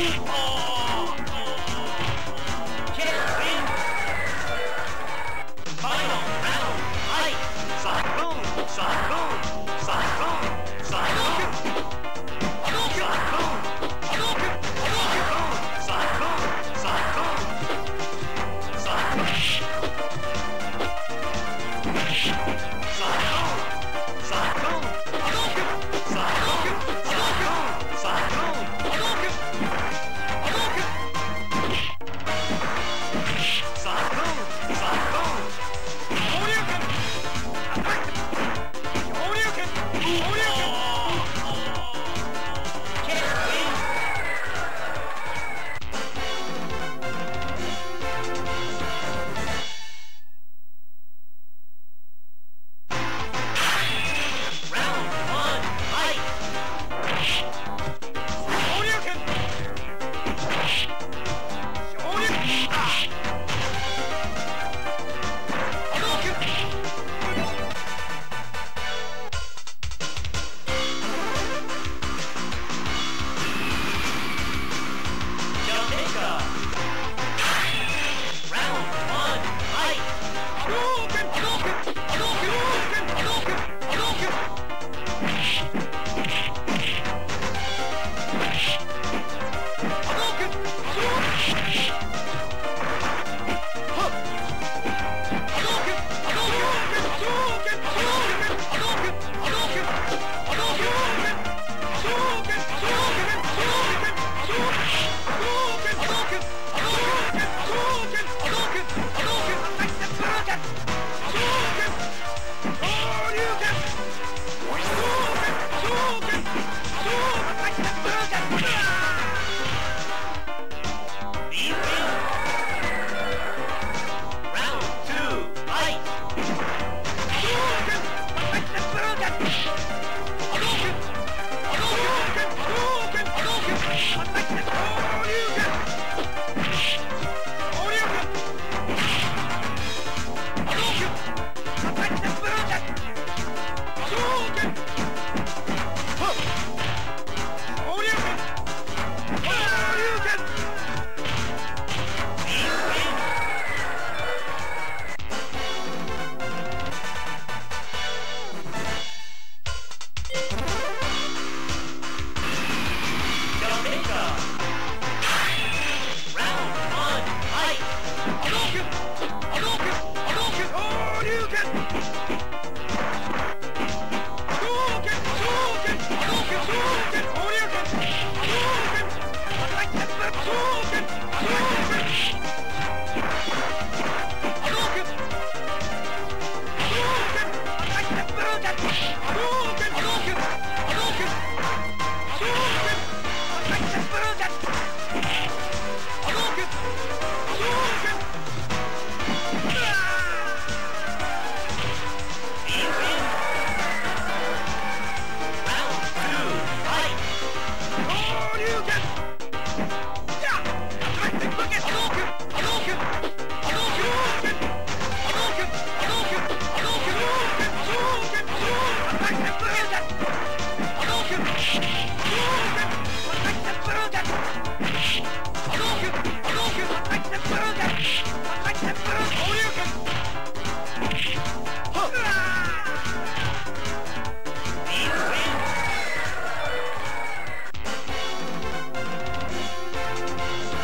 Round